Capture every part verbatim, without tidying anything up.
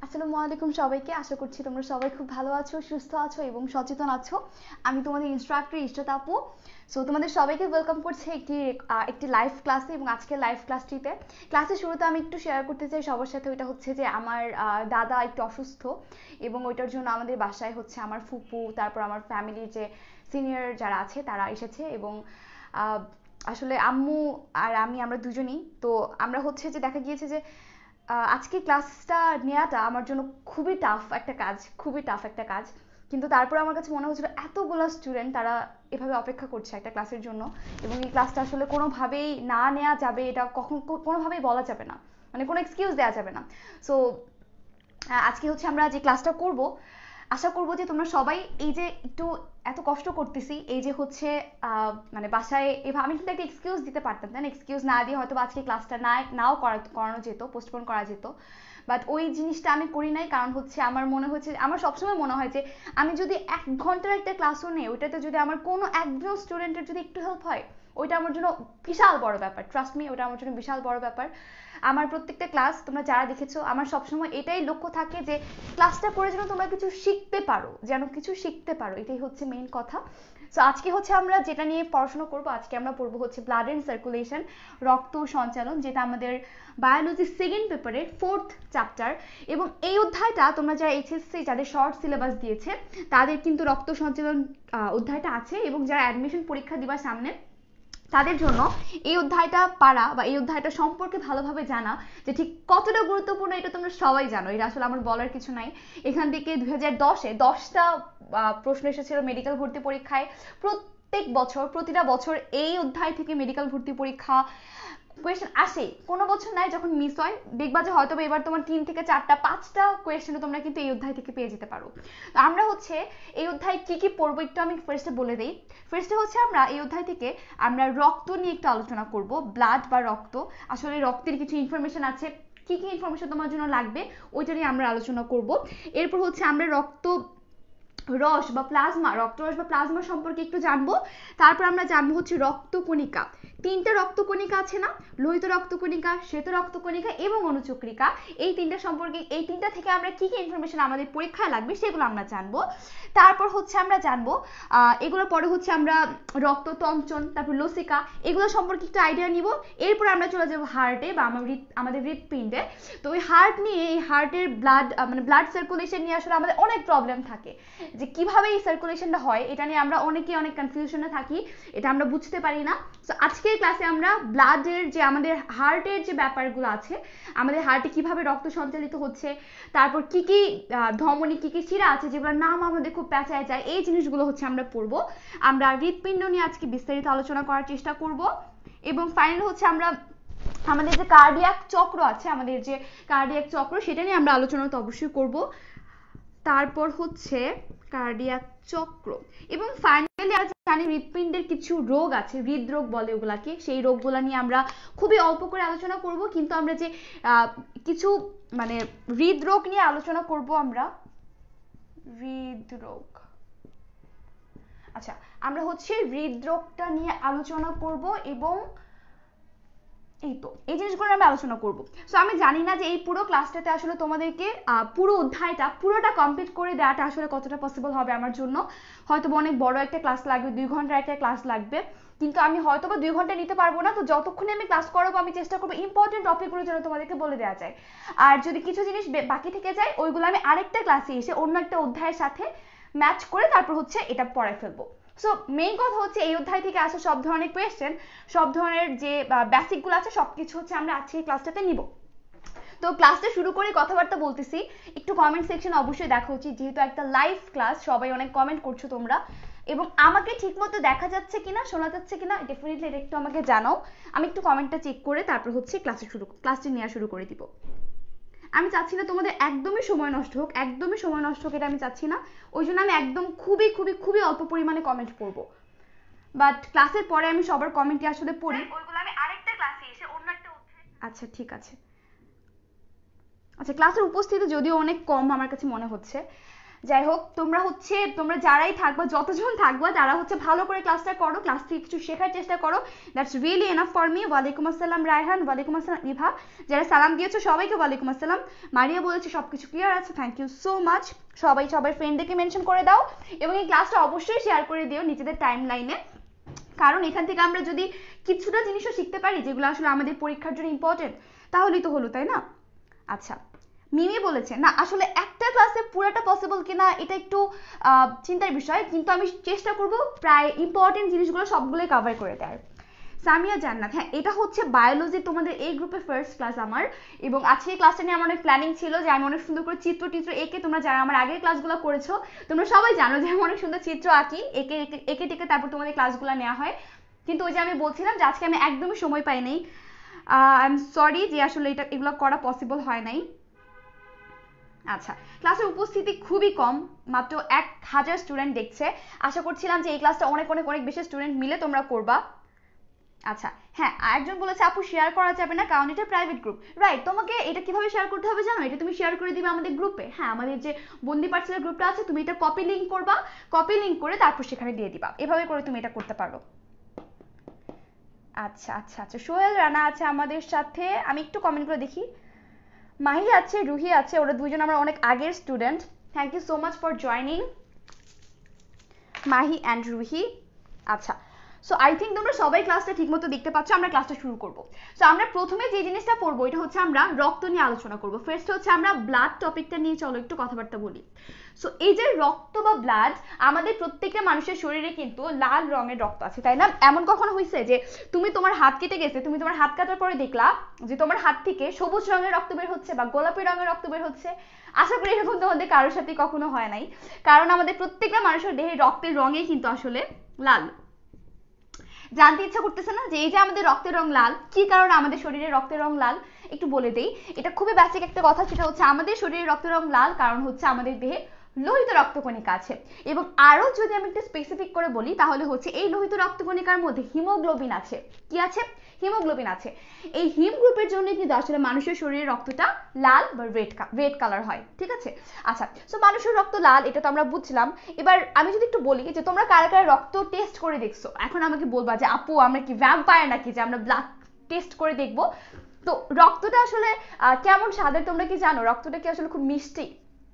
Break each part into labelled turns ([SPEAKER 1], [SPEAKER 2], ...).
[SPEAKER 1] আসসালামু আলাইকুম সবাইকে। আশা করছি তোমরা সবাই খুব ভালো আছো, সুস্থ আছো এবং সচেতন আছো। আমি তোমাদের ইনস্ট্রাক্টর ইশরাত আপু। সো তোমাদের সবাইকে ওয়েলকাম করছি একটি একটি লাইভ ক্লাসে এবং আজকের লাইভ ক্লাসটিতে ক্লাসের শুরুতে আমি একটু শেয়ার করতে চাই সবার সাথে। ওইটা হচ্ছে যে আমার দাদা একটু অসুস্থ এবং ওইটার জন্য আমাদের বাসায় হচ্ছে আমার ফুপু, তারপর আমার ফ্যামিলির যে সিনিয়র যারা আছে তারা এসেছে এবং আসলে আম্মু আর আমি আমরা দুজনেই তো আমরা হচ্ছে যে দেখা গিয়েছে যে আজকে ক্লাসটা নেওয়াটা আমার জন্য খুবই টাফ একটা কাজ, খুবই টাফ একটা কাজ। কিন্তু তারপর আমার কাছে মনে হচ্ছিল এতগুলো স্টুডেন্ট তারা এভাবে অপেক্ষা করছে একটা ক্লাসের জন্য এবং এই ক্লাসটা আসলে কোনোভাবেই না নেওয়া যাবে এটা কখন কোনোভাবেই বলা যাবে না, মানে কোনো এক্সকিউজ দেওয়া যাবে না। সো আজকে হচ্ছে আমরা যে ক্লাসটা করব, আশা করব যে তোমরা সবাই এই যে একটু এত কষ্ট করতেছি এই যে হচ্ছে মানে বাসায় এভাবে আমি কিন্তু একটা এক্সকিউজ দিতে পারতাম, তাই না? এক্সকিউজ না দিয়ে হয়তো আজকে ক্লাসটা না নাও করানো যেত, পোস্টপোন করা যেত, বাট ওই জিনিসটা আমি করি নাই। কারণ হচ্ছে আমার মনে হচ্ছে, আমার সবসময় মনে হয় যে আমি যদি এক ঘন্টার একটা ক্লাসও নেই, ওইটাতে যদি আমার কোনো একজন স্টুডেন্টের যদি একটু হেল্প হয়, ওইটা আমার জন্য বিশাল বড় ব্যাপার। ট্রাস্ট মি, ওটা আমার জন্য বিশাল বড় ব্যাপার। আমার প্রত্যেকটা ক্লাস তোমরা যারা দেখেছো, আমার সবসময় এটাই লক্ষ্য থাকে যে ক্লাসটা করে যেন তোমরা কিছু শিখতে পারো, যেন কিছু শিখতে পারো, এটাই হচ্ছে মেইন কথা। সো আজকে হচ্ছে আমরা যেটা নিয়ে পড়াশোনা করবো, আজকে আমরা পড়বো হচ্ছে ব্লাড এন্ড সার্কুলেশন, রক্ত সঞ্চালন, যেটা আমাদের বায়োলজি সেকেন্ড পেপারের ফোর্থ চ্যাপ্টার। এবং এই অধ্যায়টা তোমরা যারা এইচএসসি যাদের শর্ট সিলেবাস দিয়েছে তাদের কিন্তু রক্ত সঞ্চালন অধ্যায়টা আছে এবং যারা অ্যাডমিশন পরীক্ষা দিবার সামনে তাদের জন্য এই অধ্যায়টা পারা বা এই অধ্যায়টা সম্পর্কে ভালোভাবে জানা যে ঠিক কতটা গুরুত্বপূর্ণ এটা তোমরা সবাই জানো, এটা আসলে আমার বলার কিছু নাই। এখান থেকে দুই হাজার দশে দশটা প্রশ্ন এসেছিল মেডিকেল ভর্তি পরীক্ষায়। প্রত্যেক বছর প্রতিটা বছর এই অধ্যায় থেকে মেডিকেল ভর্তি পরীক্ষা কোয়েশ্চেন আসে, কোনো বছর নাই যখন মিস হয়। দেখবা যে হয়তো এবার তোমার তিন থেকে চারটা পাঁচটা কোয়েশ্চেন তোমরা কিন্তু এই অধ্যায় থেকে পেয়ে যেতে পারো। তো আমরা হচ্ছে এই অধ্যায় কি কি পড়বো একটু আমি ফার্স্টে বলে দিই। ফার্স্টে হচ্ছে আমরা এই অধ্যায় থেকে আমরা রক্ত নিয়ে একটু আলোচনা করব, ব্লাড বা রক্ত, আসলে রক্তের কিছু ইনফরমেশন আছে, কি কি ইনফরমেশন তোমার জন্য লাগবে ওইটা নিয়ে আমরা আলোচনা করব। এরপর হচ্ছে আমরা রক্ত রস বা প্লাজমা, রক্তরস বা প্লাজমা সম্পর্কে একটু জানবো। তারপর আমরা জানবো হচ্ছে রক্তকণিকা, তিনটা রক্তকণিকা আছে না, লোহিত রক্তকণিকা, শ্বেত রক্তকণিকা এবং অনুচক্রিকা। এই তিনটা সম্পর্কে, এই তিনটা থেকে আমরা কি কি ইনফরমেশন আমাদের পরীক্ষায় লাগবে সেগুলো আমরা জানবো। তারপর হচ্ছে আমরা জানবো এগুলোর পরে হচ্ছে আমরা রক্ততঞ্চন, তারপর লসিকা, এগুলো সম্পর্কে একটু আইডিয়া নিব। এরপর আমরা চলে যাবো হার্টে বা আমাদের হৃৎপিণ্ডে। তো ওই হার্ট নিয়ে, এই হার্টের ব্লাড মানে ব্লাড সার্কুলেশন নিয়ে আসলে আমাদের অনেক প্রবলেম থাকে যে কিভাবে এই সার্কুলেশনটা হয়, এটা নিয়ে আমরা অনেকেই অনেক কনফিউশনে থাকি, এটা আমরা বুঝতে পারি না। সো আজকের ক্লাসে আমরা ব্লাডের যে আমাদের হার্টের যে ব্যাপারগুলো আছে, আমাদের হার্টে কিভাবে রক্ত সঞ্চালিত হচ্ছে, তারপর কি কি ধমনী, কি কি শিরা আছে যেগুলোর নাম আমাদের খুব পেঁচায় যায়, এই জিনিসগুলো হচ্ছে আমরা পড়বো। আমরা হৃৎপিণ্ড নিয়ে আজকে বিস্তারিত আলোচনা করার চেষ্টা করব এবং ফাইনাল হচ্ছে আমরা আমাদের যে কার্ডিয়াক চক্র আছে, আমাদের যে কার্ডিয়াক চক্র সেটা নিয়ে আমরা আলোচনা তো অবশ্যই করব। তারপর হচ্ছে কার্ডিয়াক চক্র এবং ফাইনালি আমরা জানি হৃৎপিণ্ডের কিছু রোগ আছে, হৃদরোগ বলে ওগুলাকে, সেই রোগগুলা নিয়ে আমরা খুবই অল্প করে আলোচনা করব। কিন্তু আমরা যে কিছু মানে হৃদরোগ নিয়ে আলোচনা করব, আমরা হৃদরোগ, আচ্ছা আমরা হচ্ছে হৃদরোগটা নিয়ে আলোচনা করব এবং এই তো এই জিনিসগুলো আমরা আলোচনা করব। সো আমি জানি না যে এই পুরো ক্লাসটাতে আসলে তোমাদেরকে পুরো অধ্যায়টা পুরোটা কমপ্লিট করে দেওয়াটা আসলে কতটা পসিবল হবে আমার জন্য। হয়তো অনেক বড় একটা ক্লাস লাগবে, দুই ঘন্টার একটা ক্লাস লাগবে, কিন্তু আমি হয়তো বা দুই ঘন্টা নিতে পারবো না। তো যতক্ষণে আমি ক্লাস করাবো আমি চেষ্টা করবো ইম্পর্টেন্ট টপিকগুলো যেন তোমাদেরকে বলে দেওয়া যায়। আর যদি কিছু জিনিস বাকি থেকে যায় ওইগুলো আমি আরেকটা ক্লাসে এসে অন্য একটা অধ্যায়ের সাথে ম্যাচ করে তারপর হচ্ছে এটা পড়ায় ফেলবো। সো মেইন কথা হচ্ছে এই অধ্যায় থেকে আসা সব ধরনের কোয়েশ্চেন, সব ধরনের যে বেসিকগুলো আছে সবকিছু হচ্ছে আমরা আজকে এই ক্লাসটাতে নিব। তো ক্লাসটা শুরু করে কথাবার্তা বলতেছি, একটু কমেন্ট সেকশন অবশ্যই দেখা উচিত, যেহেতু একটা লাইভ ক্লাস, সবাই অনেক কমেন্ট করছো তোমরা, এবং আমাকে ঠিকমতো দেখা যাচ্ছে কিনা, শোনা যাচ্ছে কিনা ডেফিনেটলি এটা একটু আমাকে জানাও। আমি একটু কমেন্টটা চেক করে তারপর হচ্ছে ক্লাসে শুরু ক্লাসটি নেওয়া শুরু করে দিব। আমি চাচ্ছি না তোমাদের একদমই সময় নষ্ট হোক, একদমই সময় নষ্ট হোক এটা আমি চাচ্ছি না। ওই জন্য আমি একদম খুবই খুবই খুবই অল্প পরিমাণে কমেন্ট পড়বো, বাট ক্লাসের পরে আমি সবার কমেন্টই আসলে পড়ি, ওইগুলো আমি আরেকটা ক্লাসে এসে অন্য একটা অধ্যায়। আচ্ছা ঠিক আছে, আচ্ছা ক্লাসের উপস্থিতি যদিও অনেক কম আমার কাছে মনে হচ্ছে, যাই হোক তোমরা হচ্ছে তোমরা যারাই থাকবা যতজন থাকবা তারা হচ্ছে ভালো করে ক্লাসটা করো, ক্লাস থেকে কিছু শেখার চেষ্টা করো। That's really enough for me. ওয়ালাইকুম আসসালাম রায়হান, ওয়ালাইকুম আসসালাম ইভা, যারা সালাম দিয়েছো সবাইকে ওয়ালাইকুম আসসালাম। মারিয়া বলেছে সবকিছু ক্লিয়ার আছে, থ্যাংক ইউ সো মাচ। সবাই সবাই ফ্রেন্ডদেরকে মেনশন করে দাও এবং এই ক্লাসটা অবশ্যই শেয়ার করে দিও নিজেদের টাইম লাইনে, কারণ এখান থেকে আমরা যদি কিছুটা জিনিসও শিখতে পারি যেগুলো আসলে আমাদের পরীক্ষার জন্য ইম্পর্টেন্ট তাহলেই তো হলো, তাই না? আচ্ছা, মিমি বলেছে না আসলে একটা ক্লাসে পুরোটা পসিবল কিনা এটা একটু চিন্তার বিষয়, কিন্তু আমি চেষ্টা করব প্রায় ইম্পর্টেন্ট জিনিসগুলো সবগুলোই কভার করে দেওয়ার। সামিয়া জান্নাত, হ্যাঁ এটা হচ্ছে বায়োলজি তোমাদের এই গ্রুপে ফার্স্ট ক্লাস আমার, এবং আজকে এই ক্লাসটা নিয়ে আমার অনেক প্ল্যানিং ছিল যে আমি অনেক সুন্দর করে চিত্র টিত্র এঁকে, তোমরা যারা আমার আগের ক্লাসগুলো করেছো তোমরা সবাই জানো যে আমি অনেক সুন্দর চিত্র আঁকি, এঁকে এঁকে টেকে তারপর তোমাদের ক্লাসগুলো নেওয়া হয়। কিন্তু ওই যে আমি বলছিলাম যে আজকে আমি একদমই সময় পাই নাই, আই এম সরি যে আসলে এটা এগুলো করা পসিবল হয় নাই। আচ্ছা, ক্লাসের উপস্থিতি খুবই কম, মাত্র এক হাজার স্টুডেন্ট দেখছে। আশা করছিলাম যে এই ক্লাসটা অনেক অনেক অনেক বেশি স্টুডেন্ট মিলে তোমরা করবা। আচ্ছা হ্যাঁ, আরেকজন বলেছে আপু শেয়ার করা যাবে না কারণ এটা প্রাইভেট গ্রুপ। রাইট, তোমাকে এটা কিভাবে শেয়ার করতে হবে জানো? এটা তুমি শেয়ার করে দিবে আমাদের গ্রুপে। হ্যাঁ, আমাদের যে বন্দি পাঠশালার গ্রুপটা আছে তুমি এটা কপি লিঙ্ক করবা, কপি লিঙ্ক করে তারপর সেখানে দিয়ে দিবা, এভাবে করে তুমি এটা করতে পারো। আচ্ছা আচ্ছা আচ্ছা, সোহেল রানা আছে আমাদের সাথে, আমি একটু কমেন্ট করে দেখি। মাহি আছে, রুহি আছে, ওরা দুইজন আমার অনেক আগের student. Thank you so much for joining Mahi and Ruhi. আচ্ছা, সো আই থিঙ্ক তোমরা সবাই ক্লাসটা ঠিক মতো দেখতে পাচ্ছ। আমরা ক্লাসটা শুরু করব। সো আমরা প্রথমে যে জিনিসটা পড়বো এটা হচ্ছে আমরা রক্ত নিয়ে আলোচনা করব। ফার্স্ট হচ্ছে আমরা ব্লাড টপিকটা নিয়ে চলো একটু কথাবার্তা বলি। সো এই যে রক্ত বা ব্লাড, আমাদের প্রত্যেকটা মানুষের শরীরে কিন্তু লাল রঙের রক্ত আছে, তাই না? এমন কখনো হয়েছে যে তুমি তোমার হাত কেটে গেছে, তুমি তোমার হাত কাটার পরে দেখলা যে তোমার হাত থেকে সবুজ রঙের রক্ত বের হচ্ছে বা গোলাপি রঙের রক্ত বের হচ্ছে? আশা করি এরকম তোমাদের কারোর সাথে কখনো হয় নাই, কারণ আমাদের প্রত্যেকটা মানুষের দেহে রক্তের রঙই কিন্তু আসলে লাল। জানতে ইচ্ছা করতেছে না যে এই যে আমাদের রক্তের রং লাল, কি কারণে আমাদের শরীরে রক্তের রং লাল? একটু বলে দেই, এটা খুবই বেসিক একটা কথা, সেটা হচ্ছে আমাদের শরীরে রক্তের রং লাল কারণ হচ্ছে আমাদের দেহে লোহিত রক্তকণিকা আছে। এবং আরো যদি আমি একটু স্পেসিফিক করে বলি তাহলে হচ্ছে এই লোহিত রক্তকণিকার মধ্যে হিমোগ্লোবিন আছে। কি আছে? হিমোগ্লোবিন আছে। এই হিম গ্রুপের জন্য কিন্তু আসলে মানুষের শরীরে রক্তটা লাল বা রেড রেড কালার হয়, ঠিক আছে? আচ্ছা, সো মানুষের রক্ত লাল এটা তো আমরা বুঝলাম। এবার আমি যদি একটু বলি যে তোমরা কারা কারা রক্ত টেস্ট করে দেখছো, এখন আমাকে বলবা যে আপু আমরা কি ভ্যাম্পায়ার নাকি যে আমরা ব্লাড টেস্ট করে দেখবো? তো রক্তটা আসলে কেমন স্বাদের তোমরা কি জানো? রক্তটা কি আসলে খুব মিষ্টি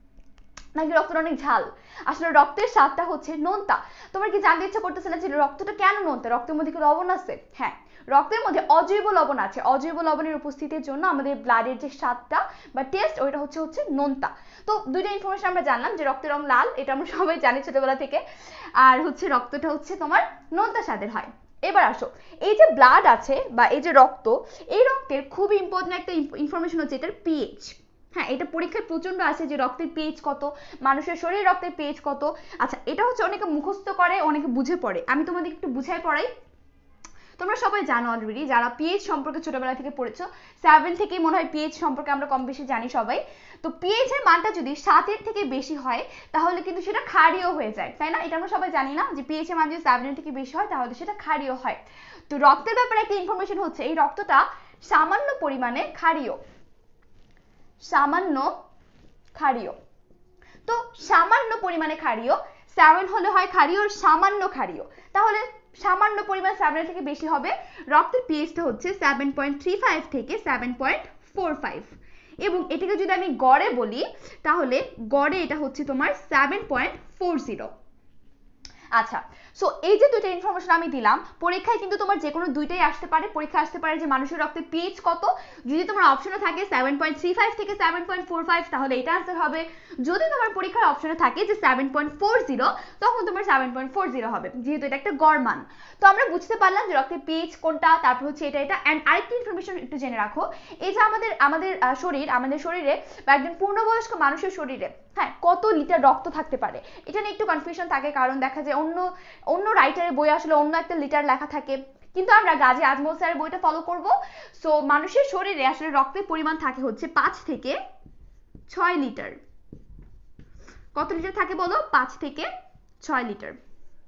[SPEAKER 1] নাকি রক্তটা অনেক ঝাল? আসলে রক্তের স্বাদটা হচ্ছে নোনতা। তোমার কি জানতে ইচ্ছা করতেছে না যে রক্তটা কেন নোনতা? রক্তের মধ্যে কি লবণ আছে? হ্যাঁ, রক্তের মধ্যে অজৈব লবণ আছে। অজৈব লবণের উপস্থিতির জন্য আমাদের ব্লাডের যে স্বাদটা বা টেস্ট ওইটা হচ্ছে হচ্ছে নোনতা। তো দুইটা ইনফরমেশন আমরা জানলাম যে রক্তের রং লাল, এটা আমরা সবাই জানি ছোটবেলা থেকে, আর হচ্ছে রক্তটা হচ্ছে তোমার নোনতা স্বাদের হয়। এবার আসো, এই যে ব্লাড আছে বা এই যে রক্ত, এই রক্তের খুব ইম্পর্টেন্ট একটা ইনফরমেশন হচ্ছে এটার পিএইচ। হ্যাঁ, এটা পরীক্ষায় প্রচন্ড আসে যে রক্তের পিএইচ কত, মানুষের শরীরে রক্তের পিএইচ কত। আচ্ছা, এটা হচ্ছে অনেকে মুখস্থ করে, অনেকে বুঝে পড়ে, আমি তোমাদের একটু বুঝাই পড়াই। তোমরা সবাই জানো অলরেডি, যারা পিএইচ সম্পর্কে ছোটবেলা থেকে পড়েছো, সেভেন থেকেই মনে হয় পিএইচ সম্পর্কে আমরা কম বেশি জানি সবাই। তো পিএইচ এর মানটা যদি সাতের থেকে বেশি হয় তাহলে কিন্তু সেটা ক্ষারীয় হয়ে যায়, তাই না? এটা আমরা সবাই জানি না যে পিএইচ এর মান যদি সেভেনের থেকে বেশি হয় তাহলে সেটা ক্ষারীয় হয়। তো রক্তের ব্যাপারে একটা ইনফরমেশন হচ্ছে এই রক্তটা সামান্য পরিমাণে ক্ষারীয়, সামান্য ক্ষারীয়। তো সামান্য পরিমাণে ক্ষারীয়, সেভেন হলে হয় ক্ষারীয়, সামান্য ক্ষারীয়। তাহলে সামান্য পরিমাণ সেভেনের থেকে বেশি হবে। রক্তের পিএইচটা হচ্ছে সেভেন পয়েন্ট থ্রি ফাইভ থেকে সেভেন পয়েন্ট ফোর ফাইভ, এবং এটাকে যদি আমি গড়ে বলি তাহলে গড়ে এটা হচ্ছে তোমার সেভেন পয়েন্ট ফোর জিরো। আচ্ছা, সো এই যে দুইটা ইনফরমেশন আমি দিলাম, পরীক্ষায় কিন্তু তোমার যে কোনো দুইটাই আসতে পারে। পরীক্ষা আসতে পারে যে মানুষের রক্তের পিএইচ কত, যদি তোমার অপশনে থাকে সেভেন পয়েন্ট থ্রি ফাইভ থেকে সেভেন পয়েন্ট ফোর ফাইভ তাহলে এটা আনসার হবে। যদি তোমার পরীক্ষার অপশনে থাকে যে সেভেন পয়েন্ট ফোর জিরো তখন তোমার সেভেন পয়েন্ট ফোর জিরো হবে, যেহেতু এটা একটা গড় মান। তো আমরা বুঝতে পারলাম যে রক্তের পিএইচ কোনটা, তারপর হচ্ছে এটা এটা। অ্যান্ড আরেকটি ইনফরমেশন একটু জেনে রাখো, এই যে আমাদের আমাদের শরীর আমাদের শরীরে বা একজন পূর্ণবয়স্ক মানুষের শরীরে হ্যাঁ কত লিটার রক্ত থাকতে পারে এটা নিয়ে একটু কনফিউশন থাকে, কারণ দেখা যায় অন্য অন্য রাইটারের বই আসলে অন্য একটা লিটার লেখা থাকে, কিন্তু আমরা গাজী আজমল স্যারের বইটা ফলো করব। সো মানুষের শরীরে আসলে রক্তের পরিমাণ থাকে হচ্ছে পাঁচ থেকে ছয় লিটার। কত লিটার থাকে বলো? পাঁচ থেকে ছয় লিটার।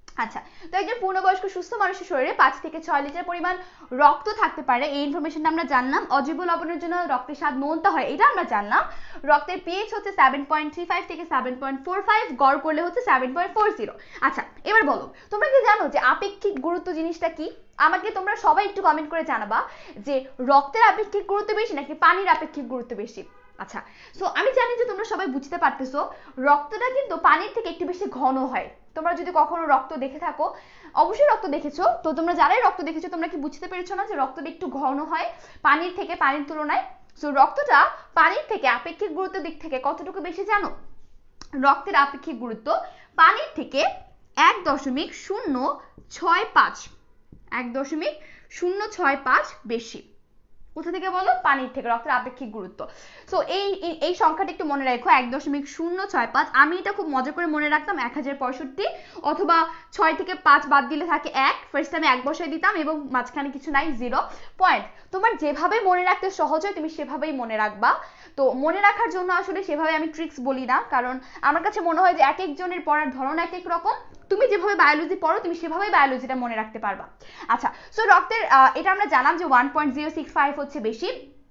[SPEAKER 1] আচ্ছা, তো একজন পূর্ণবয়স্ক সুস্থ মানুষের শরীরে পাঁচ থেকে ছয় লিটার পরিমাণ রক্ত থাকতে পারে, এই ইনফরমেশনটা আমরা জানলাম। অজৈব লবণের জন্য রক্তের স্বাদ নোনতা হয়, এটা আমরা জানলাম। রক্তের পিএইচ হচ্ছে সেভেন পয়েন্ট থ্রি ফাইভ থেকে সেভেন পয়েন্ট ফোর ফাইভ, গড় করলে হচ্ছে সেভেন পয়েন্ট ফোর জিরো। আচ্ছা, এবার বলো তোমরা কি জানো যে আপেক্ষিক গুরুত্ব জিনিসটা কি? আমাকে তোমরা সবাই একটু কমেন্ট করে জানাবা যে রক্তের আপেক্ষিক গুরুত্ব বেশি নাকি পানির আপেক্ষিক গুরুত্ব বেশি। আচ্ছা, সো আমি জানি যে তোমরা সবাই বুঝতে পারতেছো রক্তটা কিন্তু পানির থেকে একটু বেশি ঘন হয়। তোমরা যদি কখনো রক্ত দেখে থাকো, অবশ্যই রক্ত দেখেছো, তো তোমরা যারাই রক্ত দেখেছো তোমরা কি বুঝতে পেরেছো না যে রক্তটা একটু ঘন হয় পানির থেকে, পানির তুলনায়? সো রক্তটা পানির থেকে আপেক্ষিক গুরুত্বের দিক থেকে কতটুকু বেশি জানো? রক্তের আপেক্ষিক গুরুত্ব পানির থেকে এক দশমিক শূন্য ছয় পাঁচ এক দশমিক শূন্য ছয় পাঁচ বেশি। কোথা থেকে বলো? পানির থেকে, রক্তের আপেক্ষিক গুরুত্ব। সো এই এই সংখ্যাটা একটু মনে রাখো, এক দশমিক শূন্য ছয় পাঁচ। আমি এটা খুব মজা করে মনে রাখতাম এক হাজার পঁয়ষট্টি, অথবা ছয় থেকে পাঁচ বাদ দিলে থাকে এক, ফার্স্ট আমি এক বসাই দিতাম এবং মাঝখানে কিছু নাই, জিরো পয়েন্ট। তোমার যেভাবে মনে রাখতে সহজ হয় তুমি সেভাবেই মনে রাখবা। তো মনে রাখার জন্য আসলে সেভাবে আমি ট্রিক্স বলি না, কারণ আমার কাছে মনে হয় যে এক একজনের পড়ার ধরন এক এক রকম। তুমি যেভাবে বায়োলজি পড়ো তুমি সেভাবেই বায়োলজিটা মনে রাখতে পারবা। আচ্ছা, সো রক্তের এটা আমরা জানলাম যে one point zero six five হচ্ছে বেশি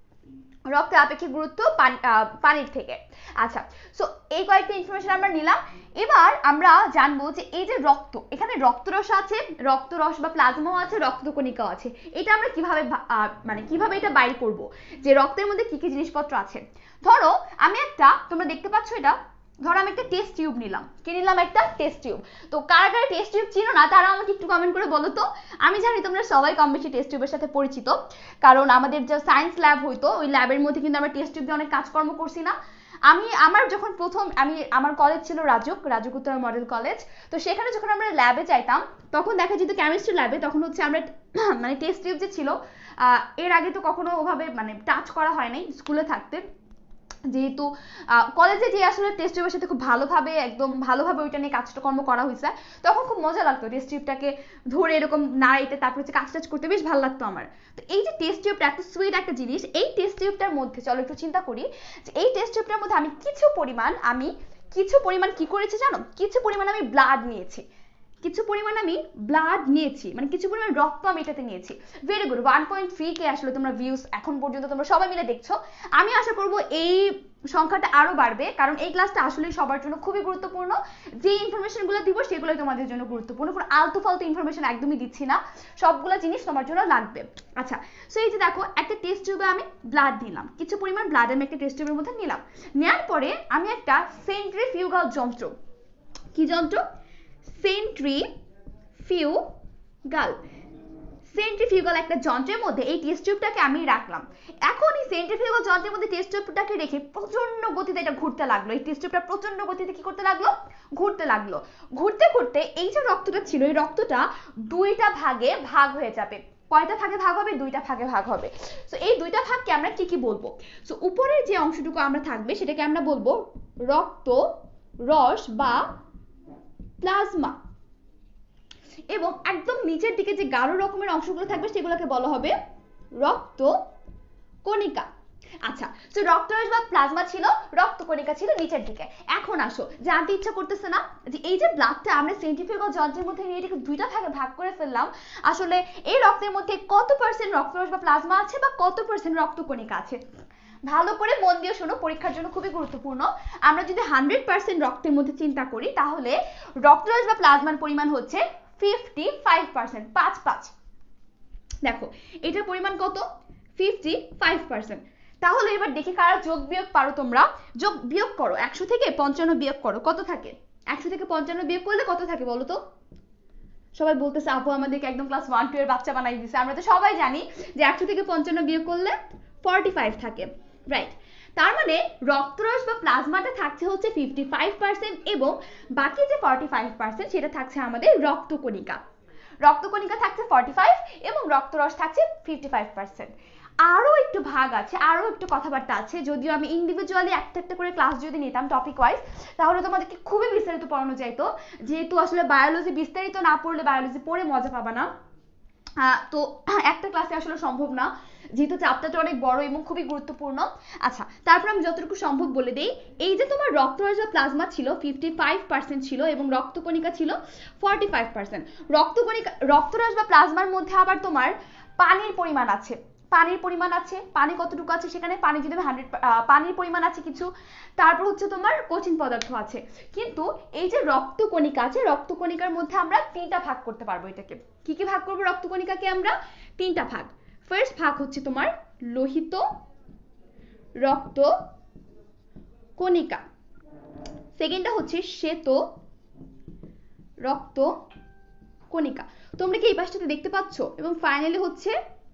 [SPEAKER 1] রক্তের আপেক্ষিক গুরুত্ব পানির থেকে। আচ্ছা, সো এই কয়েকটা ইনফরমেশন আমরা নিলাম। এবার আমরা জানবো যে এই যে রক্ত, এখানে রক্তরস আছে, রক্তরস বা প্লাজমাও আছে, রক্তকণিকাও আছে। এটা আমরা কিভাবে মানে কিভাবে এটা বাইর করব যে রক্তের মধ্যে কি কি জিনিসপত্র আছে? ধরো আমি একটা, তোমরা দেখতে পাচ্ছ এটা, ধরো আমি একটা টেস্ট টিউব নিলাম। কি নিলাম? একটা টেস্ট টিউব। তো কারা কারা টেস্ট টিউব চিনো না তারা আমাকে একটু কমেন্ট করে বলো তো। আমি জানি তোমরা সবাই কম বেশি টেস্ট টিউবের সাথে পরিচিত, কারণ আমাদের যে সায়েন্স ল্যাব হইতো ওই ল্যাবের মধ্যে কিন্তু আমরা টেস্ট টিউব দিয়ে অনেক কাজকর্ম করছি না? আমি আমার যখন প্রথম আমি আমার কলেজ ছিল রাজুক রাজুক উত্তরা মডেল কলেজ, তো সেখানে যখন আমরা ল্যাবে যাইতাম তখন দেখা যেত কেমিস্ট্রি ল্যাবে তখন হচ্ছে আমরা মানে টেস্ট টিউব যে ছিল এর আগে তো কখনো ওভাবে মানে টাচ করা হয় নাই স্কুলে থাকতে, যেহেতু কলেজে যে আসলে টেস্ট টিউবের সাথে খুব ভালোভাবে একদম ভালোভাবে ওইটা নিয়ে কাজটা কর্ম করা হয়েছে, তখন খুব মজা লাগতো টেস্ট টিউবটাকে ধরে এরকম নাড়াইতে, তারপর হচ্ছে কাজ টাজ করতে বেশ ভালো লাগতো আমার। তো এই যে টেস্ট টিউবটা এত সুইট একটা জিনিস, এই টেস্ট টিউবটার মধ্যে চলো একটু চিন্তা করি যে এই টেস্ট টিউবটার মধ্যে আমি কিছু পরিমাণ আমি কিছু পরিমাণ কি করেছি জানো? কিছু পরিমাণ আমি ব্লাড নিয়েছি, কিছু পরিমাণ আমি ব্লাড নিয়েছি, মানে কিছু পরিমাণ রক্ত আমি এটাতে নিয়েছি। Very good, one point three কে আসলে তোমরা ভিউজ এখন পর্যন্ত তোমরা সবাই মিলে দেখছো। আমি আশা করবো এই সংখ্যাটা আরো বাড়বে, কারণ এই ক্লাসটা আসলে সবার জন্য খুবই গুরুত্বপূর্ণ। যে ইনফরমেশন গুলো দিব সেগুলোই তোমাদের জন্য গুরুত্বপূর্ণ, কোনো আলতু ফালতু ইনফরমেশন একদমই দিচ্ছি না, সবগুলো জিনিস তোমার জন্য লাগবে। আচ্ছা, সো এই যে দেখো একটা টেস্ট টিউবে আমি ব্লাড নিলাম, কিছু পরিমাণ ব্লাড আমি একটা টেস্ট টিউবের মধ্যে নিলাম। নেওয়ার পরে আমি একটা সেন্ট্রিফিউগাল যন্ত্র, কি যন্ত্র? সেন্ট্রিফিউগাল সেন্ট্রিফিউগাল একটা যন্ত্রের মধ্যে এই টেস্ট টিউবটাকে আমি রাখলাম। এখন এই সেন্ট্রিফিউগাল যন্ত্রের মধ্যে টেস্ট টিউবটাকে রেখে প্রচন্ড গতিতে এটা ঘুরতে লাগলো, এই টেস্ট টিউবটা প্রচন্ড গতিতে কি করতে লাগলো? ঘুরতে লাগলো। ঘুরতে ঘুরতে এই যে রক্তটা ছিল এই রক্তটা দুইটা ভাগে ভাগ হয়ে যাবে। কয়টা ভাগে ভাগ হবে? দুইটা ভাগে ভাগ হবে। সো এই দুইটা ভাগকে আমরা কি কি বলবো? সো উপরের যে অংশটুকু আমরা থাকবে সেটাকে আমরা বলবো রক্ত রস বা প্লাজমা, এবং একদম নিচের দিকে যে গাঢ় রকমের অংশগুলো থাকবে সেগুলোকে বলা হবে রক্ত কণিকা। আচ্ছা, তো রক্তরস বা প্লাজমা ছিল, রক্তকণিকা ছিল নিচের দিকে। এখন আসো, জানতে ইচ্ছা করতেছে না যে এই যে ব্লাডটা আমরা সেন্ট্রিফিউগাল যন্ত্রের মধ্যে নিয়ে এটাকে দুইটা ভাগে ভাগ করে ফেললাম, আসলে এই রক্তের মধ্যে কত পার্সেন্ট রক্তরস বা প্লাজমা আছে বা কত পার্সেন্ট রক্তকণিকা আছে? ভালো করে মন দিয়ে শোনো, পরীক্ষার জন্য খুবই গুরুত্বপূর্ণ। আমরা যদি হান্ড্রেড পার্সেন্ট রক্তের মধ্যে চিন্তা করি তাহলে রক্তরস বা প্লাজমার পরিমাণ হচ্ছে ফিফটি ফাইভ পার্সেন্ট, পাঁচ পাঁচ। দেখো এটার পরিমাণ কত? Fifty five percent. তাহলে এবার দেখি কারা যোগ বিয়োগ পারো তোমরা। যোগ বিয়োগ করো, একশো থেকে পঞ্চান্ন বিয়োগ করো, কত থাকে? একশো থেকে পঞ্চান্ন বিয়োগ করলে কত থাকে বলো তো? সবাই বলতেছে আপু আমাদেরকে একদম ক্লাস ওয়ান টু এর বাচ্চা বানাই দিছে। আমরা তো সবাই জানি যে একশো থেকে পঞ্চান্ন বিয়োগ করলে ফর্টি ফাইভ থাকে, রাইট? তার মানে রক্তরস বা প্লাজমাটা থাকছে হচ্ছে ফিফটি ফাইভ পার্সেন্ট এবং বাকি যে ফর্টি ফাইভ পার্সেন্ট সেটা থাকছে আমাদের রক্তকণিকা। রক্তকণিকা থাকছে ফর্টি ফাইভ এবং রক্তরস থাকছে ফিফটি ফাইভ পার্সেন্ট। আরো একটু ভাগ আছে, আরো একটু কথাবার্তা আছে, যদিও আমি ইন্ডিভিজুয়ালি একটা একটা করে ক্লাস যদি নিতাম টপিক ওয়াইজ তাহলে তোমাদেরকে খুবই বিস্তারিত পড়ানো যাইতো, যেহেতু আসলে বায়োলজি বিস্তারিত না পড়লে বায়োলজি পড়ে মজা পাবা না, তো একটা ক্লাসে আসলে সম্ভব না। যেহেতু চ্যাপ্টারটা অনেক বড় এবং খুবই গুরুত্বপূর্ণ। আচ্ছা, তারপর আমি যতটুকু সম্ভব বলে দেই। এই যে তোমার রক্তরস বা প্লাজমা ছিল ফিফটি ফাইভ পার্সেন্ট ছিল এবং রক্তকণিকা ছিল ফর্টি ফাইভ পার্সেন্ট। রক্তকণিকা রক্তরস বা প্লাজমার মধ্যে আবার তোমার পানির পরিমাণ আছে, পানির পরিমাণ আছে, পানি কতটুকু আছে সেখানে, পানি যদি হান্ড্রেড পানির পরিমাণ আছে কিছু, তারপর হচ্ছে তোমার কঠিন পদার্থ আছে। কিন্তু এই যে রক্তকণিকা আছে, রক্তকণিকার মধ্যে আমরা তিনটা ভাগ করতে পারবো এটাকে। কি কি ভাগ করবো রক্তকণিকাকে আমরা? তিনটা ভাগ। ফার্স্ট ভাগ হচ্ছে তোমার লোহিত রক্ত কণিকা, সেকেন্ডটা হচ্ছে শ্বেত রক্ত কণিকা, তোমরা কি এই পাশটাতে দেখতে পাচ্ছ, এবং ফাইনালি হচ্ছে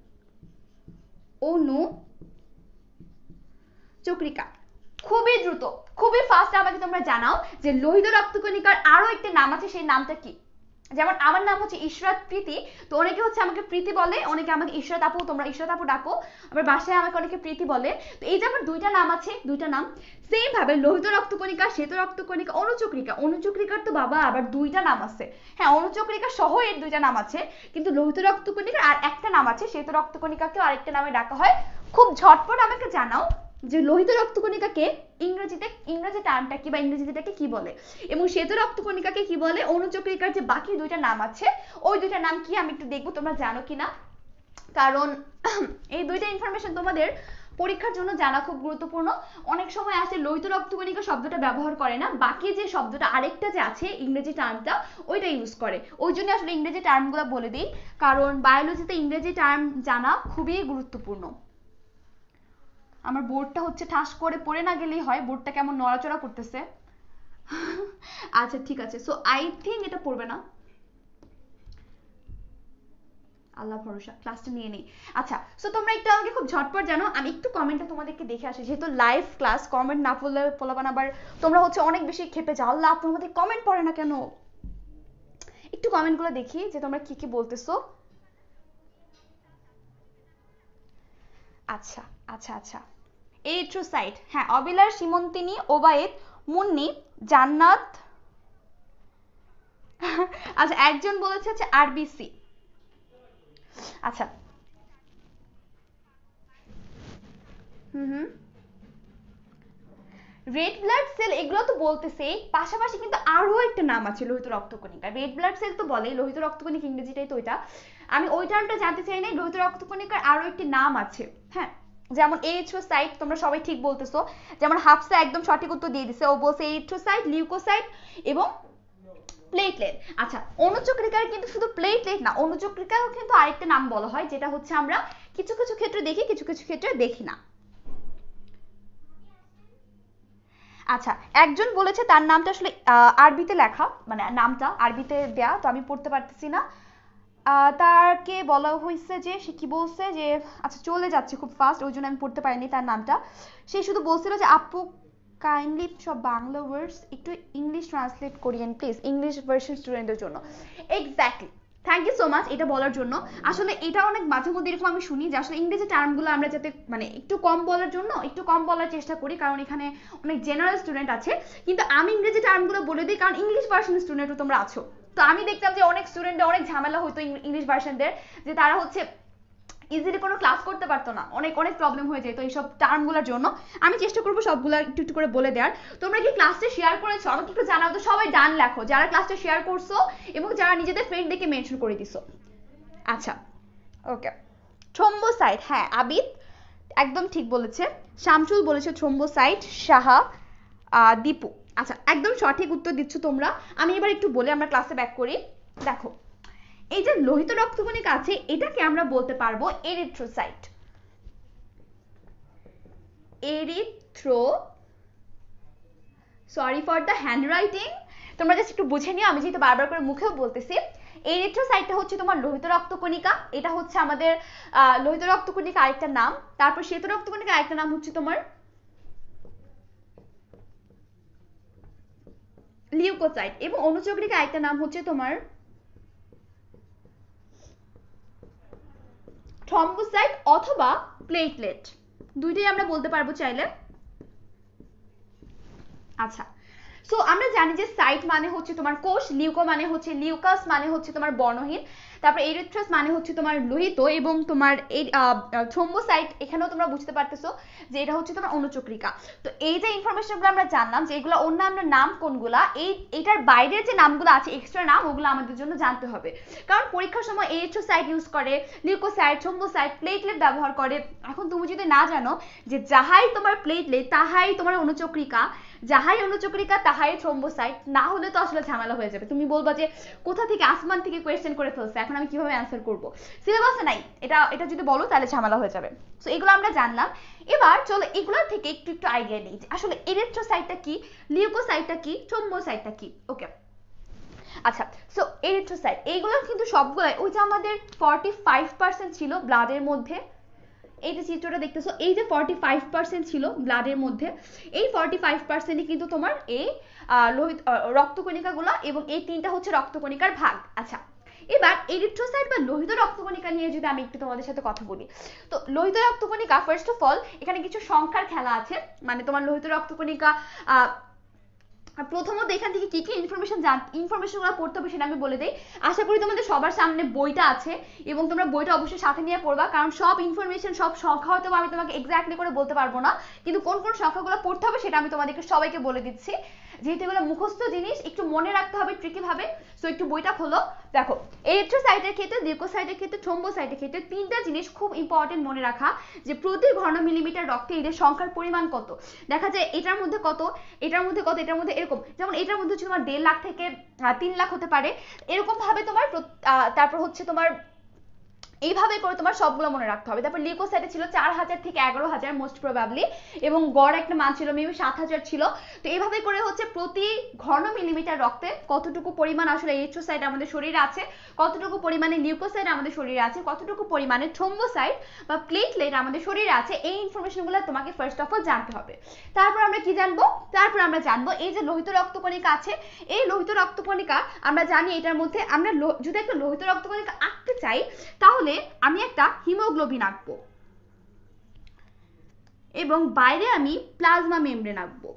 [SPEAKER 1] অনুচক্রিকা। খুবই দ্রুত, খুবই ফাস্ট আমাকে তোমরা জানাও যে লোহিত রক্তকণিকার আরো একটা নাম আছে, সেই নামটা কি? যেমন আমার নাম হচ্ছে ইশরাত প্রীতি, তো অনেকে হচ্ছে আমাকে প্রীতি বলে, অনেকে আমাকে ইশরাত আপু, তোমরা ইশরাত আপু ডাকো, আবার বাসায় আমাকে অনেকে প্রীতি বলে। তো এই যে আমার দুইটা নাম আছে, দুইটা নাম সেম ভাবে লোহিত রক্তকণিকা, শ্বেত রক্তকণিকা, অনুচক্রিকা। অনুচক্রিকার তো বাবা আবার দুইটা নাম আছে, হ্যাঁ অনুচক্রিকা সহ এর দুইটা নাম আছে, কিন্তু লোহিত রক্তকণিকার আর একটা নাম আছে, শ্বেত রক্তকণিকাকেও আরেকটা নামে ডাকা হয়। খুব ঝটপট আমাকে জানাও যে লোহিত রক্তকণিকাকে ইংরেজিতে ইংরেজি টার্মটা কি বা ইংরেজিটাকে কি বলে, এবং শ্বেত রক্তকণিকাকে কি বলে, অনুচক্রিকার যে বাকি দুইটা নাম আছে ওই দুইটা নাম কি আমি একটু দেখবো তোমরা জানো কিনা, কারণ এই দুইটা ইনফরমেশন তোমাদের পরীক্ষার জন্য জানা খুব গুরুত্বপূর্ণ। অনেক সময় আসে লোহিত রক্তকণিকা শব্দটা ব্যবহার করে না, বাকি যে শব্দটা আরেকটা যে আছে ইংরেজি টার্মটা ওইটা ইউজ করে, ওই জন্য আসলে ইংরেজি টার্মগুলো বলে দিই, কারণ বায়োলজিতে ইংরেজি টার্ম জানা খুবই গুরুত্বপূর্ণ। আমার বোর্ডটা হচ্ছে ঠাস করে পড়ে না গেলেই হয়, বোর্ডটা কেমন নড়াচড়া করতেছে। আচ্ছা ঠিক আছে, সো আই থিঙ্ক এটা পড়বে না, আল্লাহ ভরসা, ক্লাসটা নিয়ে নেই। আচ্ছা, সো তোমরা একটু আমাকে খুব ঝটপট জানো, আমি একটু কমেন্টটা তোমাদেরকে দেখে আসি, যেহেতু লাইভ ক্লাস, কমেন্ট না পড়লে পোলাবান আবার তোমরা হচ্ছে অনেক বেশি খেপে যাও, আল্লাহ তোমাদের কমেন্ট পড়ে না কেন। একটু কমেন্টগুলো দেখি যে তোমরা কি কি বলতেছো। আচ্ছা আচ্ছা আচ্ছা, এরিথ্রোসাইট, হ্যাঁ অবিলার, সীমন্তিনী, ওবায়েদ, মুন্নি, জান্নাত। আচ্ছা একজন বলেছে হচ্ছে আরবিসি। আচ্ছা হুম হুম রেড ব্লাড সেল এগুলো তো বলতেছে, পাশাপাশি কিন্তু আরো একটা নাম আছে লোহিত রক্তকণিকা। রেড ব্লাড সেল তো বলে, লোহিত রক্তকণিকা ইংরেজিটাই তো ওইটা, আমি ওই টার্মটা জানতে চাই না। লোহিত রক্তকণিকার আরো একটি নাম আছে, হ্যাঁ যেমন এরিথ্রোসাইট, তোমরা সবাই ঠিক বলতেছো, যেমন হাফসা একদম সঠিক উত্তর দিয়ে দিছে, ও বলছে এরিথ্রোসাইট, লিউকোসাইট এবং প্লেটলেট। আচ্ছা অনুচক্রিকার কিন্তু শুধু প্লেটলেট না, অনুচক্রিকাও কিন্তু আরেকটা নাম বলা হয়, যেটা হচ্ছে আমরা কিছু কিছু ক্ষেত্রে দেখি, কিছু কিছু ক্ষেত্রে দেখি না। আচ্ছা একজন বলেছে তার নামটা আসলে আরবিতে লেখা, মানে নামটা আরবিতে দেয়া, তো আমি পড়তে পারতেছি না। তাকে বলা হয়েছে যে সে কি বলছে যে, আচ্ছা চলে যাচ্ছে খুব ফাস্ট, ওই জন্য আমি পড়তে পারিনি তার নামটা। সে শুধু বলছিল যে আপু কাইন্ডলি সব বাংলা ওয়ার্ডস একটু ইংলিশ ট্রান্সলেট করিয়েন প্লিজ, ইংলিশ ভার্সন স্টুডেন্টদের জন্য। Exactly, thank you so much এটা বলার জন্য। আসলে এটা অনেক মাঝে মধ্যে এরকম আমি শুনি যে আসলে ইংরেজি টার্মগুলো আমরা যাতে মানে একটু কম বলার জন্য একটু কম বলার চেষ্টা করি, কারণ এখানে অনেক জেনারেল স্টুডেন্ট আছে, কিন্তু আমি ইংরেজি টার্মগুলো বলে দিই কারণ ইংলিশ ভার্সন স্টুডেন্টও তোমরা আছো। তো আমি দেখতাম যে অনেক স্টুডেন্টদের অনেক ঝামেলা হতো ইংলিশ ভার্সনদের, যে তারা হচ্ছে ইজিলি কোনো ক্লাস করতে পারতো না, অনেক অনেক প্রবলেম হয়ে যেত এইসব টার্মগুলোর জন্য। আমি চেষ্টা করবো সবগুলো একটু একটু করে বলে দেওয়ার। তোমরা কি ক্লাসটা শেয়ার করেছো আমাকে একটু জানাও তো, সবাই ডান লেখো যারা ক্লাসটা শেয়ার করছো এবং যারা নিজেদের ফ্রেন্ড দেখে মেনশন করে দিছো। আচ্ছা ওকে, থ্রোম্বোসাইট, হ্যাঁ আবিদ একদম ঠিক বলেছে, শামসুল বলেছে থ্রোম্বোসাইট, সাহা, দীপু, আচ্ছা একদম সঠিক উত্তর দিচ্ছ তোমরা। আমি এবার একটু বলে আমরা ক্লাসে ব্যাক করি। দেখো এই যে লোহিত রক্তকণিকা আছে এটাকে আমরা বলতে পারবো erythrocyte, erythro, sorry for the handwriting, তোমরা জাস্ট একটু বুঝে নিও, আমি যেহেতু বারবার করে মুখেও বলতেছি। এরিথ্রোসাইটটা হচ্ছে তোমার লোহিত রক্তকণিকা, এটা হচ্ছে আমাদের লোহিত রক্তকণিকা আরেকটা নাম। তারপর শ্বেত রক্তকণিকা আরেকটা নাম হচ্ছে তোমার লিউকোসাইট, এবং অনুচক্রিকা আরেকটা নাম হচ্ছে তোমার থ্রম্বোসাইট অথবা প্লেটলেট, দুইটাই আমরা বলতে পারবো চাইলে। আচ্ছা সো আমরা জানি যে সাইট মানে হচ্ছে তোমার কোষ, লিউকো মানে হচ্ছে লিউকাস মানে হচ্ছে তোমার বর্ণহীন, তারপর এরিথ্রাস মানে হচ্ছে তোমার লোহিত এবং তোমার এই থ্রোম্বোসাইট এখানেও তোমরা বুঝতে পারতেছো যে এটা হচ্ছে তোমার অনুচক্রিকা। তো এই যে ইনফরমেশনগুলো আমরা জানলাম যে এগুলো অন্যান্য নাম কোনগুলা, এই এটার বাইরের যে নামগুলো আছে এক্সট্রা নাম ওগুলো আমাদের জন্য জানতে হবে, কারণ পরীক্ষার সময় এরিথ্রোসাইট ইউজ করে, লিউকোসাইট, থ্রোম্বোসাইট, প্লেটলেট ব্যবহার করে। এখন তুমি যদি না জানো যে যাহাই তোমার প্লেটলেট তাহাই তোমার অনুচক্রিকা, যাহাই অনুচক্রিকা তাহাই থ্রোম্বোসাইট, না হলে তো আসলে ঝামেলা হয়ে যাবে। তুমি বলবা যে কোথা থেকে আসমান থেকে কোয়েশ্চেন করে ফেলছে, এখন আমি কিভাবে অ্যান্সার করব, সিলেবাসে নাই এটা, এটা যদি বলো তাহলে ঝামেলা হয়ে যাবে। সো এগুলো আমরা জানলাম। এবার চলো এগুলোর থেকে একটু একটু আইডিয়া নিই যে আসলে এরিথ্রোসাইটটা কি, লিউকোসাইটটা কি, থ্রোম্বোসাইটটা কি। ওকে আচ্ছা, সো এরিথ্রোসাইট এইগুলো কিন্তু সবগুলাই ওই যে আমাদের ফর্টি ফাইভ পার্সেন্ট ছিল ব্লাডের মধ্যে, এই যে চিত্রটা দেখতেছো এই যে ফর্টি ফাইভ পার্সেন্ট ছিল ব্লাডের মধ্যে, এই ফর্টি ফাইভ পার্সেন্টই কিন্তু তোমার এই লোহিত রক্তকণিকাগুলো, এবং এই তিনটা হচ্ছে রক্তকণিকার ভাগ। আচ্ছা এবার এরিথ্রোসাইট বা লোহিত রক্তকণিকা নিয়ে যদি আমি একটু তোমাদের সাথে কথা বলি, তো লোহিত রক্তকণিকা ফার্স্ট অফ অল এখানে কিছু সংখ্যার খেলা আছে। মানে তোমার লোহিত রক্তকণিকা আহ প্রথমত এখান থেকে কি কি ইনফরমেশন জান ইনফরমেশনগুলো পড়তে হবে সেটা আমি বলে দিই। আশা করি তোমাদের সবার সামনে বইটা আছে এবং তোমরা বইটা অবশ্যই সাথে নিয়ে পড়বা, কারণ সব ইনফরমেশন সব সংখ্যা হয়তো আমি তোমাকে এক্স্যাক্টলি করে বলতে পারবো না, কিন্তু কোন কোন সংখ্যাগুলো পড়তে হবে সেটা আমি তোমাদেরকে সবাইকে বলে দিচ্ছি, যেহেতু এগুলো মুখস্থ জিনিস একটু মনে রাখতে হবে ট্রিকি ভাবে। সো একটু বইটা খোলো, দেখো এরিথ্রোসাইটের ক্ষেত্রে, লিউকোসাইটের ক্ষেত্রে, থ্রোম্বোসাইটের ক্ষেত্রে তিনটা জিনিস খুব ইম্পর্টেন্ট মনে রাখা, যে প্রতি ঘন মিলিমিটার রক্তে এদের সংখ্যার পরিমাণ কত। দেখা যায় এটার মধ্যে কত, এটার মধ্যে কত, এটার মধ্যে এরকম, যেমন এটার মধ্যে হচ্ছে তোমার দেড় লাখ থেকে তিন লাখ হতে পারে, এরকম ভাবে তোমার তারপর হচ্ছে তোমার এইভাবে করে তোমার সবগুলো মনে রাখতে হবে। তারপর লিউকোসাইটে ছিল চার হাজার থেকে এগারো হাজার মোস্ট প্রবাবলি, এবং গড় একটা মান ছিল মেবি সাত হাজার ছিল। তো এইভাবে করে হচ্ছে প্রতি ঘন মিলিমিটার রক্তে কতটুকু পরিমাণ আসলে এরিথ্রোসাইট আমাদের শরীরে আছে, কতটুকু পরিমাণে লিউকোসাইট আমাদের শরীরে আছে, কতটুকু পরিমাণে থ্রোম্বোসাইট বা প্লেটলেট আমাদের শরীরে আছে, এই ইনফরমেশনগুলো তোমাকে ফার্স্ট অফ অল জানতে হবে। তারপর আমরা কি জানবো, তারপর আমরা জানবো এই যে লোহিত রক্তকণিকা আছে, এই লোহিত রক্তকণিকা আমরা জানি এটার মধ্যে আমরা যদি একটা লোহিত রক্তকণিকা আঁকতে চাই তাহলে আমি একটা হিমোগ্লোবিন আঁকবো এবং বাইরে আমি প্লাজমা মেমব্রেন আঁকবো।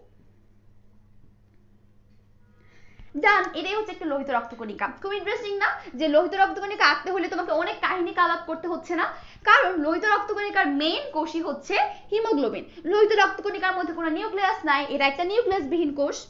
[SPEAKER 1] ডান, এটাই হচ্ছে একটা লোহিত রক্তকণিকা। খুব ইন্টারেস্টিং না যে লোহিত রক্তকণিকা আঁকতে হলে তোমাকে অনেক কাহিনী কালাপ করতে হচ্ছে না, কারণ লোহিত রক্তকণিকার মেইন কোষই হচ্ছে হিমোগ্লোবিন। লোহিত রক্তকণিকার মধ্যে কোনো নিউক্লিয়াস নাই, এটা একটা নিউক্লিয়াস বিহীন কোষ।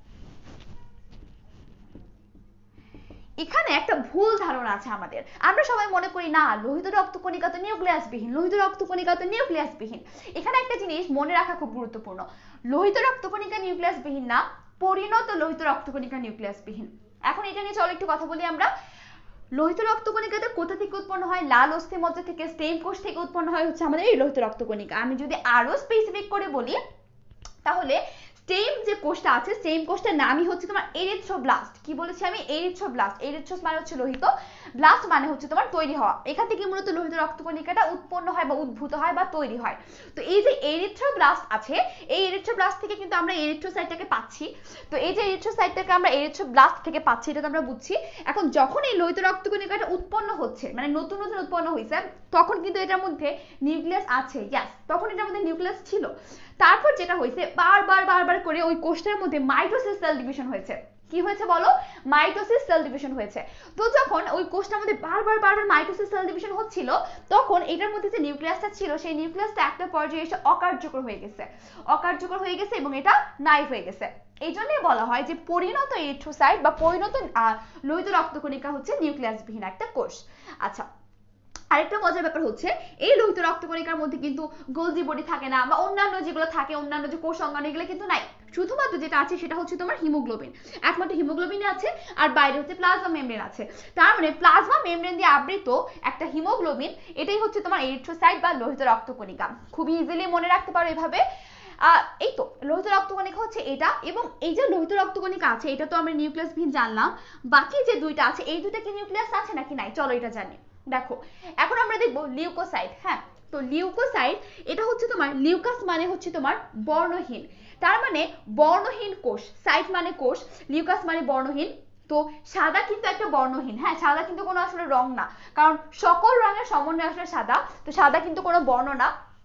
[SPEAKER 1] এখানে একটা ভুল ধারণা আছে আমাদের, আমরা সবাই মনে করি না লোহিত রক্তকণিকা তো নিউক্লিয়াস বিহীন, লোহিত রক্তকণিকা তো নিউক্লিয়াস বিহীন। এখানে একটা জিনিস মনে রাখা খুব গুরুত্বপূর্ণ, লোহিত রক্তকণিকা নিউক্লিয়াস বিহীন না, পরিণত লোহিত রক্তকণিকা নিউক্লিয়াস বিহীন। এখন এটা নিয়ে চলো একটু কথা বলি আমরা। লোহিত রক্তকণিকাটা কোথা থেকে উৎপন্ন হয়, লাল অস্থিমজ্জা থেকে, স্টেম কোষ থেকে উৎপন্ন হয় হচ্ছে আমাদের এই লোহিত রক্তকণিকা। আমি যদি আরো স্পেসিফিক করে বলি তাহলে স্টেম যে কোষটা আছে, স্টেম কোষটার নামই হচ্ছে তোমার এরিথ্রোব্লাস্ট। কি বলেছি আমি, এরিথ্রোব্লাস্ট। এরিথ্রোস মানে হচ্ছে লোহিত, ব্লাস্ট মানে হচ্ছে তোমার তৈরি হওয়া। এখান থেকে মূলত লোহিত রক্তকণিকাটা উৎপন্ন হয় বা উদ্ভূত হয় বা তৈরি হয়। তো এই যে এরিথ্রোব্লাস্ট আছে, এই এরিথ্রোব্লাস্ট থেকে কিন্তু আমরা এরিথ্রোসাইটটাকে পাচ্ছি। তো এই যে এরিথ্রোসাইটটাকে আমরা এরিথ্রোব্লাস্ট থেকে পাচ্ছি, এটা তো আমরা বুঝছি। এখন যখন এই লোহিত রক্তকণিকাটা উৎপন্ন হচ্ছে, মানে নতুন নতুন উৎপন্ন হয়েছে, তখন কিন্তু এটার মধ্যে নিউক্লিয়াস আছে, ইয়াস, তখন এটার মধ্যে নিউক্লিয়াস ছিল। তারপর যেটা হয়েছে বারবার বারবার করে ওই কোষটার মধ্যে মাইটোসিস সেল ডিভিশন হয়েছে। কি হয়েছে বলো, মাইটোসিস সেল ডিভিশন হয়েছে। তো যখন ওই কোষটার মধ্যে বারবার বারবার মাইটোসিস সেল ডিভিশন হচ্ছিল, তখন এটার মধ্যে যে নিউক্লিয়াসটা ছিল সেই নিউক্লিয়াসটা একটা পর্যায়ে এসে অকার্যকর হয়ে গেছে, অকার্যকর হয়ে গেছে এবং এটা নাই হয়ে গেছে। এই জন্যই বলা হয় যে পরিণত এরিথ্রোসাইট বা পরিণত লোহিত রক্তকণিকা হচ্ছে নিউক্লিয়াস বিহীন একটা কোষ। আচ্ছা, আরেকটা মজার ব্যাপার হচ্ছে এই লোহিত রক্তকণিকার মধ্যে কিন্তু গোলজি বডি থাকে না, বা অন্যান্য যেগুলো থাকে অন্যান্য যে কোষ অঙ্গাণু এগুলো কিন্তু নাই, শুধুমাত্র যেটা আছে সেটা হচ্ছে তোমার হিমোগ্লোবিন। একমাত্র হিমোগ্লোবিন আছে, আর বাইরে হচ্ছে প্লাজমা মেমব্রেন আছে। তার মানে প্লাজমা মেমব্রেন দিয়ে আবৃত একটা হিমোগ্লোবিন, এটাই হচ্ছে তোমার এরিথ্রোসাইট বা লোহিত রক্তকণিকা। খুবই ইজিলি মনে রাখতে পারো এভাবে। আহ এই তো লোহিত রক্তকণিকা হচ্ছে এটা, এবং এই যে লোহিত রক্তকণিকা আছে এটা তো আমরা নিউক্লিয়াস বিহীন জানলাম, বাকি যে দুইটা আছে এই দুইটা কি নিউক্লিয়াস আছে নাকি নাই, চলো এটা জানি। দেখো এখন আমরা দেখবো লিউকোসাইট। হ্যাঁ, তো লিউকোসাইট এটা হচ্ছে তোমার, লিউকাস মানে হচ্ছে তোমার বর্ণহীন, তার মানে বর্ণহীন কোষ, সাইট মানে কোষ, লিউকাস মানে বর্ণহীন। তো সাদা কিন্তু একটা বর্ণহীন, হ্যাঁ সাদা কিন্তু কোনো আসলে রং না, কারণ সকল রঙের সমন্বয় আসলে সাদা, তো সাদা কিন্তু কোনো বর্ণ না।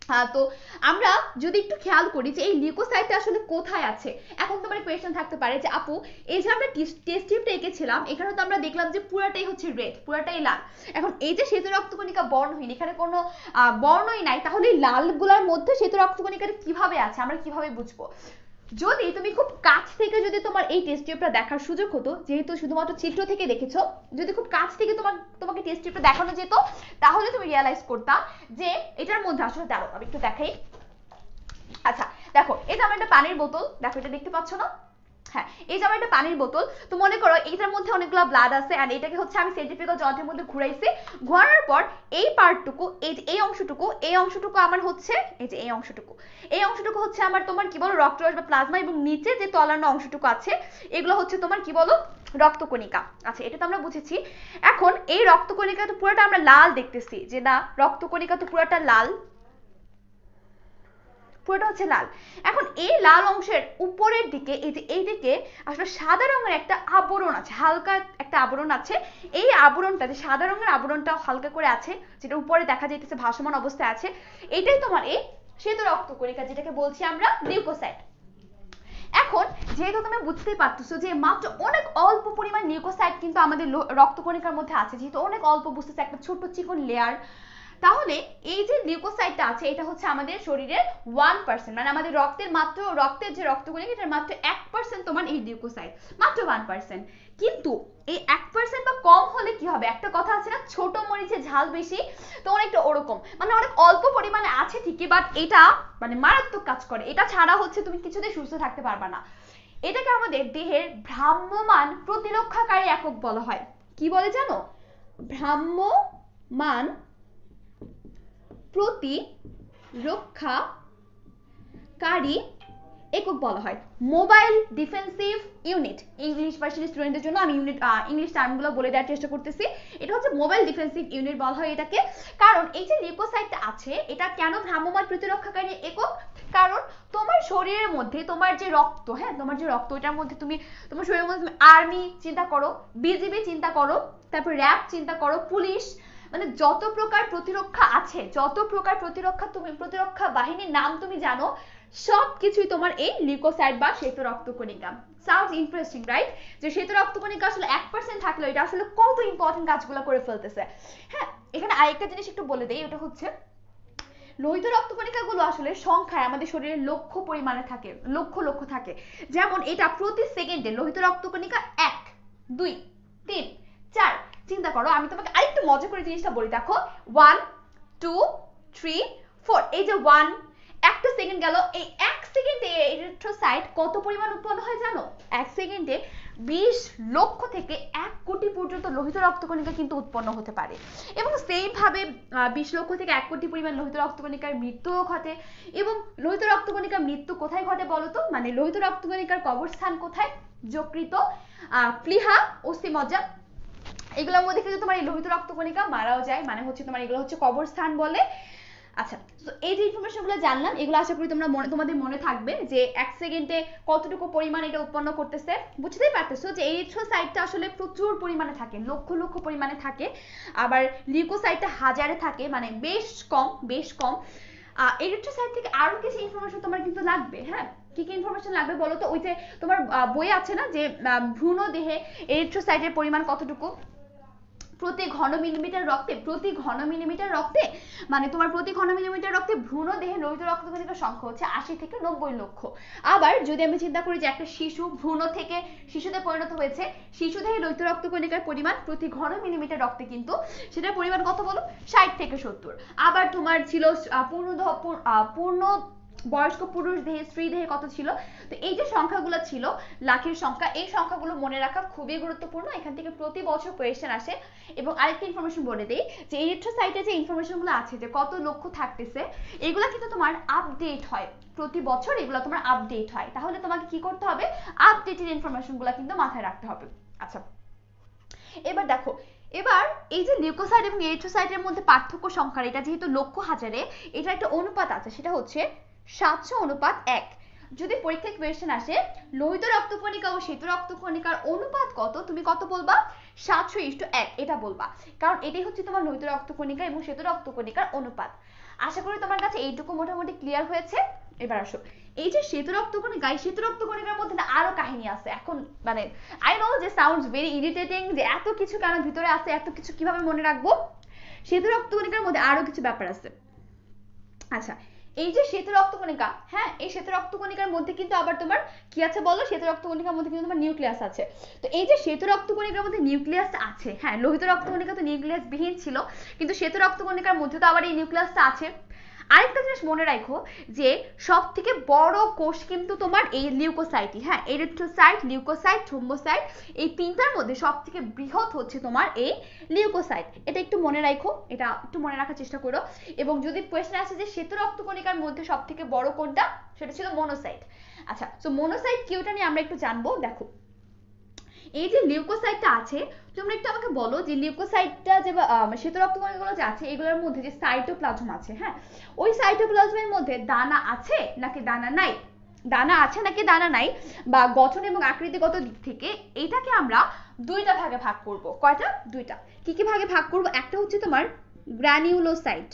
[SPEAKER 1] হ্যাঁ, তো আমরা যদি একটু খেয়াল করি যে এই লিউকোসাইটটা আসলে কোথায় আছে। এখন তোমার কোয়েশ্চেন থাকতে পারে যে আপু এই যে আমরা টেস্ট টিউবটা এঁকেছিলাম এখানে তো আমরা দেখলাম যে পুরাটাই হচ্ছে রেড, পুরাটাই লাল। এখন এই যে শ্বেত রক্তকণিকা বর্ণহীন, এখানে কোনো বর্ণই নাই, তাহলে লালগুলোর মধ্যে শ্বেত রক্তকণিকাটা কিভাবে আছে আমরা কিভাবে বুঝবো? যদি তুমি খুব কাছ থেকে যদি তোমার এই টেস্ট টিউবটা দেখার সুযোগ হতো, যেহেতু শুধুমাত্র চিত্র থেকে দেখেছো, যদি খুব কাছ থেকে তোমার তোমাকে টেস্ট টিউবটা দেখানো যেত তাহলে তুমি রিয়ালাইজ করতা যে এটার মধ্যে আসলে দাঁড়াও আমি একটু দেখাই। আচ্ছা দেখো, এটা আমার একটা পানির বোতল, দেখো এটা দেখতে পাচ্ছ না? হ্যাঁ, এই যে আমার একটা পানির বোতল, তো মনে করো এইটার মধ্যে অনেকগুলো ব্লাড আছে এন্ড এটাকে হচ্ছে আমি সেন্ট্রিফিউগাল যন্ত্রের মধ্যে ঘুরাইছি। ঘোরানোর পর এই পার্টটুকু, এই যে এই অংশটুকু, এই অংশটুকু আমার হচ্ছে এই যে এই অংশটুকু, এই অংশটুকু হচ্ছে আমার তোমার কি বলো রক্তরস বা প্লাজমা, এবং নিচে যে তলানো অংশটুকু আছে এগুলো হচ্ছে তোমার কি বলো রক্তকণিকা। আচ্ছা, এটা তো আমরা বুঝেছি। এখন এই রক্তকণিকা তো পুরোটা আমরা লাল দেখতেছি, যে না রক্তকণিকা তো পুরোটা লাল, পুরোটা হচ্ছে লাল। এখন এই লাল অংশের উপরের দিকে এই যে এই দিকে আসলে সাদা রঙের একটা আবরণ আছে, হালকা একটা আবরণ আছে। এই আবরণটা যে সাদা রঙের আবরণটা হালকা করে আছে, যেটা উপরে দেখা যাইতেছে ভাসমান অবস্থায় আছে, এটাই তোমার এই শ্বেত রক্তকণিকা, যেটাকে বলছি আমরা লিউকোসাইট। এখন যেহেতু তুমি বুঝতেই পারতেছো যে মাত্র অনেক অল্প পরিমাণ লিউকোসাইট কিন্তু আমাদের রক্তকণিকার মধ্যে আছে, যেহেতু অনেক অল্প বুঝতেছে একটা ছোট চিকন লেয়ার, তাহলে এই যে লিউকোসাইটটা আছে এটা হচ্ছে আমাদের শরীরের ওয়ান পার্সেন্ট, মানে আমাদের রক্তের মাত্র রক্তের যে রক্তকণিকা এটার মাত্র এক পার্সেন্ট তোমার এই লিউকোসাইট, মাত্র ওয়ান পার্সেন্ট। কিন্তু এই এক পার্সেন্ট বা কম হলে কি হবে, একটা কথা আছে না ছোট মরিচে ঝাল বেশি, তো অনেকটা ওরকম, মানে অনেক অল্প পরিমাণে আছে ঠিকই, বাট এটা মানে মারাত্মক কাজ করে। এটা ছাড়া হচ্ছে তুমি কিছুতেই সুস্থ থাকতে পারবা না। এটাকে আমাদের দেহের ভ্রাম্যমান প্রতিরক্ষাকারী একক বলা হয়। কি বলে জানো? ভ্রাম্যমান প্রতিরক্ষাকারী একক বলা হয়, মোবাইল ডিফেন্সিভ ইউনিট। ইংলিশ ভার্সনের স্টুডেন্টদের জন্য আমি ইউনিট ইংলিশ টার্মগুলো বলে দেওয়ার চেষ্টা করতেছি। এটা হচ্ছে মোবাইল ডিফেন্সিভ ইউনিট বলা হয় এটাকে, কারণ এই যে লিউকোসাইটটা আছে এটা কেন ভ্রাম্যমান প্রতিরক্ষাকারী একক, কারণ তোমার শরীরের মধ্যে তোমার যে রক্ত, হ্যাঁ তোমার যে রক্ত, এটার মধ্যে তুমি তোমার শরীরের মধ্যে তুমি আর্মি চিন্তা করো, বিজিবি চিন্তা করো, তারপর র্যাব চিন্তা করো, পুলিশ, মানে যত প্রকার প্রতিরক্ষা আছে, যত প্রকার প্রতিরক্ষা তুমি প্রতিরক্ষা বাহিনীর নাম তুমি জানো, সবকিছুই তোমার এই লিউকোসাইট বা শ্বেত রক্তকণিকা। Sounds interesting right? যে শ্বেত রক্তকণিকা আসলে এক পার্সেন্ট থাকলে এটা আসলে কত ইম্পর্টেন্ট কাজগুলো করে ফেলতেছে। হ্যাঁ, এখানে আরেকটা জিনিস একটু বলে দেই, ওটা হচ্ছে লোহিত রক্তকণিকা গুলো আসলে সংখ্যায় আমাদের শরীরে লক্ষ পরিমাণে থাকে, লক্ষ লক্ষ থাকে। যেমন এটা প্রতি সেকেন্ডে লোহিত রক্তকণিকা এক, দুই, তিন, চার, চিন্তা করো। আমি তোমাকে আরেকটু মজা করে জিনিসটা বলি, দেখো ওয়ান, টু, থ্রি, ফোর, এই যে ওয়ান একটা সেকেন্ড গেল, এই এক সেকেন্ডে এরিথ্রোসাইট কত পরিমাণ উৎপন্ন হয় জানো? এক সেকেন্ডে বিশ লক্ষ থেকে এক কোটি পর্যন্ত লোহিত রক্তকণিকা কিন্তু উৎপন্ন হতে পারে। এবং সেই ভাবে বিশ লক্ষ থেকে এক কোটি পরিমাণ লোহিত রক্তকণিকার মৃত্যুও ঘটে। এবং লোহিত রক্তকণিকার মৃত্যু কোথায় ঘটে বলতো? মানে লোহিত রক্তকণিকার কবরস্থান কোথায়? যকৃত, আহ প্লীহা, অস্থিমজ্জা, এগুলোর মধ্যে কিন্তু তোমার এই লোহিত রক্তকণিকা মারাও যায়, মানে হচ্ছে তোমার এগুলো হচ্ছে কবরস্থান বলে। আচ্ছা, তো এই যে ইনফরমেশন গুলো জানলাম, এগুলো আশা করি তোমরা মনে তোমাদের মনে থাকবে যে এক সেকেন্ডে কতটুকু পরিমাণ এটা উৎপন্ন করতেছে। বুঝতেই পারতেছো যে এরিথ্রোসাইটটা আসলে প্রচুর পরিমাণে থাকে, লক্ষ লক্ষ পরিমাণে থাকে, আবার লিউকোসাইটটা হাজারে থাকে, মানে বেশ কম, বেশ কম। আহ এরিথ্রোসাইট থেকে আরো কিছু ইনফরমেশন তোমার কিন্তু লাগবে। হ্যাঁ, কি কি ইনফরমেশন লাগবে বলো তো? ওই যে তোমার বই আছে না যে ভ্রূণ দেহে এরিথ্রোসাইটের পরিমাণ কতটুকু প্রতি ঘন মিলিমিটার রক্তে, প্রতি ঘন মিলিমিটার রক্তে, মানে তোমার প্রতি ঘন মিলিমিটার রক্তে ভ্রূণ দেহে লোহিত রক্তকণিকার সংখ্যা হচ্ছে আশি থেকে নব্বই লক্ষ। আবার যদি আমি চিন্তা করি যে একটা শিশু ভ্রূণ থেকে শিশুতে পরিণত হয়েছে, শিশু দেহে লোহিত রক্তকণিকার পরিমাণ প্রতি ঘন মিলিমিটার রক্তে কিন্তু সেটার পরিমাণ কত বলো? ষাট থেকে সত্তর। আবার তোমার ছিল পূর্ণ পূর্ণ বয়স্ক পুরুষ দেহে, স্ত্রী দেহে কত ছিল? তো এই যে সংখ্যাগুলো ছিল, লাখের সংখ্যা, এই সংখ্যাগুলো মনে রাখা খুবই গুরুত্বপূর্ণ। এখান থেকে প্রতি বছর কোয়েশ্চেন আসে। এবং আরেকটা ইনফরমেশন বলে দেই যে এরিথ্রোসাইটে যে ইনফরমেশনগুলো আছে যে কত লক্ষ থাকতেছে, এগুলো কিন্তু তোমার আপডেট হয় প্রতি বছর, এগুলো তোমার আপডেট হয়। তাহলে তোমাকে কি করতে হবে? আপডেটেড ইনফরমেশনগুলো কিন্তু মাথায় রাখতে হবে। আচ্ছা, এবার দেখো, এবার এই যে লিউকোসাইট এবং এরিথ্রোসাইটের মধ্যে পার্থক্য সংখ্যার, এটা যেহেতু লক্ষ হাজারে, এটা একটা অনুপাত আছে, সেটা হচ্ছে সাতশো অনুপাত এক। যদি পরীক্ষায় কোয়েশ্চেন আসে লোহিত রক্তকণিকা ও শ্বেত রক্তকণিকার অনুপাত কত, তুমি কত বলবা? সাতশো ইস্টু এক, এটা বলবা, কারণ এটাই হচ্ছে তোমার লোহিত রক্তকণিকা এবং শ্বেত রক্তকণিকার অনুপাত। আশা করি তোমার কাছে এইটুকু মোটামুটি ক্লিয়ার হয়েছে। এবার আসো, এই যে শ্বেত রক্তকণিকা, এই শ্বেত রক্তকণিকার মধ্যে না আরো কাহিনী আছে। এখন মানে আই নো যে সাউন্ডস ভেরি ইরিটেটিং, যে এত কিছু কেন ভিতরে আছে, এত কিছু কিভাবে মনে রাখবো। শ্বেত রক্তকণিকার মধ্যে আরো কিছু ব্যাপার আছে। আচ্ছা, এই যে শ্বেত রক্তকণিকা, হ্যাঁ এই শ্বেত রক্তকণিকার মধ্যে কিন্তু আবার তোমার কি আছে বলো, শ্বেত রক্তকণিকার মধ্যে কিন্তু তোমার নিউক্লিয়াস আছে। তো এই যে শ্বেত রক্তকণিকার মধ্যে নিউক্লিয়াস আছে, হ্যাঁ লোহিত রক্তকণিকা তো নিউক্লিয়াস বিহীন ছিল, কিন্তু শ্বেত রক্তকণিকার মধ্যে তো আবার এই নিউক্লিয়াসটা আছে। আরেকটা জিনিস মনে রাখো যে সব থেকে বড় কোষ কিন্তু তোমার এই লিউকোসাইটই, হ্যাঁ এরিথ্রোসাইট, লিউকোসাইট, থ্রোম্বোসাইট, এই তিনটার মধ্যে সব থেকে বৃহৎ হচ্ছে তোমার এই লিউকোসাইট। এটা একটু মনে রাখো, এটা একটু মনে রাখার চেষ্টা করো। এবং যদি কোয়েশ্চেন আসে যে শ্বেত রক্তকণিকার মধ্যে সব থেকে বড় কোনটা, সেটা ছিল মনোসাইট। আচ্ছা, তো মনোসাইট কি ওটা নিয়ে আমরা একটু জানবো। দেখো, এই যে লিউকোসাইটটা আছে, তোমরা একটু আমাকে বলো যে লিউকোসাইটটা যে শ্বেত রক্তকণিকাগুলো যে আছে এগুলোর মধ্যে যে সাইটোপ্লাজম আছে, হ্যাঁ ওই সাইটোপ্লাজমের মধ্যে দানা আছে নাকি দানা নাই, দানা আছে নাকি দানা নাই, বা গঠন এবং আকৃতিগত দিক থেকে এটাকে আমরা দুইটা ভাগে ভাগ করব। কয়টা? দুইটা। কি কি ভাগে ভাগ করব? একটা হচ্ছে তোমার গ্রানিউলোসাইট,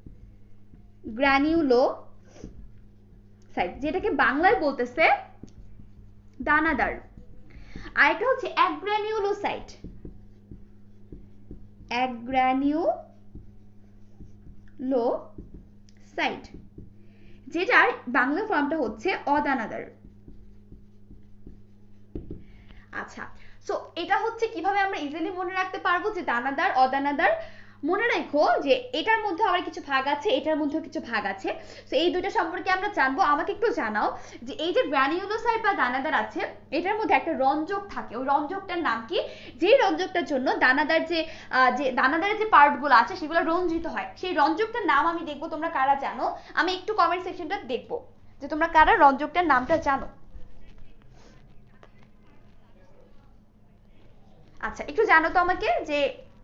[SPEAKER 1] গ্রানিউলোসাইট যেটাকে বাংলায় বলতেছে দানাদার। আরেকটা হচ্ছে অ্যাগ্রানিউলোসাইট, অ্যাগ্রানিউলোসাইট যেটার বাংলা ফর্মটা হচ্ছে অদানাদার। আচ্ছা, সো এটা হচ্ছে কিভাবে আমরা ইজিলি মনে রাখতে পারবো যে দানাদার অদানাদার। মনে রাখো যে এটার মধ্যে আবার কিছু ভাগ আছে, এটার মধ্যে কিছু ভাগ আছে। তো এই দুটো সম্পর্কে আমরা জানবো। আমাকে একটু জানাও যে এই যে গ্রানিউলোসাইট বা দানাদার আছে, এটার মধ্যে একটা রঞ্জক থাকে, ওই রঞ্জকটার নাম কি? যেই রঞ্জকটার জন্য দানাদার যে যে দানাদারের যে পার্টগুলো আছে সেগুলো রঞ্জিত হয়, সেই রঞ্জকটার নাম আমি দেখবো তোমরা কারা জানো। আমি একটু কমেন্ট সেকশনটা দেখবো যে তোমরা কারা রঞ্জকটার নামটা জানো। আচ্ছা, একটু জানো তো আমাকে যে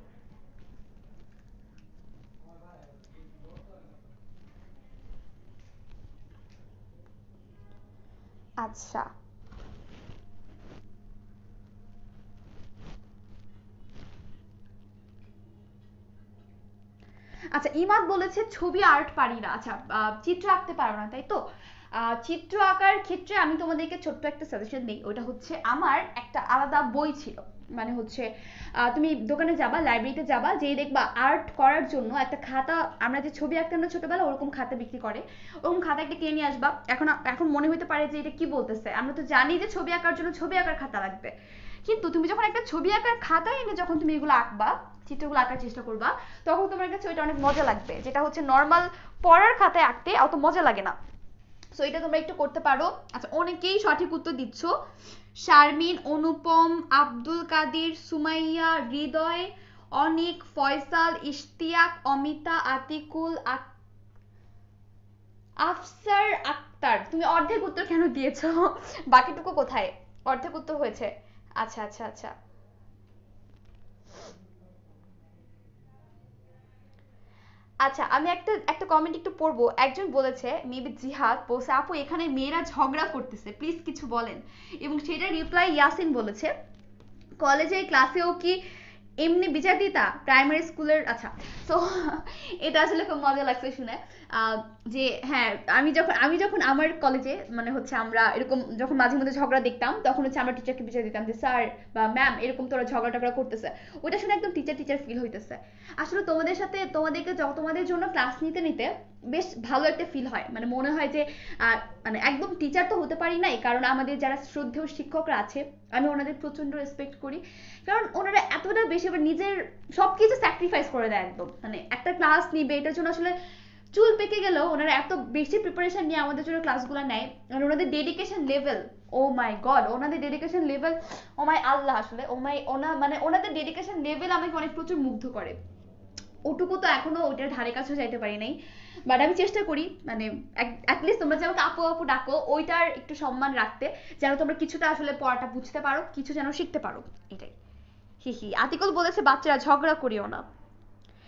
[SPEAKER 1] আচ্ছা আচ্ছা ইমাদ বলেছে ছবি আর্ট পারি না। আচ্ছা, চিত্র আঁকতে পারো না তাই তো? চিত্র আঁকার ক্ষেত্রে আমি তোমাদেরকে ছোট্ট একটা সাজেশন দিই। ওটা হচ্ছে আমার একটা আলাদা বই ছিল, মানে হচ্ছে তুমি দোকানে যাবা, লাইব্রেরিতে যাবা, যেই দেখবা আর্ট করার জন্য একটা খাতা, আমরা যে ছবি আঁকতাম না ছোটবেলা ওরকম খাতা বিক্রি করে, ওরকম খাতা একটা কিনে নিয়ে আসবা। এখন এখন মনে হতে পারে যে এটা কি বলতেছে, আমরা তো জানি যে ছবি আঁকার জন্য ছবি আঁকার খাতা লাগবে, কিন্তু তুমি যখন একটা ছবি আঁকার খাতা এনে যখন তুমি এগুলো আঁকবা, চিত্রগুলো আঁকার চেষ্টা করবা, তখন তোমার কাছে ওইটা অনেক মজা লাগবে, যেটা হচ্ছে নর্মাল পড়ার খাতায় আঁকতে অত মজা লাগে না। সো এটা তোমরা একটু করতে পারো। আচ্ছা, অনেকেই সঠিক উত্তর দিচ্ছ। শারমিন, অনুপম, আব্দুল কাদির, সুমাইয়া, হৃদয়, অনিক, ফয়সাল, ইশতিয়াক, অমিতা, আতিকুল, আফসার আক্তার। তুমি অর্ধেক উত্তর কেন দিয়েছো? বাকিটুকু কোথায়? অর্ধেক উত্তর হয়েছে। আচ্ছা আচ্ছা আচ্ছা আচ্ছা আমি একটা একটা কমেন্ট একটু পড়বো। একজন বলেছে, মেবি জিহাদ বলছে, আপু এখানে মেয়েরা ঝগড়া করতেছে, প্লিজ কিছু বলেন। এবং সেটা রিপ্লাই ইয়াসিন বলেছে, কলেজে ক্লাসেও কি এমনি বিচার দিতা প্রাইমারি স্কুলের। আচ্ছা, তো এটা আসলে খুব মজা লাগছে শুনে যে হ্যাঁ আমি যখন আমি যখন আমার কলেজে মানে হচ্ছে আমরা এরকম যখন মাঝে মধ্যে ঝগড়া দেখতাম, তখন হচ্ছে আমরা টিচারকে বিচার দিতাম যে স্যার বা ম্যাম এরকম তোরা ঝগড়া টগড়া করতেছে। ওটা শুনে একদম টিচার টিচার ফিল হইতেছে। আসলে তোমাদের সাথে তোমাদেরকে তোমাদের জন্য ক্লাস নিতে নিতে বেশ ভালো একটা ফিল হয়, মানে মনে হয় যে মানে একদম টিচার তো হতে পারি নাই, কারণ আমাদের যারা শ্রদ্ধেয় শিক্ষকরা আছে আমি ওনাদের প্রচন্ড রেসপেক্ট করি, কারণ ওনারা এতটা বেশি আবার নিজের সবকিছু স্যাক্রিফাইস করে দেয় একদম। মানে একটা ক্লাস নিবে এটার জন্য আসলে চুল পেকে গেলেও ওনারা এত বেশি প্রিপারেশন নিয়ে আমাদের জন্য ক্লাসগুলো নেয়, আর ওনাদের dedication level, oh my god, ওনাদের dedication level, oh my Allah, আসলে ও মাই ওনা মানে ওনাদের ডেডিকেশন লেভেল আমাকে অনেক প্রচুর মুগ্ধ করে। ওটুকু তো এখনো ওইটার ধারে কাছেও যাইতে পারি নাই, বাট আমি চেষ্টা করি মানে অ্যাটলিস্ট তোমরা যে আমাকে আপু আপু ডাকো ওইটার একটু সম্মান রাখতে, যেন তোমরা কিছুটা আসলে পড়াটা বুঝতে পারো, কিছু যেন শিখতে পারো, এটাই। হি হি আতিকুল বলেছে বাচ্চারা ঝগড়া করিও না।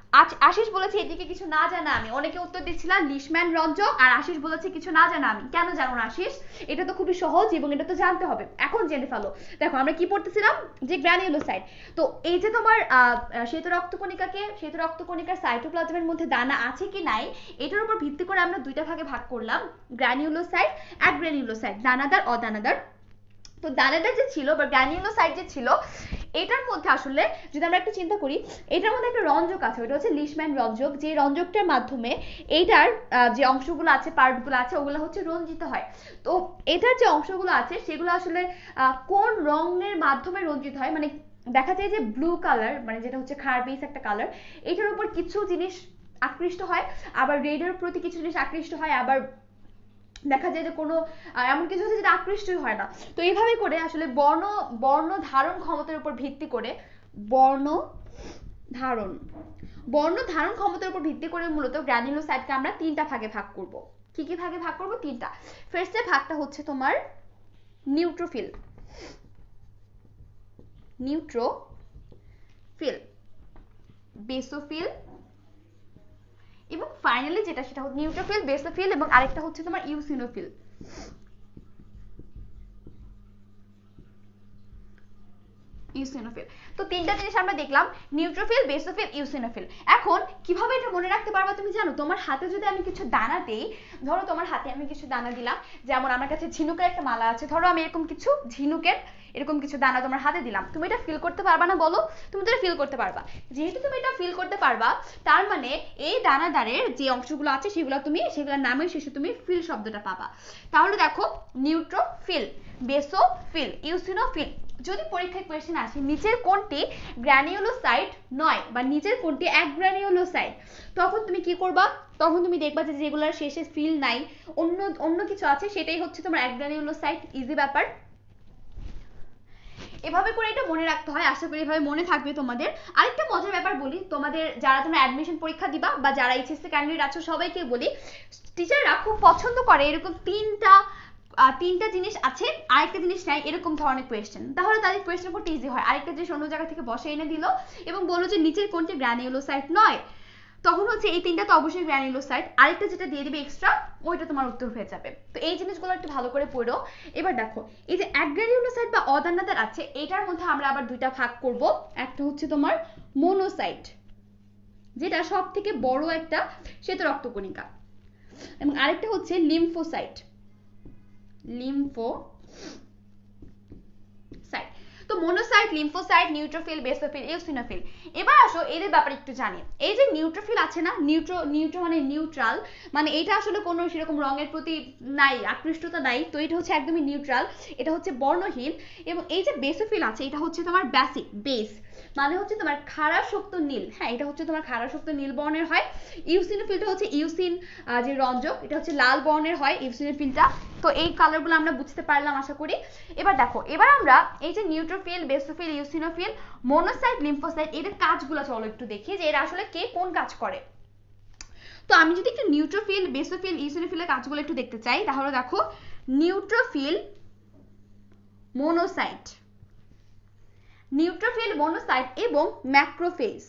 [SPEAKER 1] আশিস বলেছে এদিকে কিছু না জানা আমি, অনেকে উত্তর দিচ্ছিলাম লিশম্যান রঞ্জক, আর আশিস বলেছে কিছু না জানা আমি। কেন জানো না আশিস? এটা তো খুবই সহজ এবং এটা তো জানতে হবে, এখন জেনে ফেলো। দেখো আমরা কি পড়তেছিলাম, যে গ্র্যানিউলোসাইট। তো এই যে তোমার শ্বেত রক্তকণিকাকে শ্বেত রক্তকণিকার সাইটোপ্লাজমের মধ্যে দানা আছে কি নাই, এটার উপর ভিত্তি করে আমরা দুইটা ভাগে ভাগ করলাম, গ্র্যানিউলোসাইট আর গ্র্যানিউলোসাইট, দানাদার অদানাদার। তো দানাদার যে ছিল বা গ্র্যানিউলোসাইট যে ছিল, এটার মধ্যে আসলে যদি আমরা একটু চিন্তা করি, এটার মধ্যে একটা রঞ্জক আছে, ওটা হচ্ছে লিশম্যান রঞ্জক, যে রঞ্জকটার মাধ্যমে এইটার যে অংশগুলো আছে, পার্টগুলো আছে, ওগুলো হচ্ছে রঞ্জিত হয়। তো এটার যে অংশগুলো আছে সেগুলো আসলে কোন রঙের মাধ্যমে রঞ্জিত হয়, মানে দেখা যায় যে ব্লু কালার, মানে যেটা হচ্ছে খার বেস একটা কালার, এটার উপর কিছু জিনিস আকৃষ্ট হয়, আবার রেডের প্রতি কিছু জিনিস আকৃষ্ট হয়, আবার দেখা যায় যে কোনো এমন কিছু হচ্ছে যেটা আকৃষ্টই হয় না। তো এইভাবে করে আসলে বর্ণ বর্ণ ধারণ ক্ষমতার উপর ভিত্তি করে বর্ণ ধারণ বর্ণ ধারণ ক্ষমতার উপর ভিত্তি করে মূলত গ্র্যানিউলোসাইটকে আমরা তিনটা ভাগে ভাগ করব। কি কি ভাগে ভাগ করব? তিনটা। ফার্স্টে ভাগটা হচ্ছে তোমার নিউট্রোফিল, নিউট্রোফিল, বেসোফিল এবং ফাইনালি যেটা সেটা হচ্ছে নিউট্রোফিল, বেসোফিল এবং আরেকটা হচ্ছে তোমার ইউসিনোফিল। ইউসিনোফিল। তো তিনটা জিনিস আমরা দেখলাম, নিউট্রোফিল, বেসোফিল, ইউসিনোফিল। এখন কিভাবে এটা মনে রাখতে পারবা তুমি জানো? তোমার হাতে যদি আমি কিছু দানা দেই, ধরো তোমার হাতে আমি কিছু দানা দিলাম, যেমন আমার কাছে ঝিনুকের একটা মালা আছে, ধরো আমি এরকম কিছু ঝিনুকের এরকম কিছু দানা তোমার হাতে দিলাম, তুমি এটা ফিল করতে পারবা না বলো? তুমি তো এটা ফিল করতে পারবা। যেহেতু তুমি এটা ফিল করতে পারবা, তার মানে এই দানাদারের যে অংশগুলো আছে সেগুলো তুমি সেগুলোর নামের শেষে তুমি ফিল শব্দটা পাবা। তাহলে দেখো, নিউট্রোফিল, বেসোফিল, ইউসিনোফিল। যদি পরীক্ষায় কোয়েশ্চেন আসে নিচের কোনটি গ্র্যানিউলোসাইট নয় বা নিচের কোনটি এক গ্র্যানিউলোসাইট, তখন তুমি কি করবা? তখন তুমি দেখবা যে যেগুলোর শেষে ফিল নাই, অন্য অন্য কিছু আছে, সেটাই হচ্ছে তোমার এক গ্র্যানিউলোসাইট। ইজি ব্যাপার। এভাবে করে এটা মনে রাখতে হয়, আশা করি এভাবে মনে থাকবে তোমাদের। আরেকটা মজার ব্যাপার বলি, তোমাদের যারা তোমরা অ্যাডমিশন পরীক্ষা দিবা বা যারা এইচএসসি ক্যান্ডিডেট আছো সবাইকে বলি, টিচাররা খুব পছন্দ করে এরকম তিনটা তিনটা জিনিস আছে আরেকটা জিনিস নাই এরকম ধরনের কোয়েশ্চেন। তাহলে তাদের কোয়েশ্চেন করতে ইজি হয়। আরেকটা জিনিস অন্য জায়গা থেকে বসে এনে দিল এবং বললো যে নিচের কোনটি গ্র্যানিউলোসাইট নয়, তখন হচ্ছে এই তিনটা তো অবশ্যই গ্র্যানিউলোসাইট, আরেকটা যেটা দিয়ে দিবে এক্সট্রা, ওইটা তোমার উত্তর হয়ে যাবে। তো এই জিনিসগুলো একটু ভালো করে পড়ো। এবার দেখো, এই যে এক গ্র্যানিউলোসাইট বা অদানাদার আছে, এটার মধ্যে আমরা আবার দুইটা ভাগ করব। একটা হচ্ছে তোমার মোনোসাইট, যেটা সব থেকে বড় একটা শ্বেত রক্তকণিকা, এবং আরেকটা হচ্ছে লিম্ফোসাইট, লিম্ফোসাইট। তো monocyte, lymphocyte, neutrophil, basophil, eosinophil. এবার আসো এদের ব্যাপারে একটু জানি। এই যে নিউট্রোফিল আছে না, নিউট্রো নিউট্রো মানে নিউট্রাল, মানে এটা আসলে কোনো সেরকম রঙের প্রতি নাই, আকৃষ্টতা নাই, তো এটা হচ্ছে একদমই নিউট্রাল, এটা হচ্ছে বর্ণহীন। এবং এই যে বেসোফিল আছে, এটা হচ্ছে তোমার বেসিক, বেস মানে হচ্ছে তোমার খাড়াশক্ত নীল, হ্যাঁ এটা হচ্ছে তোমার খাড়াশক্ত নীল বর্ণের হয়। ইউসিনোফিলটা হচ্ছে ইউসিন যে রঞ্জক, এটা হচ্ছে লাল বর্ণের হয় ইউসিনোফিলটা। তো এই কালারগুলো আমরা বুঝতে পারলাম আশা করি। এবার দেখো, এবার আমরা এই যে neutrophil, basophil, eosinophil, monocyte, lymphocyte, এদের কাজগুলো চলো একটু দেখি যে এরা আসলে কে কোন কাজ করে। তো আমি যদি একটু নিউট্রোফিল, বেসোফিল, ইউসিনোফিলের কাজগুলো একটু দেখতে চাই, তাহলে দেখো নিউট্রোফিল, মোনোসাইট, নিউট্রোফিল, মোনোসাইট এবং ম্যাক্রোফেজ,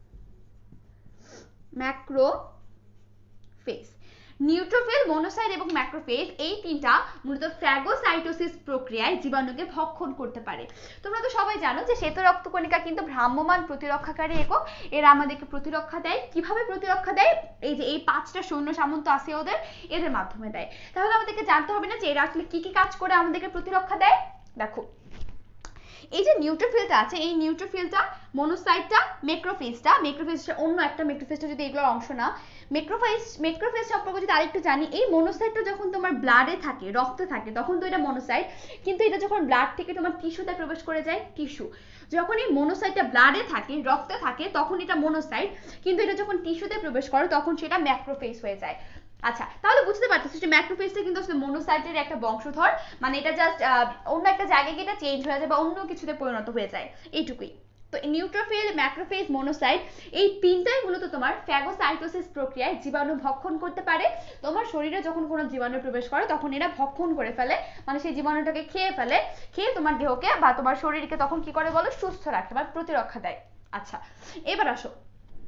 [SPEAKER 1] ম্যাক্রোফেজ। নিউট্রোফিল, মোনোসাইট এবং ম্যাক্রোফেজ এই তিনটা মূলত ফ্যাগোসাইটোসিস প্রক্রিয়ায় জীবাণুকে ভক্ষণ করতে পারে। তোমরা তো সবাই জানো যে শ্বেত রক্তকণিকা কিন্তু ভ্রাম্যমাণ প্রতিরক্ষাকারী একক, এরা আমাদেরকে প্রতিরক্ষা দেয়। কিভাবে প্রতিরক্ষা দেয়? এই যে এই পাঁচটা সৈন্য সামন্ত আছে ওদের, এদের মাধ্যমে দেয়। তাহলে আমাদেরকে জানতে হবে না যে এরা আসলে কি কি কাজ করে আমাদেরকে প্রতিরক্ষা দেয়। দেখো, এই যে নিউট্রোফিলটা আছে, এই নিউট্রোফিলটা, মোনোসাইটটা, ম্যাক্রোফেজটা, ম্যাক্রোফেজটা অন্য একটা, ম্যাক্রোফেজটা যদি এগুলোর অংশ না। ম্যাক্রোফেজ ম্যাক্রোফেজ সম্পর্কে যদি আরেকটু জানি, এই মোনোসাইটটা যখন তোমার ব্লাডে থাকে, রক্তে থাকে, তখন তো এটা মোনোসাইট, কিন্তু এটা যখন ব্লাড থেকে তোমার টিস্যুতে প্রবেশ করে যায়, টিস্যু, যখন এই মোনোসাইটটা ব্লাডে থাকে, রক্তে থাকে, তখন এটা মোনোসাইট, কিন্তু এটা যখন টিস্যুতে প্রবেশ করে তখন সেটা ম্যাক্রোফেজ হয়ে যায়। আচ্ছা, তাহলে বুঝতে পারতেছো যে ম্যাক্রোফেজটা কিন্তু আসলে মোনোসাইটের একটা বংশধর, মানে এটা জাস্ট অন্য একটা জায়গায় গিয়ে এটা চেঞ্জ হয়ে যায় বা অন্য কিছুতে পরিণত হয়ে যায়, এইটুকুই। তো নিউট্রোফিল, ম্যাক্রোফেজ, মোনোসাইট এই তিনটাই মূলত তোমার ফ্যাগোসাইটোসিস প্রক্রিয়ায় জীবাণু ভক্ষণ করতে পারে। তোমার শরীরে যখন কোনো জীবাণু প্রবেশ করে তখন এরা ভক্ষণ করে ফেলে, মানে সেই জীবাণুটাকে খেয়ে ফেলে, খেয়ে তোমার দেহকে বা তোমার শরীরকে তখন কি করে বলো, সুস্থ রাখে বা প্রতিরক্ষা দেয়। আচ্ছা, এবার আসো,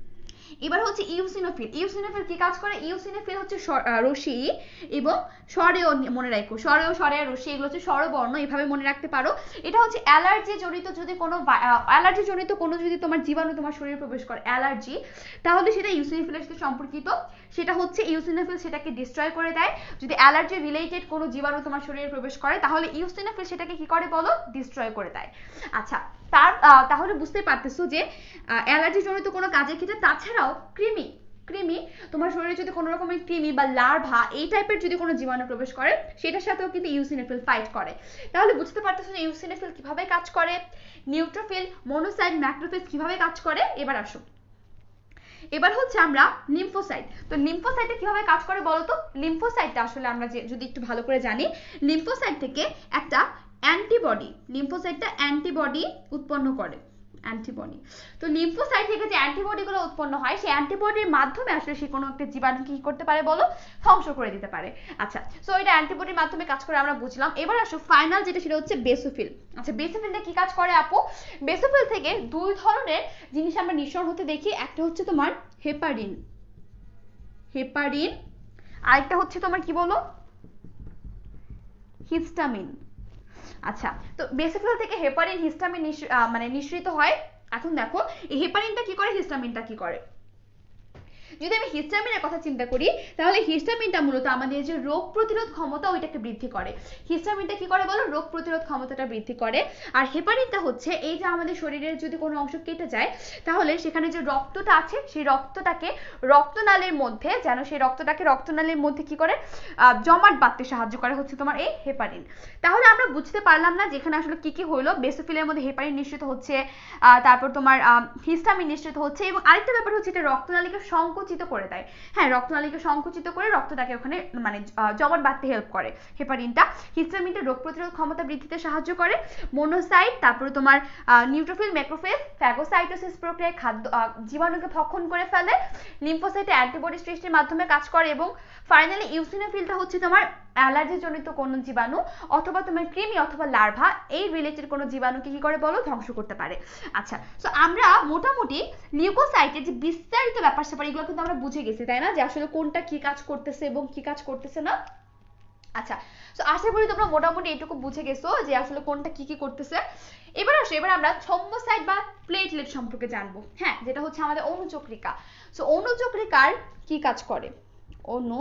[SPEAKER 1] এবার হচ্ছে ইউসিনোফিল। ইউসিনোফিল কি কাজ করে? ইউসিনোফিল হচ্ছে রশ্মি এবং স্বরেও মনে রাখো, স্বরেও স্বরে রশ্মি এগুলো হচ্ছে স্বরবর্ণ, এভাবে মনে রাখতে পারো। এটা হচ্ছে অ্যালার্জি জনিত যদি কোনো অ্যালার্জি জনিত কোনো যদি তোমার জীবাণু তোমার শরীরে প্রবেশ করে, অ্যালার্জি, তাহলে সেটা ইউসিনোফিলের সাথে সম্পর্কিত, সেটা হচ্ছে ইউসিনোফিল সেটাকে ডিস্ট্রয় করে দেয়। যদি অ্যালার্জি রিলেটেড কোনো জীবাণু তোমার শরীরে প্রবেশ করে তাহলে ইউসিনোফিল সেটাকে কি করে বলো? ডিস্ট্রয় করে দেয়। আচ্ছা, তার তাহলে বুঝতে পারতেছো যে অ্যালার্জি জনিত কোনো কাজের ক্ষেত্রে, তাছাড়াও কৃমি কৃমি তোমার শরীরে যদি কোনো রকমের কৃমি বা লার্ভা এই টাইপের যদি কোনো জীবাণু প্রবেশ করে সেটার সাথেও কিন্তু ইউসিনোফিল ফাইট করে। তাহলে বুঝতে পারতেছো যে ইউসিনোফিল কিভাবে কাজ করে, নিউট্রোফিল, মনোসাইট, ম্যাক্রোফেজ কিভাবে কাজ করে। এবার আসো, এবার হচ্ছে আমরা লিম্ফোসাইট। তো লিম্ফোসাইটে কিভাবে কাজ করে বলো তো? লিম্ফোসাইটটা আসলে আমরা যদি একটু ভালো করে জানি, লিম্ফোসাইট থেকে একটা অ্যান্টিবডি, লিম্ফোসাইটটা অ্যান্টিবডি উৎপন্ন করে, অ্যান্টিবডি। তো লিম্ফোসাইট থেকে যে অ্যান্টিবডিগুলো উৎপন্ন হয় সেই অ্যান্টিবডির মাধ্যমে আসলে সে কোনো একটা জীবাণু কি করতে পারে বলো? ধ্বংস করে দিতে পারে। আচ্ছা, সো এটা অ্যান্টিবডির মাধ্যমে কাজ করে আমরা বুঝলাম। এবার আসো ফাইনাল যেটা, সেটা হচ্ছে বেসোফিল। আচ্ছা, বেসোফিলটা কি কাজ করে আপু? বেসোফিল থেকে দুই ধরনের জিনিস আমরা নিঃসরণ হতে দেখি। একটা হচ্ছে তোমার হেপারিন, হেপারিন, আরেকটা হচ্ছে তোমার কি বলো? হিস্টামিন। আচ্ছা, তো বেসোফিল থেকে হেপারিন, হিস্টামিন মানে নিঃসৃত হয়। এখন দেখো এই হেপারিনটা কি করে, হিস্টামিনটা কি করে। যদি আমি হিস্টামিনের কথা চিন্তা করি তাহলে হিস্টামিনটা মূলত আমাদের যে রোগ প্রতিরোধ ক্ষমতা ওইটাকে বৃদ্ধি করে। হিস্টামিনটা কি করে বলো? রোগ প্রতিরোধ ক্ষমতাটা বৃদ্ধি করে। আর হেপারিনটা হচ্ছে এই যে আমাদের শরীরের যদি কোনো অংশ কেটে যায় তাহলে সেখানে যে রক্তটা আছে সেই রক্তটাকে রক্তনালীর মধ্যে, যেন সেই রক্তটাকে রক্তনালীর মধ্যে কি করে জমাট বাঁধতে সাহায্য করে হচ্ছে তোমার এই হেপারিন। তাহলে আমরা বুঝতে পারলাম না যেখানে আসলে কি কি হইলো। বেসোফিলের মধ্যে হেপারিন নিঃসৃত হচ্ছে, তারপর তোমার হিস্টামিন নিঃসৃত হচ্ছে, এবং আরেকটা ব্যাপার হচ্ছে এটা রক্তনালীকে সংকুচিত করে দেয়। হ্যাঁ, রক্তনালীকে সংকুচিত করে রক্তটাকে ওখানে মানে জমাট বাঁধতে হেল্প করে হেপারিনটা। হিস্টামিনটা রোগ প্রতিরোধ ক্ষমতা বৃদ্ধিতে সাহায্য করে। মনোসাইট, তারপরে তোমার নিউট্রোফিল, ম্যাক্রোফেজ ফ্যাগোসাইটোসিস প্রক্রিয়ায় খাদ্য জীবাণুকে ভক্ষণ করে ফেলে। লিম্ফোসাইটে অ্যান্টিবডি সৃষ্টির মাধ্যমে কাজ করে। এবং ফাইনালি ইউসিনোফিলটা হচ্ছে তোমার অ্যালার্জি জনিত কোনো জীবাণু অথবা তোমার কৃমি অথবা লার্ভা এই রিলেটেড কোনো জীবাণুকে কি করে বলো? ধ্বংস করতে পারে। আচ্ছা, সো আমরা মোটামুটি লিউকোসাইটের যে বিস্তারিত ব্যাপার স্যাপার এগুলো কিন্তু আমরা বুঝে গেছি, তাই না? যে আসলে কোনটা কি কাজ করতেছে এবং কি কাজ করতেছে না। আচ্ছা, সো আশা করি তোমরা মোটামুটি এটুকু বুঝে গেছো যে আসলে কোনটা কি কি করতেছে। এবার আসো, এবার আমরা থ্রম্বোসাইট বা প্লেটলেট সম্পর্কে জানবো। হ্যাঁ, যেটা হচ্ছে আমাদের অণুচক্রিকা। সো অণুচক্রিকার কি কাজ করে? অণু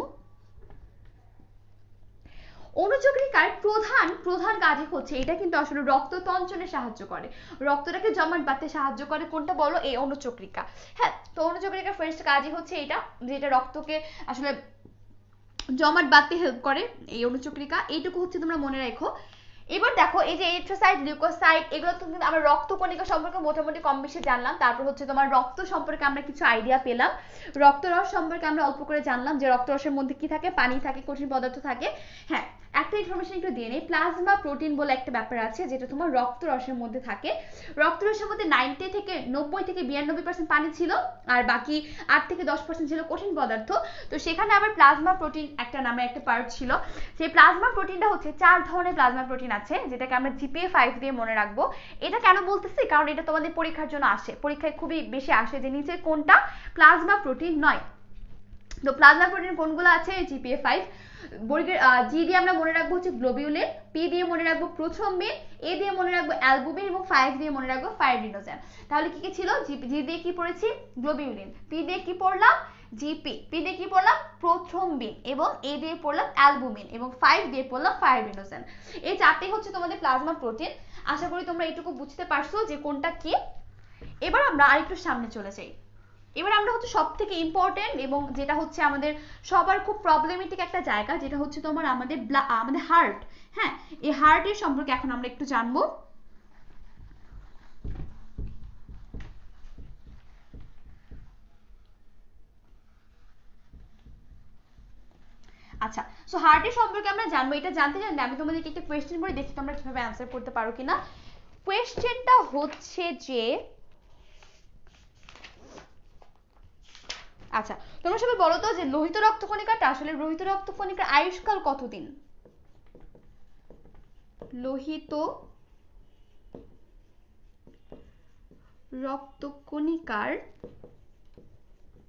[SPEAKER 1] অণুচক্রিকার প্রধান প্রধান কাজই হচ্ছে এটা কিন্তু আসলে রক্ততঞ্চনে সাহায্য করে, রক্তটাকে জমাট বাঁধতে সাহায্য করে। কোনটা বলো? এই অণুচক্রিকা। হ্যাঁ, তো অণুচক্রিকার ফার্স্ট কাজই হচ্ছে এটা, যেটা রক্তকে আসলে জমাট বাঁধতে হেল্প করে, এই অণুচক্রিকা। এইটুকু হচ্ছে তোমরা মনে রাখো। এবার দেখো এই যে এরিথ্রোসাইট, লিউকোসাইট এগুলো তো আমরা রক্তকণিকা সম্পর্কে মোটামুটি কম বেশি জানলাম। তারপর হচ্ছে তোমার রক্ত সম্পর্কে আমরা কিছু আইডিয়া পেলাম। রক্তরস সম্পর্কে আমরা অল্প করে জানলাম যে রক্তরসের মধ্যে কি থাকে, পানি থাকে, কঠিন পদার্থ থাকে। হ্যাঁ, একটা ইনফরমেশন একটু দিয়ে নেই, প্লাজমা প্রোটিন বলে একটা ব্যাপার আছে যেটা তোমার রক্তরসের মধ্যে থাকে। রক্তরসের মধ্যে নাইনটি থেকে নব্বই থেকে বিরানব্বই পার্সেন্ট পানি ছিল, আর বাকি আট থেকে দশ পার্সেন্ট ছিল কঠিন পদার্থ। তো সেখানে আবার প্লাজমা প্রোটিন একটা নামে একটা পার্ট ছিল। সেই প্লাজমা প্রোটিনটা হচ্ছে চার ধরনের প্লাজমা প্রোটিন আছে যেটাকে আমরা জিপিএ ফাইভ দিয়ে মনে রাখবো। এটা কেন বলতেছি? কারণ এটা তোমাদের পরীক্ষার জন্য আসে, পরীক্ষায় খুবই বেশি আসে যে নিচে কোনটা প্লাজমা প্রোটিন নয়। তো প্লাজমা প্রোটিন কোনগুলো আছে? GPA five. বর্গের জি দিয়ে আমরা মনে রাখবো হচ্ছে গ্লোবিউলিন, পি দিয়ে মনে রাখবো প্রোথ্রম্বিন, এ দিয়ে মনে রাখবো অ্যালবুমিন এবং ফাইভ দিয়ে মনে রাখবো ফাইব্রিনোজেন। তাহলে কি কি ছিল? জি দিয়ে কি পড়েছি? গ্লোবিউলিন। পি দিয়ে কি পড়লাম? জিপি। পি দিয়ে কি পড়লাম? প্রোথ্রম্বিন। এবং এ দিয়ে পড়লাম অ্যালবুমিন, এবং ফাইভ দিয়ে পড়লাম ফাইব্রিনোজেন। এই চারটেই হচ্ছে তোমাদের প্লাজমা প্রোটিন। আশা করি তোমরা এটুকু বুঝতে পারছো যে কোনটা কি। এবার আমরা আরেকটু সামনে চলে যাই। এবার আমরা হচ্ছে সব থেকে ইম্পর্টেন্ট এবং যেটা হচ্ছে আমাদের সবার খুব প্রবলেমেটিক একটা জায়গা, যেটা হচ্ছে তোমার আমাদের আমাদের হার্ট। হ্যাঁ, এই হার্টের সম্পর্কে এখন আমরা একটু জানবো। আচ্ছা, সো হার্টের সম্পর্কে আমরা জানবো। এটা জানতে জানতে আমি তোমাদেরকে একটা কোয়েশ্চেন করে দেখি তোমরা কিভাবে অ্যান্সার করতে পারো কিনা। কোয়েশ্চেনটা হচ্ছে যে, আচ্ছা তোমরা সবাই বলো তো যে লোহিত রক্তকণিকাটা আসলে লোহিত রক্তকণিকার আয়ুষ্কাল কতদিন? লোহিত রক্তকণিকার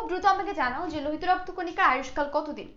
[SPEAKER 1] দ্রুত আমাকে জানাও যে লোহিত রক্তকণিকার আয়ুষ্কাল কতদিন।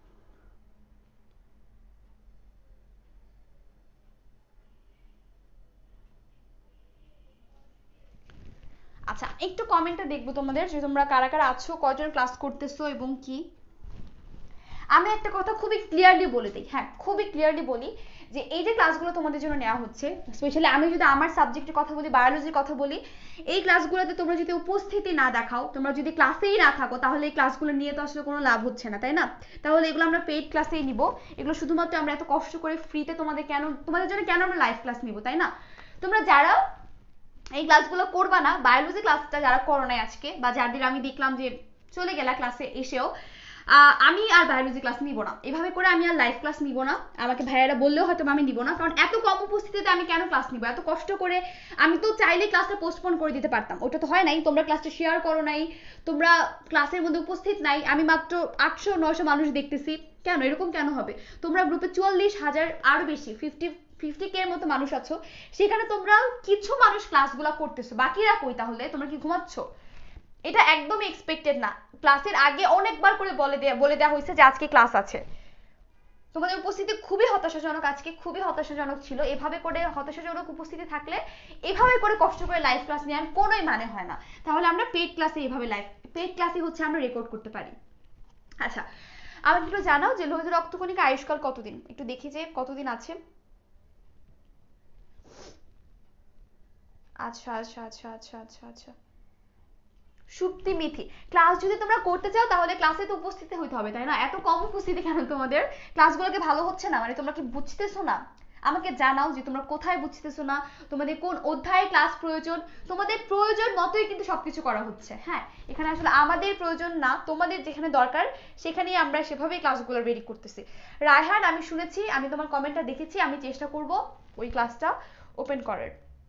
[SPEAKER 1] আচ্ছা একটু কমেন্টটা দেখবো তোমাদের যে তোমরা কারা কারা আছো, কয়জন ক্লাস করতেছো এবং কি। আমি একটা কথা খুবই ক্লিয়ারলি বলে দিই, হ্যাঁ খুবই ক্লিয়ারলি বলি যে এই যে ক্লাসগুলো তোমাদের জন্য নেওয়া হচ্ছে, স্পেশালি আমি যদি আমার সাবজেক্টের কথা বলি, বায়োলজির কথা বলি, এই ক্লাসগুলোতে তোমরা যদি উপস্থিতি না দেখাও, তোমরা যদি ক্লাসেই না থাকো, তাহলে এই ক্লাসগুলো নিয়ে তো আসলে কোনো লাভ হচ্ছে না, তাই না? তাহলে এগুলো আমরা পেইড ক্লাসেই নিব, এগুলো শুধুমাত্র আমরা এত কষ্ট করে ফ্রিতে তোমাদের কেন, তোমাদের জন্য কেন আমরা লাইভ ক্লাস নিব, তাই না? তোমরা যারা এই ক্লাসগুলো করবা না, বায়োলজি ক্লাসটা যারা করো নাই আজকে, বা যাদের আমি দেখলাম যে চলে গেলা ক্লাসে এসেও, আমি আর বায়োলজি ক্লাস নিব না, এভাবে করে আমি আর লাইভ ক্লাস নিব না। আমাকে ভাইয়ারা বললেও হয়তো আমি নিব না, কারণ এত কম উপস্থিতিতে আমি কেন ক্লাস নিব, এত কষ্ট করে। আমি তো চাইলে ক্লাসটা পোস্টপোন করে দিতে পারতাম, ওটা তো হয় নাই, তোমরা ক্লাসটা শেয়ার করো নাই, তোমরা ক্লাসের মধ্যে উপস্থিত নাই, আমি মাত্র আটশো নয়শো মানুষ দেখতেছি, কেন এরকম কেন হবে? তোমরা গ্রুপে চুয়াল্লিশ হাজার আরো বেশি ফিফটি ফিফটি কে এর মতো মানুষ আছো, সেখানে তোমরা কিছু মানুষ ক্লাসগুলো করতেছো, বাকিরা কই? তাহলে তোমরা কি ঘুমাচ্ছ? এটা একদমই এক্সপেক্টেড না। ক্লাসের আগে অনেকবার করে বলে দেয়া বলে দেওয়া হয়েছে যে আজকে ক্লাস আছে। তোমাদের উপস্থিতি খুবই হতাশাজনক, আজকে খুবই হতাশাজনক ছিল। এভাবে করে হতাশাজনক উপস্থিতি থাকলে এভাবে করে কষ্ট করে লাইভ ক্লাস নেওয়ার কোনোই মানে হয় না। তাহলে আমরা পেইড ক্লাসে এভাবে লাইভ পেইড ক্লাসে হচ্ছে আমরা রেকর্ড করতে পারি। আচ্ছা আমাকে একটু জানাও যে লোহিত রক্তকণিকা আয়ুষ্কাল কতদিন, একটু দেখি যে কতদিন আছে। আচ্ছা আচ্ছা আচ্ছা আচ্ছা আচ্ছা আচ্ছা সুপ্তি মিথি, ক্লাস যদি তোমরা করতে চাও তাহলে ক্লাসে তো উপস্থিত হইতে হবে, তাই না? এত কম উপস্থিতি কেন তোমাদের? ক্লাসগুলোকে ভালো হচ্ছে না মানে তোমরা কি বুঝতেছো না? আমাকে জানাও যে তোমরা কোথায় বুঝতেছো না, তোমাদের কোন অধ্যায়ে ক্লাস প্রয়োজন। তোমাদের প্রয়োজন মতোই কিন্তু সবকিছু করা হচ্ছে, হ্যাঁ এখানে আসলে আমাদের প্রয়োজন না, তোমাদের যেখানে দরকার সেখানেই আমরা সেভাবেই ক্লাসগুলো রেডি করতেছি। রায়হান আমি শুনেছি, আমি তোমার কমেন্টটা দেখেছি, আমি চেষ্টা করব ওই ক্লাসটা ওপেন করার।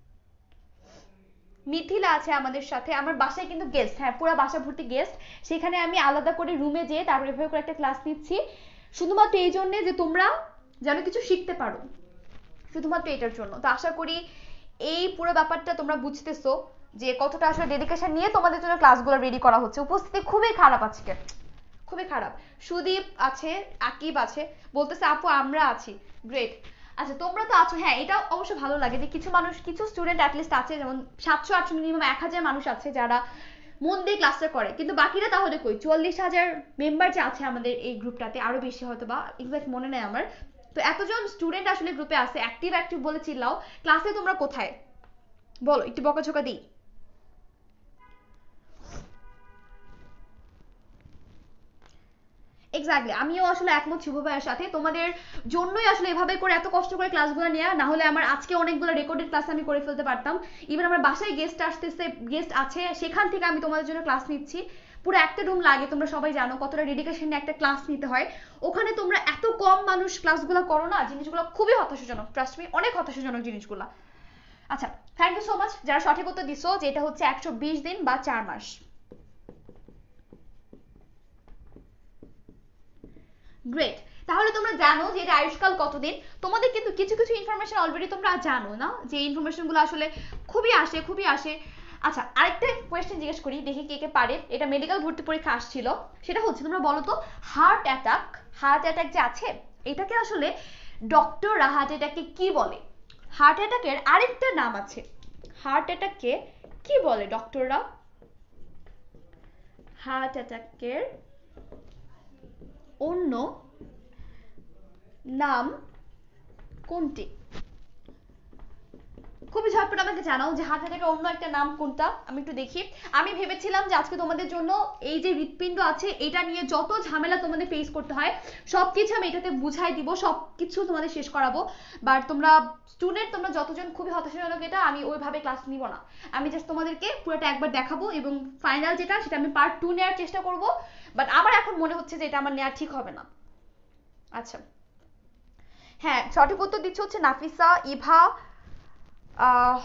[SPEAKER 1] মিথিলা আছে আমাদের সাথে, আমার বাসায় কিন্তু গেস্ট, হ্যাঁ পুরো বাসা ভর্তি গেস্ট, সেখানে আমি আলাদা করে রুমে যেয়ে তারপরে এভাবে করে একটা ক্লাস নিচ্ছি, শুধুমাত্র এই জন্য যে তোমরা যেন কিছু শিখতে পারো, শুধুমাত্র এটার জন্য। তো আশা করি এই পুরো ব্যাপারটা তোমরা বুঝতেছো যে কতটা আসলে ডেডিকেশন নিয়ে তোমাদের জন্য ক্লাসগুলো রেডি করা হচ্ছে। উপস্থিতি খুবই খারাপ আজকে, খুবই খারাপ। সুদীপ আছে, আকিব আছে, বলতেছে আপু আমরা আছি, গ্রেট। আচ্ছা তোমরা তো আছো, হ্যাঁ এটা অবশ্য ভালো লাগে যে কিছু মানুষ, কিছু স্টুডেন্ট অ্যাটলিস্ট আছে, যেমন সাতশো আটশো মিনিমাম এক হাজার মানুষ আছে যারা মন দিয়ে ক্লাসটা করে, কিন্তু বাকিরা তাহলে কই? চুয়াল্লিশ হাজার মেম্বার যে আছে আমাদের এই গ্রুপটাতে, আরো বেশি হয়তো বা, এক্সাক্ট মনে নেই আমার। তো এতজন স্টুডেন্ট আসলে গ্রুপে আছে, অ্যাক্টিভ অ্যাক্টিভ বলে চিল্লাও, ক্লাসে তোমরা কোথায় বলো, একটু বকাঝকা দিই। এক্স্যাক্টলি, আমিও আসলে একমত শুভ ভাইয়ের সাথে, তোমাদের জন্যই আসলে এভাবে করে এত কষ্ট করে ক্লাসগুলো নেওয়া, না হলে আমার আজকে অনেকগুলো রেকর্ডেড ক্লাস আমি করে ফেলতে পারতাম। ইভেন আমার বাসায় গেস্ট আসতেছে, গেস্ট আছে, সেখান থেকে আমি তোমাদের জন্য ক্লাস নিচ্ছি। পুরো একটা রুম লাগে, তোমরা সবাই জানো কতটা ডেডিকেশন নিয়ে একটা ক্লাস নিতে হয়। ওখানে তোমরা এত কম মানুষ ক্লাসগুলো করো না, জিনিসগুলো খুবই হতাশাজনক, ট্রাস্ট মি অনেক হতাশাজনক জিনিসগুলো। আচ্ছা থ্যাংক ইউ সো মাচ যারা সঠিক উত্তর দিছো যে এটা হচ্ছে একশো বিশ দিন বা চার মাস। গ্রেট, তাহলে তোমরা জানো যে এটা আয়ুষ্কাল কতদিন। তোমাদের কিন্তু কিছু কিছু ইনফরমেশন অলরেডি তোমরা জানো না, যে ইনফরমেশন গুলো আসলে খুবই আসে খুবই আসে। আচ্ছা আরেকটা কোয়েশ্চেন জিজ্ঞেস করি, দেখি কে কে পারে, এটা মেডিকেল ভর্তি পরীক্ষা আসছিল, সেটা হচ্ছে তোমরা বলো তো হার্ট অ্যাটাক, হার্ট অ্যাটাক যে আছে এটাকে আসলে ডক্টররা হার্ট অ্যাটাককে কি বলে? হার্ট অ্যাটাকের আরেকটা নাম আছে, হার্ট অ্যাটাককে কি বলে ডক্টররা? হার্ট অ্যাটাকের অন্য নাম কোনটি? খুবই ঝটপট আমাকে জানাও যে হার্ট অ্যাটাকের অন্য একটা নাম কোনটা, আমি একটু দেখি। আমি ভেবেছিলাম যে আজকে তোমাদের জন্য এই যে হৃৎপিণ্ড আছে এটা নিয়ে যত ঝামেলা তোমাদের ফেস করতে হয় সবকিছু আমি এটাতে বুঝাই দিব, সবকিছু তোমাদের শেষ করাবো। বাট তোমরা স্টুডেন্ট, তোমরা যতজন খুবই হতাশাজনক, এটা আমি ওইভাবে ক্লাস নিব না, আমি জাস্ট তোমাদেরকে পুরোটা একবার দেখাবো এবং ফাইনাল যেটা সেটা আমি পার্ট টু নেওয়ার চেষ্টা করব। বাট আমার এখন মনে হচ্ছে যে এটা আমার নেওয়া ঠিক হবে না। আচ্ছা হ্যাঁ সঠিক উত্তর দিচ্ছে হচ্ছে নাফিসা, ইভা, আহ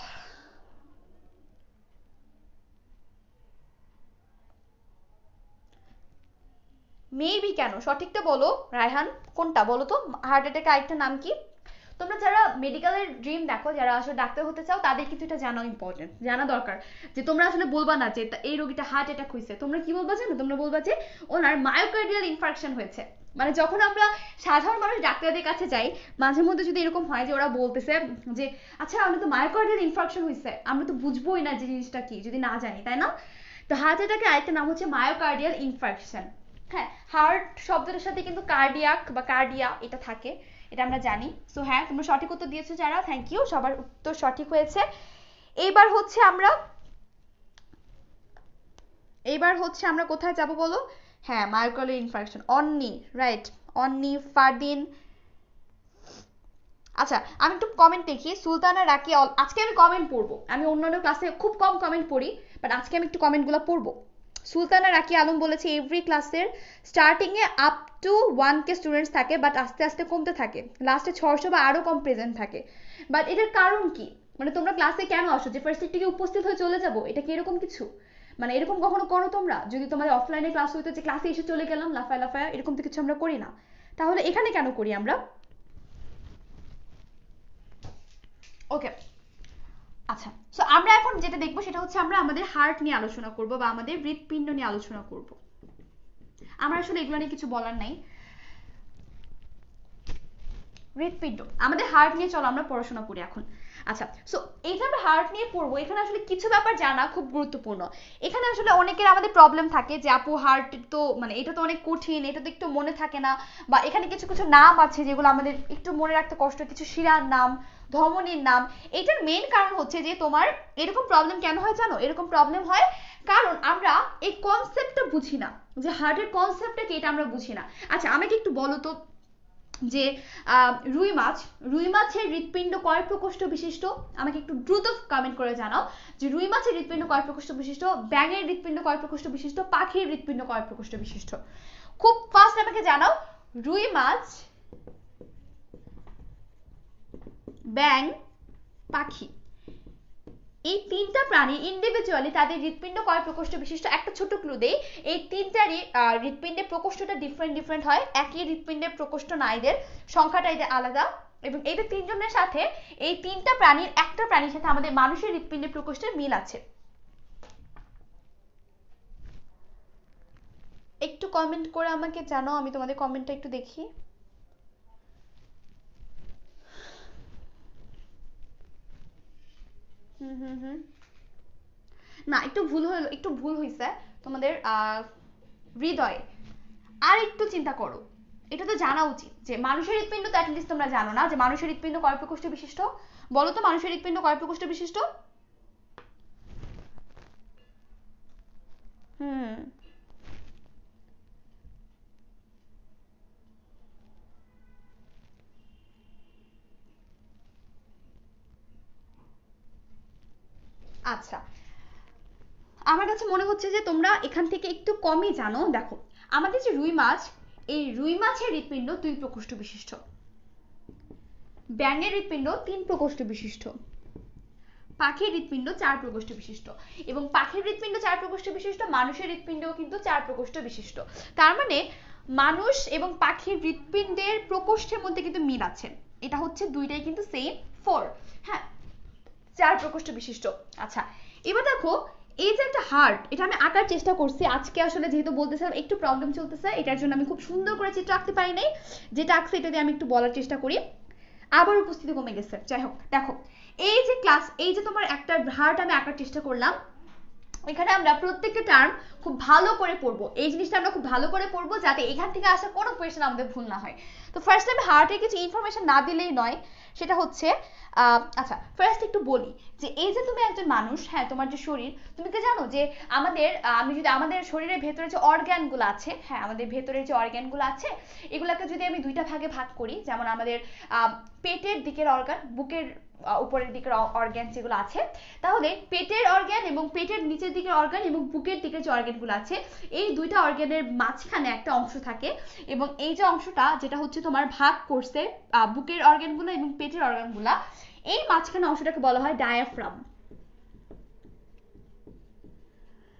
[SPEAKER 1] মেবি, কেন সঠিকটা বলো রায়হান, কোনটা বলো তো? হার্ট অ্যাটাক আরেকটা নাম কি? তোমরা যারা মেডিকেলের ড্রিম দেখো, যারা আসলে ডাক্তার হতে চাও, তাদের কিন্তু এটা জানা ইম্পর্টেন্ট, জানা দরকার। যে তোমরা আসলে বলবা না যে এই রোগীটা হার্ট অ্যাটাক হয়েছে, তোমরা কি বলবা জানো? তোমরা বলবা যে ওনার মায়োকার্ডিয়াল ইনফার্কশন হয়েছে। মানে যখন আমরা সাধারণ মানুষ ডাক্তারদের কাছে যাই, মাঝে মধ্যে যদি এরকম হয় যে ওরা বলতেছে যে আচ্ছা আমরা তো মায়োকার্ডিয়াল ইনফার্কশন হয়েছে, আমরা তো বুঝবোই না যে জিনিসটা কি যদি না জানি, তাই না? তো হার্ট অ্যাটাকের আরেকটা নাম হচ্ছে মায়োকার্ডিয়াল ইনফার্কশন। হ্যাঁ, হার্ট শব্দটার সাথে কিন্তু কার্ডিয়াক বা কার্ডিয়া এটা থাকে, এটা আমরা জানি। সো হ্যাঁ, তোমরা সঠিক উত্তর দিয়েছো যারা, থ্যাংক ইউ, সবার উত্তর সঠিক হয়েছে। এইবার হচ্ছে আমরা এইবার হচ্ছে আমরা কোথায় যাব বলো? হ্যাঁ, myocardial infarction, Onni, right, Onni, Fardin. আচ্ছা, আমি একটু কমেন্ট দেখি। সুলতানা রাকি, আজকে আমি কমেন্ট পড়বো, আমি অন্যান্য ক্লাসে খুব কম কমেন্ট পড়ি, বাট আজকে আমি একটু কমেন্টগুলো পড়বো। সুলতানা রাকি আলম বলেছে এভরি ক্লাসের স্টার্টিং এ up to one K students থাকে, বাট আস্তে আস্তে কমতে থাকে, লাস্টে ছয়শো বা আরো কম প্রেজেন্ট থাকে। বাট এটার কারণ কি? মানে তোমরা ক্লাসে কেন আসো? যে ফার্স্ট থেকে উপস্থিত হয়ে চলে যাবো, এটা কি এরকম কিছু? মানে এরকম কখনো করো তোমরা? যদি তোমাদের অফলাইনে ক্লাস হইতো যে ক্লাসে এসে চলে গেলাম লাফায় লাফায়, এরকম তো কিছু আমরা করি না। তাহলে এখানে কেন করি আমরা? ওকে, আচ্ছা, সো আমরা এখন যেটা দেখবো সেটা হচ্ছে আমরা আমাদের হার্ট নিয়ে আলোচনা করব বা আমাদের হৃৎপিণ্ড নিয়ে আলোচনা করব। আমার আসলে এগুলো নিয়ে কিছু বলার নাই। হৃৎপিণ্ড, আমাদের হার্ট নিয়ে চলো আমরা পড়াশোনা করি এখন। আচ্ছা, সো এই যে আমরা হার্ট নিয়ে পড়বো, এখানে আসলে কিছু ব্যাপার জানা খুব গুরুত্বপূর্ণ। এখানে আসলে অনেকের আমাদের প্রবলেম থাকে যে আপু হার্ট তো মানে এটা তো অনেক কঠিন, এটা তো একটু মনে থাকে না, বা এখানে কিছু কিছু নাম আছে যেগুলো আমাদের একটু মনে রাখতে কষ্ট, কিছু শিরার নাম, ধমনীর নাম। এটার মেইন কারণ হচ্ছে যে তোমার এরকম প্রবলেম কেন হয় জানো? এরকম প্রবলেম হয় কারণ আমরা এই কনসেপ্টটা বুঝি না, যে হার্টের কনসেপ্টটা কি এটা আমরা বুঝি না। আচ্ছা, আমাকে একটু বলো তো যে রুই মাছ রুই মাছের হৃৎপিণ্ড কয় প্রকোষ্ঠ বিশিষ্ট? আমাকে একটু দ্রুত কমেন্ট করে জানাও যে রুই মাছের হৃৎপিণ্ড কয় প্রকোষ্ঠ বিশিষ্ট, ব্যাঙের হৃৎপিণ্ড কয় প্রকোষ্ঠ বিশিষ্ট, পাখির হৃৎপিণ্ড কয় প্রকোষ্ঠ বিশিষ্ট? খুব ফাস্ট আমাকে জানাও। রুই মাছ, ব্যাঙ, পাখি, এই তিনটা প্রাণী ইন্ডিভিজুয়ালি তাদের হৃৎপিণ্ড কয় প্রকোষ্ঠ বিশিষ্ট? একটা ছোট ক্লু দেই, এই তিনটারই হৃৎপিণ্ডের প্রকোষ্ঠটা ডিফারেন্ট ডিফারেন্ট হয়, একই হৃৎপিণ্ডের প্রকোষ্ঠ না, এদের সংখ্যাটা এদের আলাদা। এবং এদের তিনজনের সাথে, এই তিনটা প্রাণীর একটা প্রাণীর সাথে আমাদের মানুষের হৃৎপিণ্ডের প্রকোষ্ঠের মিল আছে। একটু কমেন্ট করে আমাকে জানাও, আমি তোমাদের কমেন্টটা একটু দেখি। হুম হুম হুম না, একটু ভুল হলো, একটু ভুল হয়েছে তোমাদের। হৃদয়, আর একটু চিন্তা করো, এটা তো জানা উচিত যে মানুষের হৃৎপিণ্ড তো অ্যাটলিস্ট তোমরা জানো না যে মানুষের হৃৎপিণ্ড কয় প্রকোষ্ঠ বিশিষ্ট? বলো তো মানুষের হৃৎপিণ্ড কয় প্রকোষ্ঠ বিশিষ্ট? হুম আচ্ছা, আমার কাছে মনে হচ্ছে যে তোমরা এখান থেকে একটু কমই জানো। দেখো, আমাদের যে রুই মাছ, এই রুই মাছের হৃৎপিণ্ড দুই প্রকোষ্ঠ বিশিষ্ট, ব্যাঙের হৃৎপিণ্ড তিন প্রকোষ্ঠ বিশিষ্ট, পাখির হৃৎপিণ্ড চার প্রকোষ্ঠ বিশিষ্ট, এবং পাখির হৃৎপিণ্ড চার প্রকোষ্ঠ বিশিষ্ট, মানুষের হৃৎপিণ্ডও কিন্তু চার প্রকোষ্ঠ বিশিষ্ট। তার মানে মানুষ এবং পাখির হৃৎপিণ্ডের প্রকোষ্ঠের মধ্যে কিন্তু মিল আছে, এটা হচ্ছে দুইটাই কিন্তু সেম ফোর, হ্যাঁ, চার প্রকোষ্ঠ বিশিষ্ট। আচ্ছা, এবার দেখো এই যে একটা হার্ট, এটা আমি আঁকার চেষ্টা করছি আজকে, আসলে যেহেতু বলতেছিলাম একটু প্রবলেম চলতেছে, এটার জন্য আমি খুব সুন্দর করে চিত্র আঁকতে পারি নাই, যেটা আঁকছে এটা দিয়ে আমি একটু বলার চেষ্টা করি। আবার উপস্থিতি কমে গেছে, যাই হোক। দেখো এই যে ক্লাস, এই যে তোমার একটা হার্ট আমি আঁকার চেষ্টা করলাম, এখানে আমরা প্রত্যেকটা টার্ম খুব ভালো করে পড়বো, এই জিনিসটা আমরা খুব ভালো করে পড়বো যাতে এখান থেকে আসা কোনো কোয়েশ্চেন আমাদের ভুল না হয়। তো ফার্স্ট আমি হার্টের কিছু ইনফরমেশন না দিলেই নয়, সেটা হচ্ছে আচ্ছা ফার্স্ট একটু বলি যে এই যে তুমি একজন মানুষ, হ্যাঁ, তোমার যে শরীর, তুমি কি জানো যে আমাদের আমি যদি আমাদের শরীরের ভেতরে যে অর্গ্যানগুলো আছে, হ্যাঁ, আমাদের ভেতরে যে অর্গ্যানগুলো আছে, এগুলোকে যদি আমি দুইটা ভাগে ভাগ করি, যেমন আমাদের পেটের দিকের অর্গান, বুকের উপরের দিকের অর্গান যেগুলো আছে, তাহলে পেটের অর্গান এবং পেটের নিচের দিকের অর্গান এবং বুকের দিকের যে অর্গানগুলো আছে, এই দুইটা অর্গানের মাঝখানে একটা অংশ থাকে, এবং এই যে অংশটা যেটা হচ্ছে তোমার ভাগ করছে বুকের অর্গানগুলো এবং পেটের অর্গানগুলো, এই মাঝখানে অংশটাকে বলা হয় ডায়াফ্রাম।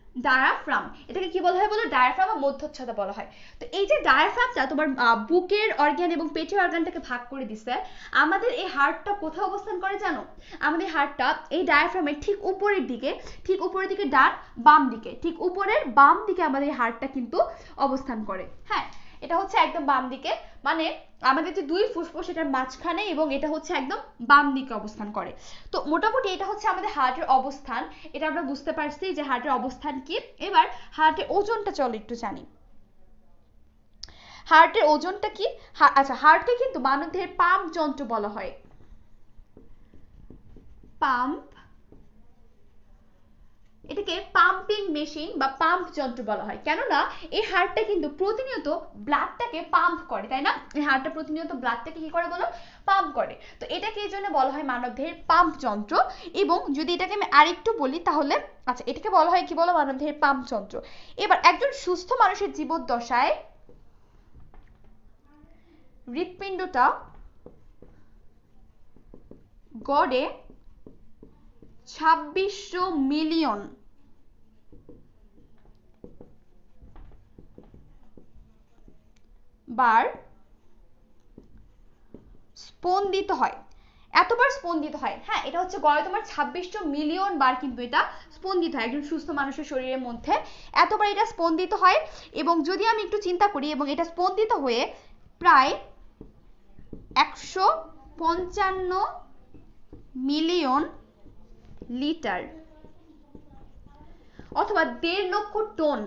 [SPEAKER 1] ডায়াফ্রাম, এটাকে কি বলা হয় বলো? ডায়াফ্রাম বা মধ্যচ্ছদা বলা হয়। তো এই যে ডায়াফ্রামটা তোমার বুকের অর্গান এবং পেটের অর্গানটাকে ভাগ করে দিছে। আমাদের এই হার্টটা কোথায় অবস্থান করে জানো? আমাদের হার্টটা এই ডায়াফ্রামের ঠিক উপরের দিকে, ঠিক উপরের দিকে ডান বাম দিকে, ঠিক উপরের বাম দিকে আমাদের এই হার্টটা কিন্তু অবস্থান করে। হ্যাঁ, এটা হচ্ছে একদম বাম দিকে, মানে আমাদের যে দুই ফুসফুস এটার মাঝখানে, এবং এটা হচ্ছে একদম বাম দিকে অবস্থান করে। তো মোটামুটি এটা হচ্ছে আমাদের হার্টের অবস্থান। এটা আমরা বুঝতে পারছি যে হার্টের অবস্থান কি। এবার হার্টের ওজনটা চলো একটু জানি। হার্টের ওজনটা কি? আচ্ছা, হার্টকে কিন্তু মানবদেহের পাম্প যন্ত্র বলা হয়। পাম্প, এটাকে পাম্পিং মেশিন বা পাম্প যন্ত্র বলা হয়, কেননা এই হার্টটা কিন্তু প্রতিনিয়ত ব্লাডটাকে পাম্প করে, তাই না? এই হার্টটা প্রতিনিয়ত ব্লাডটাকে কি করে বলো? পাম্প করে। তো এটাকে এই জন্য বলা হয় মানবদেহের পাম্প যন্ত্র। এবং যদি এটাকে আমি আরেকটু বলি তাহলে, আচ্ছা, এটাকে বলা হয় কি বলো? মানবদেহের পাম্প যন্ত্র। এবার একজন সুস্থ মানুষের জীবদ্দশায় হৃৎপিণ্ডটা গড়ে ছাব্বিশশো মিলিয়ন বার স্পন্দিত হয়। এতবার স্পন্দিত হয়। হ্যাঁ, এটা হচ্ছে গড়ে তোমার ছাব্বিশশো মিলিয়ন বার কিন্তু এটা স্পন্দিত হয় একজন সুস্থ মানুষের শরীরের মধ্যে। এতবার এটা স্পন্দিত হয়। এবং যদি আমি একটু চিন্তা করি, এবং এটা স্পন্দিত হয়ে প্রায় একশো পঞ্চান্ন মিলিয়ন লিটার অথবা দেড় লক্ষ টন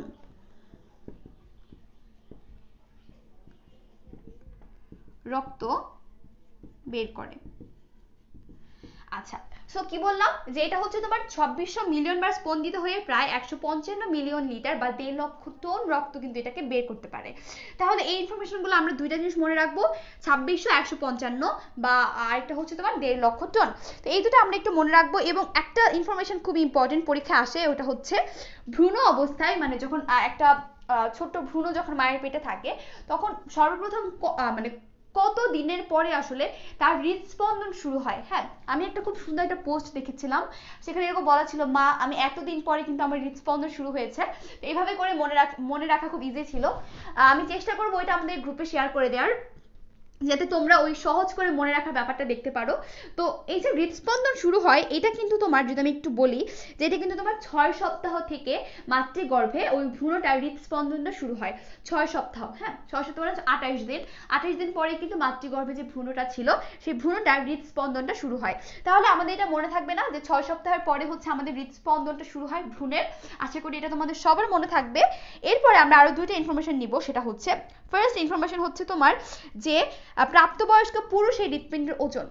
[SPEAKER 1] রক্ত বের করে। আচ্ছা, সো কি বললাম যে এটা হচ্ছে তোমার ছাব্বিশশো মিলিয়ন বার স্পন্দিত হয়ে প্রায় একশো পঞ্চান্ন মিলিয়ন লিটার বা দেড় লক্ষ টন রক্ত কিন্তু এটাকে বের করতে পারে। তাহলে এই ইনফরমেশনগুলো আমরা দুইটা জিনিস মনে রাখবো, ছাব্বিশশো, একশো পঞ্চান্ন, বা আরেকটা হচ্ছে তোমার দেড় লক্ষ টন। তো এই দুটো আমরা একটু মনে রাখবো। এবং একটা ইনফরমেশন খুব ইম্পর্টেন্ট, পরীক্ষা আসে, ওটা হচ্ছে ভ্রূণ অবস্থায়, মানে যখন একটা ছোট্ট ভ্রূণ যখন মায়ের পেটে থাকে, তখন সর্বপ্রথম মানে কত দিনের পরে আসলে তার হৃদস্পন্দন শুরু হয়। হ্যাঁ, আমি একটা খুব সুন্দর একটা পোস্ট দেখেছিলাম, সেখানে এরকম বলা ছিল, মা আমি এতদিন পরে কিন্তু আমার হৃদস্পন্দন শুরু হয়েছে। তো এইভাবে করে মনে রাখ মনে রাখা খুব ইজি ছিল। আমি চেষ্টা করবো এটা আমাদের গ্রুপে শেয়ার করে দেওয়ার, যাতে তোমরা ওই সহজ করে মনে রাখার ব্যাপারটা দেখতে পারো। তো এই যে হৃদস্পন্দন শুরু হয়, এটা কিন্তু তোমার, যদি আমি একটু বলি, যে এটা কিন্তু তোমার ছয় সপ্তাহ থেকে মাতৃগর্ভে ওই ভ্রূণটার হৃদস্পন্দনটা শুরু হয়। ছয় সপ্তাহ, হ্যাঁ, ছয় সপ্তাহ মানে আঠাশ দিন। আঠাশ দিন পরে কিন্তু মাতৃগর্ভে যে ভ্রূণটা ছিল, সেই ভ্রূণটার হৃদস্পন্দনটা শুরু হয়। তাহলে আমাদের এটা মনে থাকবে না যে ছয় সপ্তাহের পরে হচ্ছে আমাদের হৃদস্পন্দনটা শুরু হয় ভ্রূণের। আশা করি এটা তোমাদের সবার মনে থাকবে। এরপরে আমরা আরো দুইটা ইনফরমেশন নিব, সেটা হচ্ছে ফার্স্ট ইনফরমেশন হচ্ছে তোমার যে প্রাপ্তবয়স্ক পুরুষের হৃৎপিণ্ডের ওজন।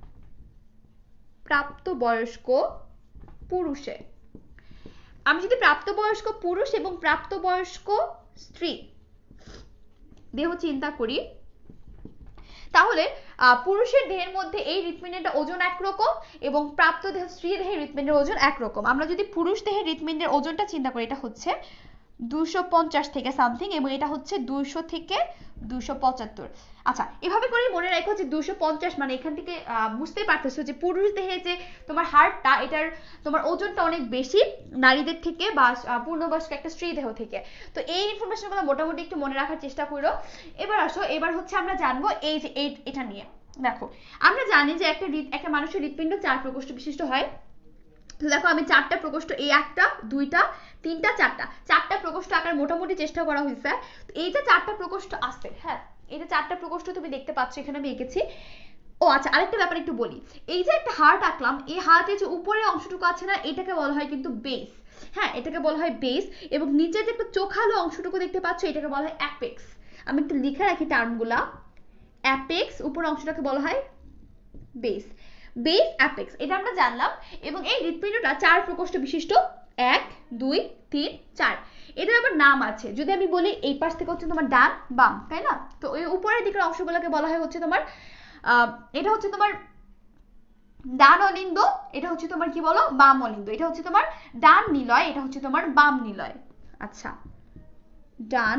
[SPEAKER 1] প্রাপ্তবয়স্ক পুরুষে, আমি যদি প্রাপ্তবয়স্ক পুরুষ এবং প্রাপ্তবয়স্ক স্ত্রী দেহ চিন্তা করি, তাহলে পুরুষের দেহের মধ্যে এই হৃৎপিণ্ডের ওজন একরকম এবং প্রাপ্ত দেহ স্ত্রী দেহের হৃৎপিণ্ডের ওজন একরকম। আমরা যদি পুরুষ দেহের হৃৎপিণ্ডের ওজনটা চিন্তা করি, এটা হচ্ছে দুশো পঞ্চাশ থেকে সামথিং, এবং এটা হচ্ছে দুইশো থেকে দুইশো পঁচাত্তর। আচ্ছা, এভাবে করে মনে রাখো যে দুইশো পঞ্চাশ, মানে এখান থেকে বুঝতেই পারতেছো যে পুরুষ দেহে যে তোমার হার্টটা, এটার তোমার ওজনটা অনেক বেশি নারীদের থেকে বা পূর্ণবয়স্ক একটা স্ত্রী দেহ থেকে। তো এই ইনফরমেশনগুলো মোটামুটি একটু মনে রাখার চেষ্টা করো। এবার আসো, এবার হচ্ছে আমরা জানবো এই যে এটা নিয়ে। দেখো, আমরা জানি যে একটা একটা মানুষের হৃৎপিণ্ড চার প্রকোষ্ঠ বিশিষ্ট হয়। তো দেখো, আমি চারটা প্রকোষ্ঠ, এই একটা, দুইটা, তিনটা, চারটা, চারটা প্রকোষ্ঠ আকার মোটামুটি চেষ্টা করা হয়েছে। এই যে চারটা প্রকোষ্ঠ আছে, হ্যাঁ, এই যে চারটা প্রকোষ্ঠ তুমি দেখতে পাচ্ছ, এখানে আমি এঁকেছি। ও আচ্ছা, আরেকটা ব্যাপার একটু বলি, এই যে একটা হার্ট আঁকলাম, এই হার্টের যে উপরের অংশটুকু আছে না, এটাকে বলা হয় কিন্তু বেস। হ্যাঁ, এটাকে বলা হয় বেস। এবং নিচে যে একটা চোখালো অংশটুকু দেখতে পাচ্ছ, এটাকে বলা হয় অ্যাপেক্স। আমি একটু লিখে রাখি টার্মগুলা। অ্যাপেক্স, উপর অংশটাকে বলা হয় বেস। বেস, অ্যাপেক্স, এটা আমরা জানলাম। এবং এই হৃৎপিণ্ডটা চার প্রকোষ্ঠ বিশিষ্ট, এক, দুই, তিন, চার। এটার আবার নাম আছে। যদি আমি বলি এই পাশ থেকে হচ্ছে তোমার ডান বাম, তাই না? তো ওই উপরের দিকের অংশগুলোকে বলা হয় হচ্ছে তোমার আহ এটা হচ্ছে তোমার ডান অলিন্দ, এটা হচ্ছে তোমার কি বলো, বাম অলিন্দ। এটা হচ্ছে তোমার ডান নিলয়, এটা হচ্ছে তোমার বাম নিলয়। আচ্ছা, ডান,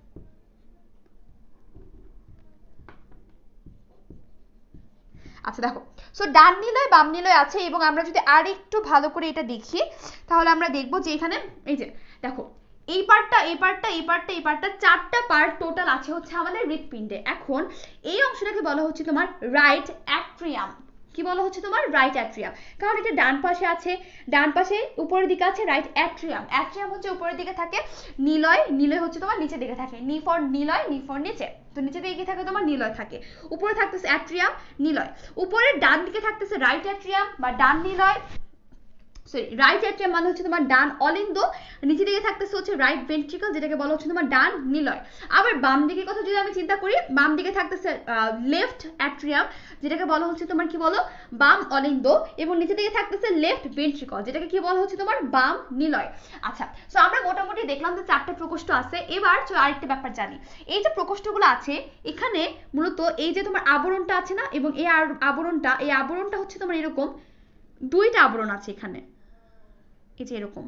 [SPEAKER 1] আচ্ছা দেখো, সো ডান নিলয় বাম নিলয় আছে। এবং আমরা যদি আর একটু ভালো করে এটা দেখি, তাহলে আমরা দেখবো যে এখানে এই যে দেখো এই পার্টটা এই পার্টটা এই পার্টটা এই পার্টটা চারটা পার্ট টোটাল আছে হচ্ছে আমাদের হৃৎপিণ্ডে। এখন এই অংশটাকে বলা হচ্ছে তোমার রাইট অ্যাট্রিয়াম। কি বলা হচ্ছে তোমার? Right atrium. কারণ এটা ডান পাশে আছে, ডান পাশে উপরের দিকে আছে রাইট অ্যাট্রিয়াম। অ্যাট্রিয়াম হচ্ছে উপরের দিকে থাকে, নিলয় নিলয় হচ্ছে তোমার নিচের দিকে থাকে। নি ফর নিলয়, নি ফর নিচে, তো নিচের দিকে কি থাকে তোমার? নিলয় থাকে। উপরে থাকতেছে অ্যাট্রিয়াম, নিলয়। উপরের ডান দিকে থাকতেছে রাইট অ্যাট্রিয়াম বা ডান নিলয়, সরি রাইট অ্যাট্রিয়াম মানে হচ্ছে তোমার ডান অলিন্দ, নিচের দিকে থাকতেছে হচ্ছে রাইট ভেন্ট্রিকল যেটাকে বলা হচ্ছে তোমার ডান নিলয়। আবার বাম দিকের কথা যদি আমি চিন্তা করি, বাম দিকে থাকতেছে লেফট অ্যাট্রিয়াম যেটাকে বলা হচ্ছে তোমার কি বলো? বাম অলিন্দ, এবং নিচের দিকে থাকতেছে লেফট ভেন্ট্রিকল যেটাকে কি বলা হচ্ছে তোমার? বাম নিলয়। আচ্ছা, সো আমরা মোটামুটি দেখলাম যে চারটা প্রকোষ্ঠ আছে। এবার চলো আরেকটা ব্যাপার জানি, এই যে প্রকোষ্ঠগুলো আছে এখানে মূলত এই যে তোমার আবরণটা আছে না, এবং এই আবরণটা এই আবরণটা হচ্ছে তোমার এরকম দুইটা আবরণ আছে এখানে, এই যে এরকম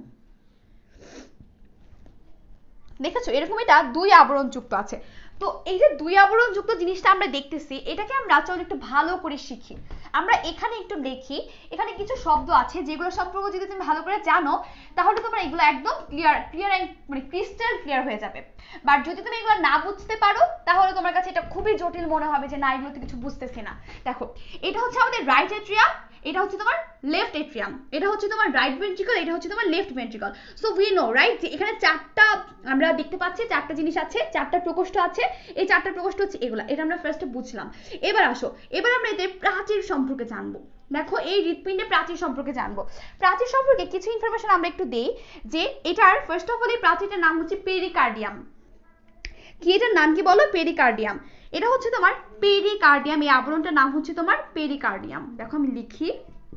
[SPEAKER 1] দেখেছো, এরকম এটা দুই আবরণ যুক্ত আছে। তো এই যে দুই আবরণ যুক্ত জিনিসটা আমরা দেখতেছি, এটাকে আমরা চলো একটু ভালো করে শিখি। আমরা এখানে একটু দেখি, এখানে কিছু শব্দ আছে যেগুলো সম্পর্কে যদি তুমি ভালো করে জানো তাহলে তোমার এগুলো একদম ক্লিয়ার ক্লিয়ার অ্যান্ড মানে ক্রিস্টাল ক্লিয়ার হয়ে যাবে। বাট যদি তুমি এগুলো না বুঝতে পারো তাহলে তোমার কাছে এটা খুবই জটিল মনে হবে যে না এগুলো তো কিছু বুঝতেছি না। দেখো এটা হচ্ছে আমাদের রাইট অ্যাট্রিয়াম, এটা হচ্ছে তোমার লেফট এট্রিয়াম, এটা হচ্ছে তোমার রাইট ভেন্ট্রিকল, এটা হচ্ছে তোমার left ventricle. So we know right যে এখানে চারটা আমরা দেখতে পাচ্ছি, চারটা জিনিস আছে, চারটা প্রকোষ্ঠ আছে। এই চারটা প্রকোষ্ঠ হচ্ছে এগুলা, এটা আমরা ফার্স্টে বুঝলাম। এবার আসো, এবার আমরা এদের প্রাচীর সম্পর্কে জানবো। দেখো এই হৃৎপিণ্ডে প্রাচীর সম্পর্কে জানবো। প্রাচীর সম্পর্কে কিছু ইনফরমেশন আমরা একটু দেই, যে এটার ফার্স্ট অফ অল এই প্রাচীরটার নাম হচ্ছে পেরিকার্ডিয়াম। কি এটার নাম কি বলো? পেরিকার্ডিয়াম। এটা হচ্ছে তোমার পেরিকার্ডিয়াম, এই আবরণটার নাম হচ্ছে তোমার পেরিকার্ডিয়াম। দেখো আমি লিখি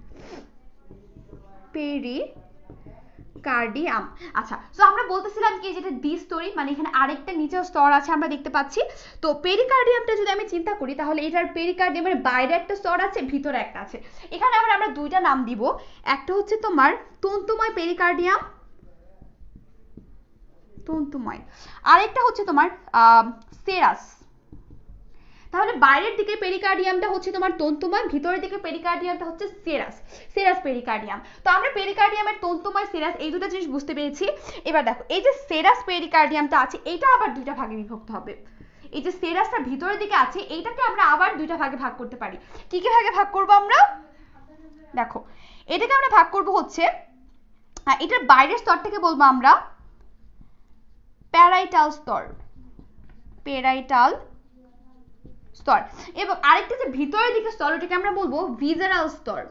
[SPEAKER 1] পেরিকার্ডিয়াম। আচ্ছা, তো আমরা বলতেছিলাম কি যেটা দ্বিস্তরী, মানে এখানে আরেকটা নিচের স্তর আছে আমরা দেখতে পাচ্ছি। তো পেরিকার্ডিয়ামটা যদি আমি চিন্তা করি তাহলে এটার পেরিকার্ডিয়ামের বাইরে একটা স্তর আছে, ভিতরে একটা আছে। এখানে আবার আমরা দুইটা নাম দিব, একটা হচ্ছে তোমার তন্তুময় পেরিকার্ডিয়াম, তন্তুময়, আরেকটা হচ্ছে তোমার আহ সেরাস। তাহলে বাইরের দিকে পেরিকার্ডিয়ামটা হচ্ছে তোমার তন্তুময়, ভিতরের দিকে পেরিকার্ডিয়ামটা হচ্ছে সেরাস, সেরাস পেরিকার্ডিয়াম। তো আমরা পেরিকার্ডিয়ামের তন্তুময় সেরাস এই দুটো জিনিস বুঝতে পেরেছি। এবার দেখো এই যে সেরাস পেরিকার্ডিয়ামটা আছে এটা আবার দুইটা ভাগে বিভক্ত হবে। এই যে সেরাসটা ভিতরের দিকে আছে এইটাকে আমরা আবার দুইটা ভাগে ভাগ করতে পারি। কি কি ভাগে ভাগ করব আমরা? দেখো এটাকে আমরা ভাগ করব হচ্ছে, এটার বাইরের স্তরটাকে বলবো আমরা প্যারাইটাল স্তর, প্যারাইটাল স্তর, এবং আরেকটা যে ভিতরের দিকে স্তর ওটাকে আমরা বলবো ভিজারাল স্তর।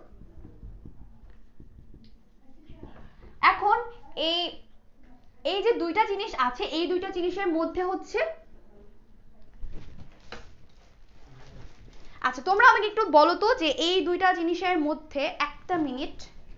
[SPEAKER 1] এখন এই এই যে দুইটা জিনিস আছে এই দুইটা জিনিসের মধ্যে হচ্ছে, আচ্ছা তোমরা আমাকে একটু বলো তো যে এই দুইটা জিনিসের মধ্যে, একটা মিনিট,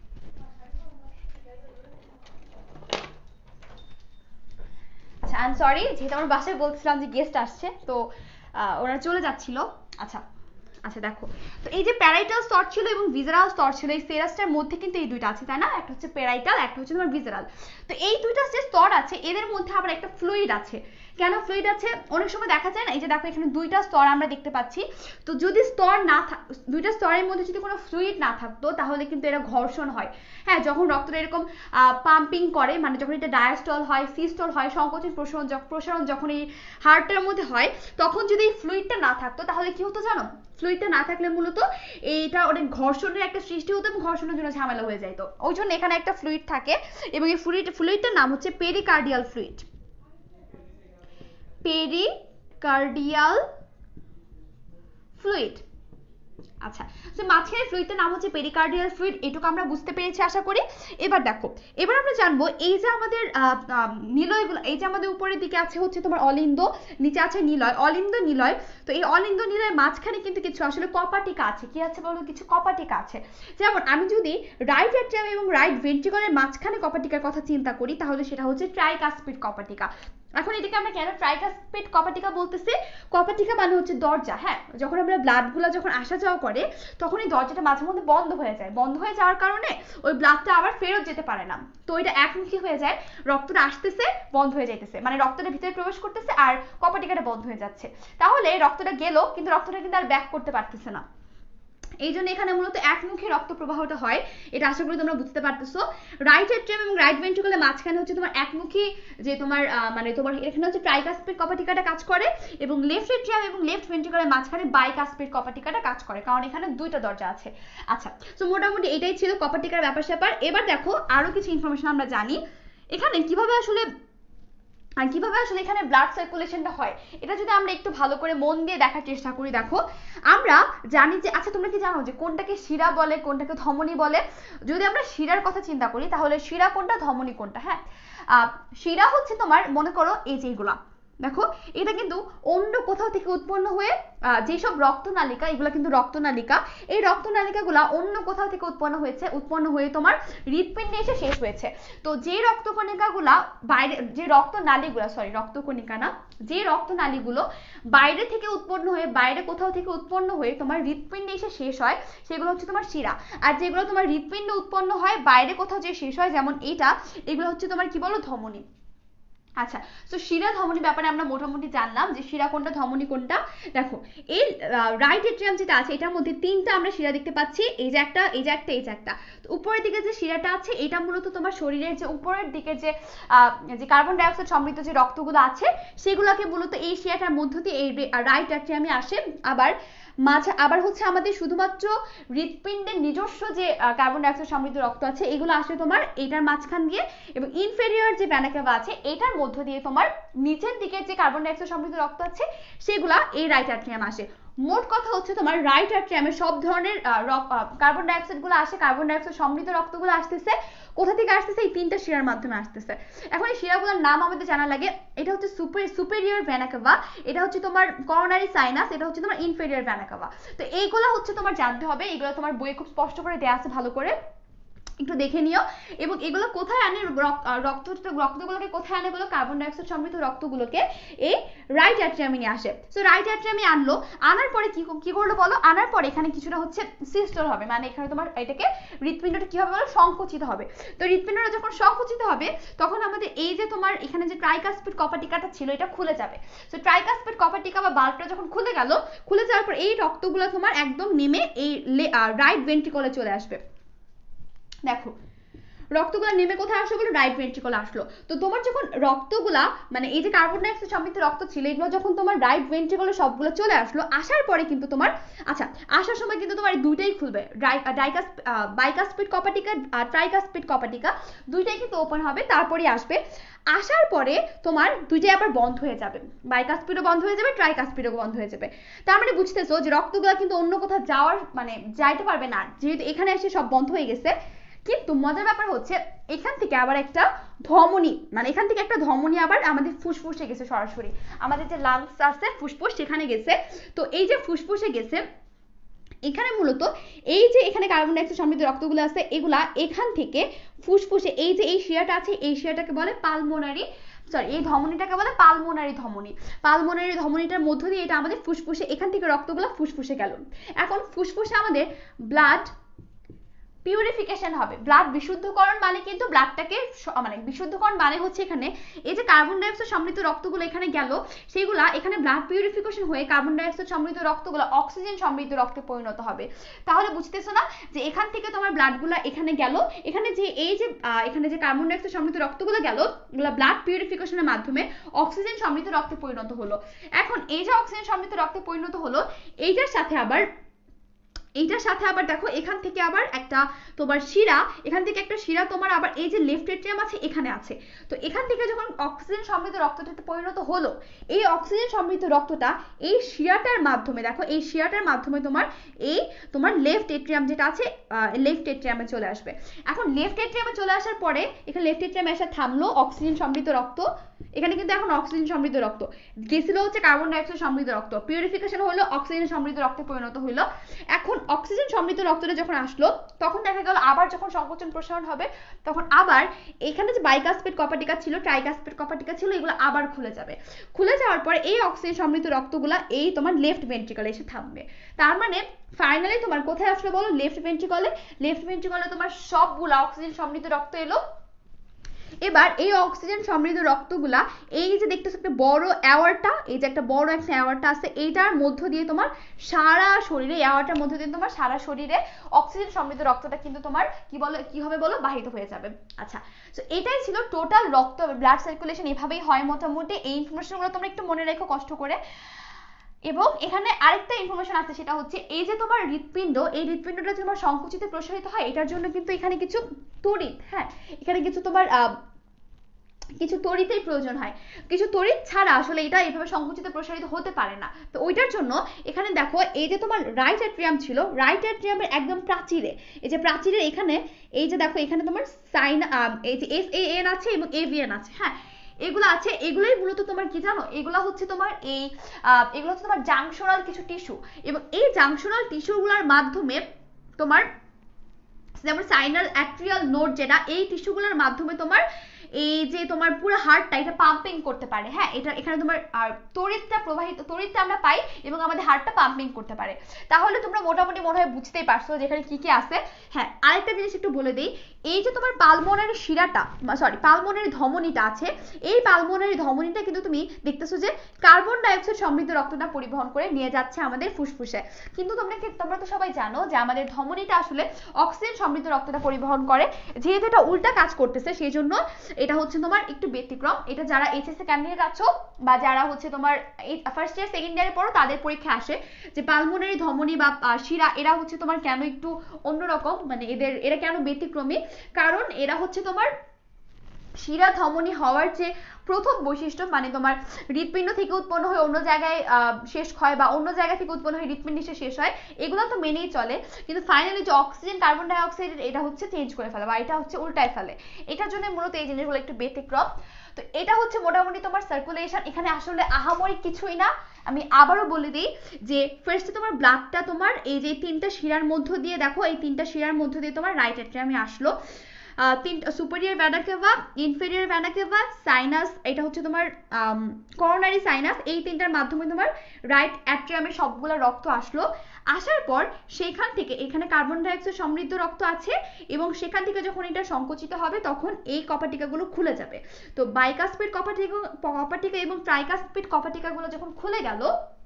[SPEAKER 1] আচ্ছা আই এম সরি যেহেতু আমার বাসায় বলছিলাম যে গেস্ট আসছে তো ওরা চলে যাচ্ছিল। আচ্ছা আচ্ছা দেখো, তো এই যে প্যারাইটাল স্তর ছিল এবং ভিজারাল স্তর ছিল, এই সেরাসটার মধ্যে কিন্তু এই দুইটা আছে তাই না? একটা হচ্ছে প্যারাইটাল, একটা হচ্ছে তোমার ভিজারাল। তো এই দুইটা যে স্তর আছে এদের মধ্যে আবার একটা ফ্লুইড আছে। কেন ফ্লুইড আছে? অনেক সময় দেখা যায় না, এই যে দেখো এখানে দুইটা স্তর আমরা দেখতে পাচ্ছি, তো যদি স্তর না থাক, দুইটা স্তরের মধ্যে যদি কোনো ফ্লুইড না থাকতো তাহলে কিন্তু এরা ঘর্ষণ হয়। হ্যাঁ, যখন রক্তটা এরকম পাম্পিং করে, মানে যখন এটা ডায়াস্টল হয়, সিস্টল হয়, সংকোচন প্রসারণ প্রসারণ যখন এই হার্টের মধ্যে হয়, তখন যদি এই ফ্লুইডটা না থাকতো তাহলে কি হতো জানো? ফ্লুইডটা না থাকলে মূলত এইটা অনেক ঘর্ষণের একটা সৃষ্টি হতো এবং ঘর্ষণের জন্য ঝামেলা হয়ে যেত। ওই জন্য এখানে একটা ফ্লুইড থাকে এবং এই ফ্লুইড ফ্লুইডটার নাম হচ্ছে পেরিকার্ডিয়াল ফ্লুইড, পেরিকার্ডিয়াল ফ্লুইড। আচ্ছা, তো মাঝখানে ফ্লুইডটার নাম হচ্ছে পেরিকার্ডিয়াল ফ্লুইড, এটুকু আমরা বুঝতে পেরেছি আশা করি। এবার দেখো, এবার আমরা জানবো এই যে আমাদের নিলয়গুলো, এই যে আমাদের উপরের দিকে আছে হচ্ছে তোমার অলিন্দ, নিচে আছে নিলয়, অলিন্দ নিলয়। তো এই অলিন্দ নিলয়ের মাঝখানে কিন্তু কিছু আসলে কপাটিকা আছে। কি আছে বলো? কিছু কপাটিকা আছে। যেমন আমি যদি রাইট অ্যাট্রিয়াম এবং রাইট ভেন্ট্রিকলের মাঝখানে কপাটিকার কথা চিন্তা করি তাহলে সেটা হচ্ছে ট্রাইকাসপিড কপাটিকা। এখন এটাকে আমরা কেন ট্রাইকাসপিড কপাটিকা বলতেছি? কপাটিকা মানে হচ্ছে দরজা। হ্যাঁ, যখন আমরা ব্লাডগুলো যখন আসা যাওয়া করে তখন এই দরজাটা মাঝে মধ্যে বন্ধ হয়ে যায়, বন্ধ হয়ে যাওয়ার কারণে ওই ব্লাডটা আবার ফেরত যেতে পারে না, তো এটা একমুখী হয়ে যায়, রক্তটা আসতেছে বন্ধ হয়ে যাইতেছে, মানে রক্তটা ভিতরে প্রবেশ করতেছে আর কপাটিকাটা বন্ধ হয়ে যাচ্ছে। তাহলে রক্তটা গেল কিন্তু রক্তটা কিন্তু আর ব্যাক করতে পারতেছে না। এই জন্য এখানে মূলত একমুখী রক্ত প্রবাহটা হয়, এটা আশা করি তোমরা বুঝতে পারতেছো। রাইট এট্রিয়াম এবং রাইট ভেন্ট্রিকলের মাঝখানে হচ্ছে তোমার একমুখী যে তোমার মানে তোমার এখানে হচ্ছে ট্রাইকাসপিড কপাটিকাটা কাজ করে, এবং লেফট এট্রিয়াম এবং লেফট ভেন্ট্রিকলের মাঝখানে বাইকাসপিড কপাটিকাটা কাজ করে, কারণ এখানে দুইটা দরজা আছে। আচ্ছা, তো মোটামুটি এটাই ছিল কপাটিকার ব্যাপার স্যাপার। এবার দেখো আরো কিছু ইনফরমেশন আমরা জানি এখানে কিভাবে আসলে আর কিভাবে আসলে এখানে ব্লাড সার্কুলেশনটা হয়, এটা যদি আমরা একটু ভালো করে মন দিয়ে দেখার চেষ্টা করি। দেখো আমরা জানি যে, আচ্ছা তোমরা কি জানো যে কোনটাকে শিরা বলে কোনটাকে ধমনী বলে? যদি আমরা শিরার কথা চিন্তা করি তাহলে শিরা কোনটা ধমনী কোনটা? হ্যাঁ, শিরা হচ্ছে তোমার মনে করো এই যে এইগুলা, দেখো এটা কিন্তু অন্য কোথাও থেকে উৎপন্ন হয়ে যেসব রক্তনালিকা, এগুলো কিন্তু রক্তনালিকা, এই রক্তনালিকাগুলা অন্য কোথাও থেকে উৎপন্ন হয়েছে, উৎপন্ন হয়ে তোমার হৃৎপিণ্ডে এসে শেষ হয়েছে। তো যে রক্তকণিকাগুলা বাইরে, যে রক্তনালীগুলা, সরি রক্তকণিকা না, যে রক্তনালীগুলো বাইরে থেকে উৎপন্ন হয়ে, বাইরে কোথাও থেকে উৎপন্ন হয়ে তোমার হৃৎপিণ্ডে এসে শেষ হয়, সেগুলো হচ্ছে তোমার শিরা। আর যেগুলো তোমার হৃৎপিণ্ডে উৎপন্ন হয় বাইরে কোথাও যে শেষ হয়, যেমন এইটা, এগুলো হচ্ছে তোমার কি বলো, ধমনী। আচ্ছা, তো শিরা ধমনী ব্যাপারে আমরা মোটামুটি জানলাম যে শিরা কোনটা ধমনী কোনটা। দেখো এই রাইট এট্রিয়াম যেটা আছে এটার মধ্যে তিনটা আমরা শিরা দেখতে পাচ্ছি, এই যে একটা, এই যে একটা, এই যে একটা। তো উপরের দিকে যে শিরাটা আছে এটা মূলত তোমার শরীরের যে উপরের দিকে যে যে কার্বন ডাই অক্সাইড সমৃদ্ধ যে রক্তগুলো আছে সেগুলোকে মূলত এই শিরাটার মধ্য দিয়ে এই রাইট এট্রিয়ামে আসে। আবার মাঝে আবার হচ্ছে আমাদের শুধুমাত্র হৃৎপিণ্ডের নিজস্ব যে কার্বন ডাই অক্সাইড সমৃদ্ধ রক্ত আছে এগুলো আসে তোমার এটার মাঝখান দিয়ে, এবং ইনফেরিয়র যে ভেনা ক্যাভা আছে এটার মধ্য দিয়ে তোমার নিচের দিকে যে কার্বন ডাই অক্সাইড সমৃদ্ধ রক্ত আছে সেগুলা এই রাইট এট্রিয়ামে আসে। মোট কথা হচ্ছে তোমার রাইট এট্রিয়ামে সব ধরনের কার্বন ডাই অক্সাইড গুলো আসে, কার্বন ডাই অক্সাইড সমৃদ্ধ রক্তগুলো আসতেছে কোথা থেকে আসতেছে? এই তিনটা শিরার মাধ্যমে আসতেছে। এখন এই শিরাগুলোর নাম আমাদের জানা লাগে, এটা হচ্ছে সুপার সুপেরিয়র ভেনা ক্যাভা, এটা হচ্ছে তোমার করোনারি সাইনাস, এটা হচ্ছে তোমার ইনফেরিয়র ভেনা ক্যাভা। তো এইগুলো হচ্ছে তোমার জানতে হবে, এগুলো তোমার বইয়ে খুব স্পষ্ট করে দেওয়া আছে, ভালো করে একটু দেখে নিও। এবং এগুলো কোথায় আনে? রক্ত রক্তগুলোকে কোথায় আনে বলো? কার্বন ডাই অক্সাইড সমৃদ্ধ রক্তগুলোকে এই রাইট অ্যাট্রিয়ামে নিয়ে আসে। সো রাইট অ্যাট্রিয়ামে আনলো, আনার পরে কি কি করলো বলো? আনার পরে এখানে কিছুটা হচ্ছে সিস্টোল হবে, মানে এখানে তোমার এটাকে হৃৎপিণ্ডটা কি হবে বলো? সংকুচিত হবে। তো হৃৎপিণ্ডটা যখন সংকুচিত হবে তখন আমাদের এই যে তোমার এখানে যে ট্রাইকাসপিড কপাটিকাটা ছিল এটা খুলে যাবে। তো ট্রাইকাসপিড কপাটিকা বা বাল্বটা যখন খুলে গেল, খুলে যাওয়ার পর এই রক্তগুলো তোমার একদম নেমে এই রাইট ভেন্ট্রিকলে চলে আসবে। দেখো রক্তগুলা নেমে কোথায় আসলো বলো? রাইট ভেন্ট্রিকলে আসলো। তো তোমার যখন রক্তগুলা মানে এই যে কার্বন ডাই অক্সাইড সমৃদ্ধ রক্ত ছিল এগুলো যখন তোমার রাইট ভেন্ট্রিকলে সবগুলো চলে আসলো, আসার পরে কিন্তু তোমার আচ্ছা আসার সময় কিন্তু তোমার দুইটাই খুলবে, ডাইকাস বাইকাসপিড কপাটিকা আর ট্রাইকাসপিড কপাটিকা দুইটাই কিন্তু ওপেন হবে, তারপরে আসবে। আসার পরে তোমার দুইটাই আবার বন্ধ হয়ে যাবে, বাইকাসপিডও বন্ধ হয়ে যাবে, ট্রাইকাসপিডও বন্ধ হয়ে যাবে। তার মানে বুঝতেছো যে রক্তগুলা কিন্তু অন্য কোথাও যাওয়ার মানে যাইতে পারবে না, যেহেতু এখানে এসে সব বন্ধ হয়ে গেছে। কিন্তু মজার ব্যাপার হচ্ছে এখান থেকে আবার একটা ধমনী, মানে এখান থেকে একটা ধমনী আবার আমাদের ফুসফুসে গেছে সরাসরি, আমাদের যে লাংস আছে ফুসফুস সেখানে গেছে। তো এই যে ফুসফুসে গেছে এখানে মূলত এই যে এখানে কার্বন ডাই অক্সাইড সমৃদ্ধ রক্তগুলো আছে এগুলা এখান থেকে ফুসফুসে এই যে এই শিরাটা আছে এই শিরাটাকে বলে পালমোনারি, সরি এই ধমনীটাকে বলে পালমোনারি ধমনী। পালমোনারি ধমনীটার মধ্য দিয়ে এটা আমাদের ফুসফুসে, এখান থেকে রক্তগুলো ফুসফুসে গেল। এখন ফুসফুসে আমাদের ব্লাড পিউরিফিকেশন হবে, ব্লাড বিশুদ্ধকরণ, মানে কিন্তু ব্লাডটাকে মানে বিশুদ্ধকরণ মানে হচ্ছে এখানে এই যে কার্বন ডাই অক্সাইড সমৃদ্ধ রক্তগুলো এখানে গেল সেগুলা এখানে ব্লাড পিউরিফিকেশন হয়ে কার্বন ডাই অক্সাইড সমৃদ্ধ রক্তগুলো অক্সিজেন সমৃদ্ধ রক্তে পরিণত হবে। তাহলে বুঝতেছো না যে এখান থেকে তোমার ব্লাডগুলো এখানে গেল, এখানে যে এই যে এখানে যে কার্বন ডাই অক্সাইড সমৃদ্ধ রক্তগুলো গেল এগুলো ব্লাড পিউরিফিকেশনের মাধ্যমে অক্সিজেন সমৃদ্ধ রক্তে পরিণত হলো। এখন এই যে অক্সিজেন সমৃদ্ধ রক্তে পরিণত হলো এইটার সাথে আবার এইটার সাথে আবার দেখো এখান থেকে আবার একটা তোমার শিরা, এখান থেকে একটা শিরা তোমার আবার এই যে লেফট এট্রিয়াম আছে এখানে আছে। তো এখান থেকে যখন অক্সিজেন সমৃদ্ধ রক্তটাতে পরিণত হলো, এই অক্সিজেন সমৃদ্ধ রক্তটা এই শিরাটার মাধ্যমে দেখো এই শিরাটার মাধ্যমে তোমার এই তোমার লেফট এট্রিয়াম যেটা আছে লেফট এট্রিয়ামে চলে আসবে। এখন লেফট এট্রিয়ামে চলে আসার পরে এখানে লেফট এট্রিয়ামে এসে থামলো অক্সিজেন সমৃদ্ধ রক্ত, এখানে কিন্তু এখন অক্সিজেন সমৃদ্ধ রক্ত গেছিল হচ্ছে কার্বন ডাই অক্সাইড সমৃদ্ধ রক্ত, পিউরিফিকেশন হলো অক্সিজেন সমৃদ্ধ রক্তে পরিণত হলো। এখন অক্সিজেন সমৃদ্ধ রক্তটা যখন আসলো তখন দেখা গেল আবার যখন সংকোচন প্রসারণ হবে তখন আবার এখানে যে বাইকাসপিড কপাটিকা ছিল ট্রাইকাসপিড কপাটিকা ছিল এগুলো আবার খুলে যাবে। খুলে যাওয়ার পরে এই অক্সিজেন সমৃদ্ধ রক্তগুলা এই তোমার লেফট ভেন্ট্রিকলে এসে থামবে। তার মানে ফাইনালি তোমার কোথায় আসলো বলো? লেফট ভেন্ট্রিকলে। লেফট ভেন্ট্রিকলে তোমার সবগুলা অক্সিজেন সমৃদ্ধ রক্ত এলো, এবার এই অক্সিজেন সমৃদ্ধ রক্তগুলা এই যে দেখতেছো একটা বড় অ্যাওয়ারটা, এই যে একটা বড় একটা অ্যাওয়ারটা আছে, এইটার মধ্য দিয়ে তোমার সারা শরীরে, অ্যাওয়ারটার মধ্য দিয়ে তোমার সারা শরীরে অক্সিজেন সমৃদ্ধ রক্তটা কিন্তু তোমার কি বলো কি হবে বলো বাহিত হয়ে যাবে। আচ্ছা, তো এটাই ছিল টোটাল রক্ত ব্লাড সার্কুলেশন, এভাবেই হয় মোটামুটি। এই ইনফরমেশনগুলো তোমরা একটু মনে রেখো কষ্ট করে। এবং এখানে আরেকটা ইনফরমেশন আছে, সেটা হচ্ছে এই যে তোমার হৃৎপিণ্ড, এই হৃৎপিণ্ডটা তোমার সংকুচিত প্রসারিত হয়, এটার জন্য কিন্তু এখানে কিছু তড়িৎ, হ্যাঁ এখানে কিছু তোমার কিছু তড়িতের প্রয়োজন হয়, কিছু তড়িৎ ছাড়া আসলে এটা এইভাবে সংকুচিত প্রসারিত হতে পারে না। তো ওইটার জন্য এখানে দেখো এই যে তোমার রাইট অ্যাট্রিয়াম ছিল, রাইট অ্যাট্রিয়ামের একদম প্রাচীরে, এই যে প্রাচীরের এখানে এই যে দেখো এখানে তোমার সাইন এই যে এস এ এন আছে এবং এভিএন আছে, হ্যাঁ এগুলো আছে, এগুলোই মূলত তোমার কি জানো, এগুলো হচ্ছে তোমার এই এগুলো হচ্ছে তোমার জাংশনাল কিছু টিস্যু, এবং এই জাংশনাল টিস্যুগুলোর মাধ্যমে তোমার যেমন সাইনাল অ্যাট্রিয়াল নোড যেটা, এই টিস্যুগুলোর মাধ্যমে তোমার এই যে তোমার পুরো হার্টটা এটা পাম্পিং করতে পারে, হ্যাঁ এটা এখানে তোমার তড়িৎটা প্রবাহিত, তড়িৎটা আমরা পাই এবং আমাদের হার্টটা পাম্পিং করতে পারে। তাহলে তোমরা মোটামুটি মনে হয় বুঝতেই পারছো যে এখানে কি কি আছে। হ্যাঁ আরেকটা জিনিস একটু বলে দিই, এই যে তোমার পালমোনারি শিরাটা, সরি পালমোনারি ধমনীটা আছে, এই পালমোনারি ধমনীটা কিন্তু তুমি দেখতেছো যে কার্বন ডাইঅক্সাইড সমৃদ্ধ রক্তটা পরিবহন করে নিয়ে যাচ্ছে আমাদের ফুসফুসে। কিন্তু তোমরা কি তোমরা তো সবাই জানো যে আমাদের ধমনীটা আসলে অক্সিজেন সমৃদ্ধ রক্তটা পরিবহন করে, যেহেতু এটা উল্টা কাজ করতেছে সেই জন্য এটা হচ্ছে তোমার একটু ব্যতিক্রম। এটা যারা এইচএসসি ক্যান্ডিডেট আছো বা যারা হচ্ছে তোমার ফার্স্ট ইয়ার সেকেন্ড ইয়ারে পড়ো তাদের পরীক্ষা আসে যে পালমোনারি ধমনী বা শিরা এরা হচ্ছে তোমার কেন একটু অন্যরকম, মানে এদের এরা কেন ব্যতিক্রমী, কারণ এরা হচ্ছে তোমার শিরা ধমনী হওয়ার যে প্রথম বৈশিষ্ট্য, মানে তোমার হৃৎপিণ্ড থেকে উৎপন্ন হয়ে অন্য জায়গায় শেষ হয় বা অন্য জায়গা থেকে উৎপন্ন হয়ে হৃৎপিণ্ডে শেষ হয়, এগুলো তো মেনেই চলে, কিন্তু ফাইনালি যে অক্সিজেন কার্বন ডাই অক্সাইড এটা হচ্ছে চেঞ্জ করে ফেলে বা এটা হচ্ছে উল্টায় ফেলে, এটার জন্য মূলত এই জিনিসগুলো একটু ব্যতিক্রম। তো এটা হচ্ছে মোটামুটি তোমার সার্কুলেশন, এখানে আসলে আহামরি কিছুই না। আমি আবারও বলে দিই যে ফার্স্টে তোমার ব্লাডটা তোমার এই যে তিনটা শিরার মধ্য দিয়ে, দেখো এই তিনটা শিরার মধ্য দিয়ে তোমার রাইট অ্যাট্রিয়ামে আসলো, superior vena cava, inferior vena cava, sinus, এটা হচ্ছে তোমার করোনারি সাইনাস, এই তিনটার মাধ্যমে তোমার রাইট অ্যাট্রিয়ামে সবগুলো রক্ত আসলো। আসার পর সেখান থেকে এখানে কার্বন ডাইঅক্সাইড সমৃদ্ধ রক্ত আছে এবং সেখান থেকে যখন এটা সংকুচিত হবে তখন এই কপাটিকাগুলো খুলে যাবে। তো বাইকাস্পিড কপাটিকা কপাটিকা এবং ট্রাইকাস্পিড কপাটিকাগুলো যখন খুলে গেল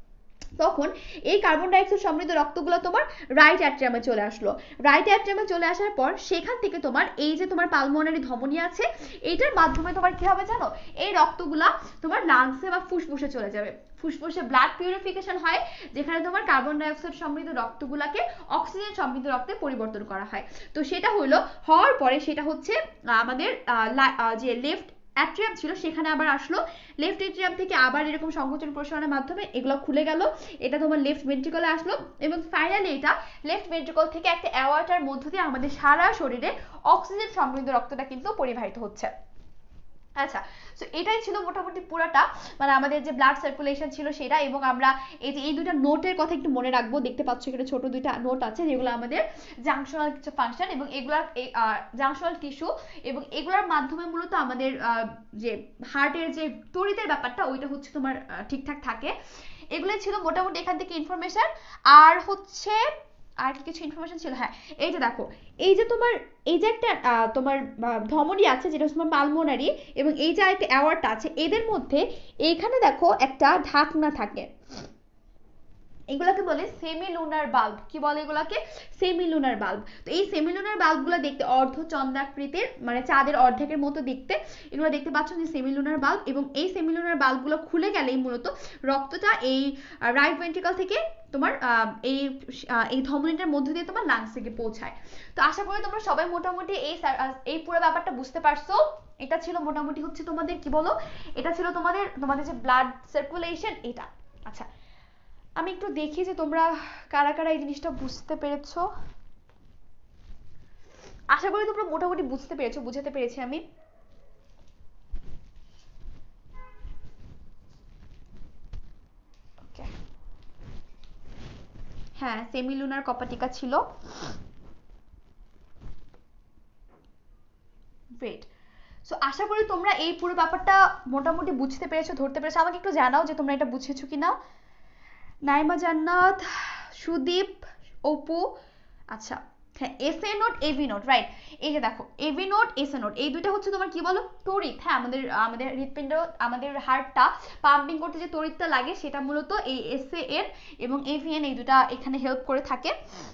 [SPEAKER 1] তখন এই কার্বন ডাইঅক্সাইড সমৃদ্ধ রক্তগুলো তোমার রাইট অ্যাট্রিয়ামে চলে আসলো। রাইট অ্যাট্রিয়ামে চলে আসার পর সেখান থেকে তোমার এই যে তোমার পালমোনারি ধমনী আছে, এইটার মাধ্যমে তোমার কি হবে জানো, এই রক্তগুলা তোমার লাংসে বা ফুসফুসে চলে যাবে। ফুসফুসে ব্লাড পিউরিফিকেশন হয়, যেখানে তোমার কার্বন ডাইঅক্সাইড সমৃদ্ধ রক্তগুলাকে অক্সিজেন সমৃদ্ধ রক্তে পরিবর্তন করা হয়। তো সেটা হলো হওয়ার পরে সেটা হচ্ছে আমাদের যে লেফট অ্যাট্রিয়াম ছিল সেখানে আবার আসলো, লেফট অ্যাট্রিয়াম থেকে আবার এরকম সংকোচন প্রসারণের মাধ্যমে এগুলো খুলে গেল, এটা তোমার লেফট ভেন্ট্রিকলে আসলো এবং ফাইনালি এটা লেফট ভেন্ট্রিকল থেকে একটা অ্যাওয়ার্টার মধ্য দিয়ে আমাদের সারা শরীরে অক্সিজেন সমৃদ্ধ রক্তটা কিন্তু পরিবাহিত হচ্ছে। আচ্ছা, সো এটাই ছিল মোটামুটি পুরোটা, মানে আমাদের যে ব্লাড সার্কুলেশন ছিল সেটা। এবং আমরা এই যে এই দুইটা নোটের কথা একটু মনে রাখবো, দেখতে পাচ্ছ এখানে ছোট দুইটা নোট আছে যেগুলো আমাদের জাংশনাল কিছু ফাংশন এবং এগুলার জাংশনাল টিস্যু, এবং এগুলোর মাধ্যমে মূলত আমাদের যে হার্টের যে তড়িতের ব্যাপারটা ওইটা হচ্ছে তোমার ঠিকঠাক থাকে। এগুলোই ছিল মোটামুটি এখান থেকে ইনফরমেশন। আর হচ্ছে আর কিছু ইনফরমেশন ছিল, হ্যাঁ এই যে দেখো এই যে তোমার এই যে একটা তোমার ধমনী আছে যেটা হচ্ছে পালমোনারি, এবং এই যে একটা অ্যাওয়ার্টা আছে, এদের মধ্যে এইখানে দেখো একটা ঢাকনা থাকে, এগুলাকে বলে সেমিলুনার বাল্ব। কি বলে এগুলাকে? সেমিলুনার বাল্ব। তো এই সেমিলুনার বাল্বগুলো দেখতে অর্ধচন্দ্রাকৃতির, মানে চাঁদের অর্ধেকের মতো দেখতে, এগুলো দেখতে পাচ্ছ যে সেমিলুনার বাল্ব। এবং এই সেমিলুনার বাল্বগুলো খুলে গেলেই মূলত রক্তটা এই রাইট ভেন্ট্রিকল থেকে তোমার এই এই ধমনীটার মধ্য দিয়ে তোমার লাংস থেকে পৌঁছায়। তো আশা করি তোমরা সবাই মোটামুটি এই এই পুরো ব্যাপারটা বুঝতে পারছো। এটা ছিল মোটামুটি হচ্ছে তোমাদের কি বলো, এটা ছিল তোমাদের তোমাদের যে ব্লাড সার্কুলেশন এটা। আচ্ছা, আমি একটু দেখি যে তোমরা কারা কারা এই জিনিসটা বুঝতে পেরেছো। আশা করি তোমরা মোটামুটি বুঝতে পেরেছো, বুঝাতে পেরেছি আমি। হ্যাঁ, সেমিলুনার কপাটিকা ছিল। গ্রেট। সো আশা করি তোমরা এই পুরো ব্যাপারটা মোটামুটি বুঝতে পেরেছো, ধরতে পেরেছো। আমাকে একটু জানাও যে তোমরা এটা বুঝেছো কিনা। নাইমা জান্নাত, সুদীপ, অপু, আচ্ছা হ্যাঁ, SA node AV node, right. এই যে দেখো এভি নোট এসএ নোট এই দুইটা হচ্ছে তোমার কি বলো তড়িৎ। হ্যাঁ, আমাদের আমাদের হৃৎপিণ্ড আমাদের হার্টটা পাম্পিং করতে যে তড়িৎটা লাগে সেটা মূলত এই এসএ এন এবং এভিএন এই দুটা এখানে হেল্প করে থাকে।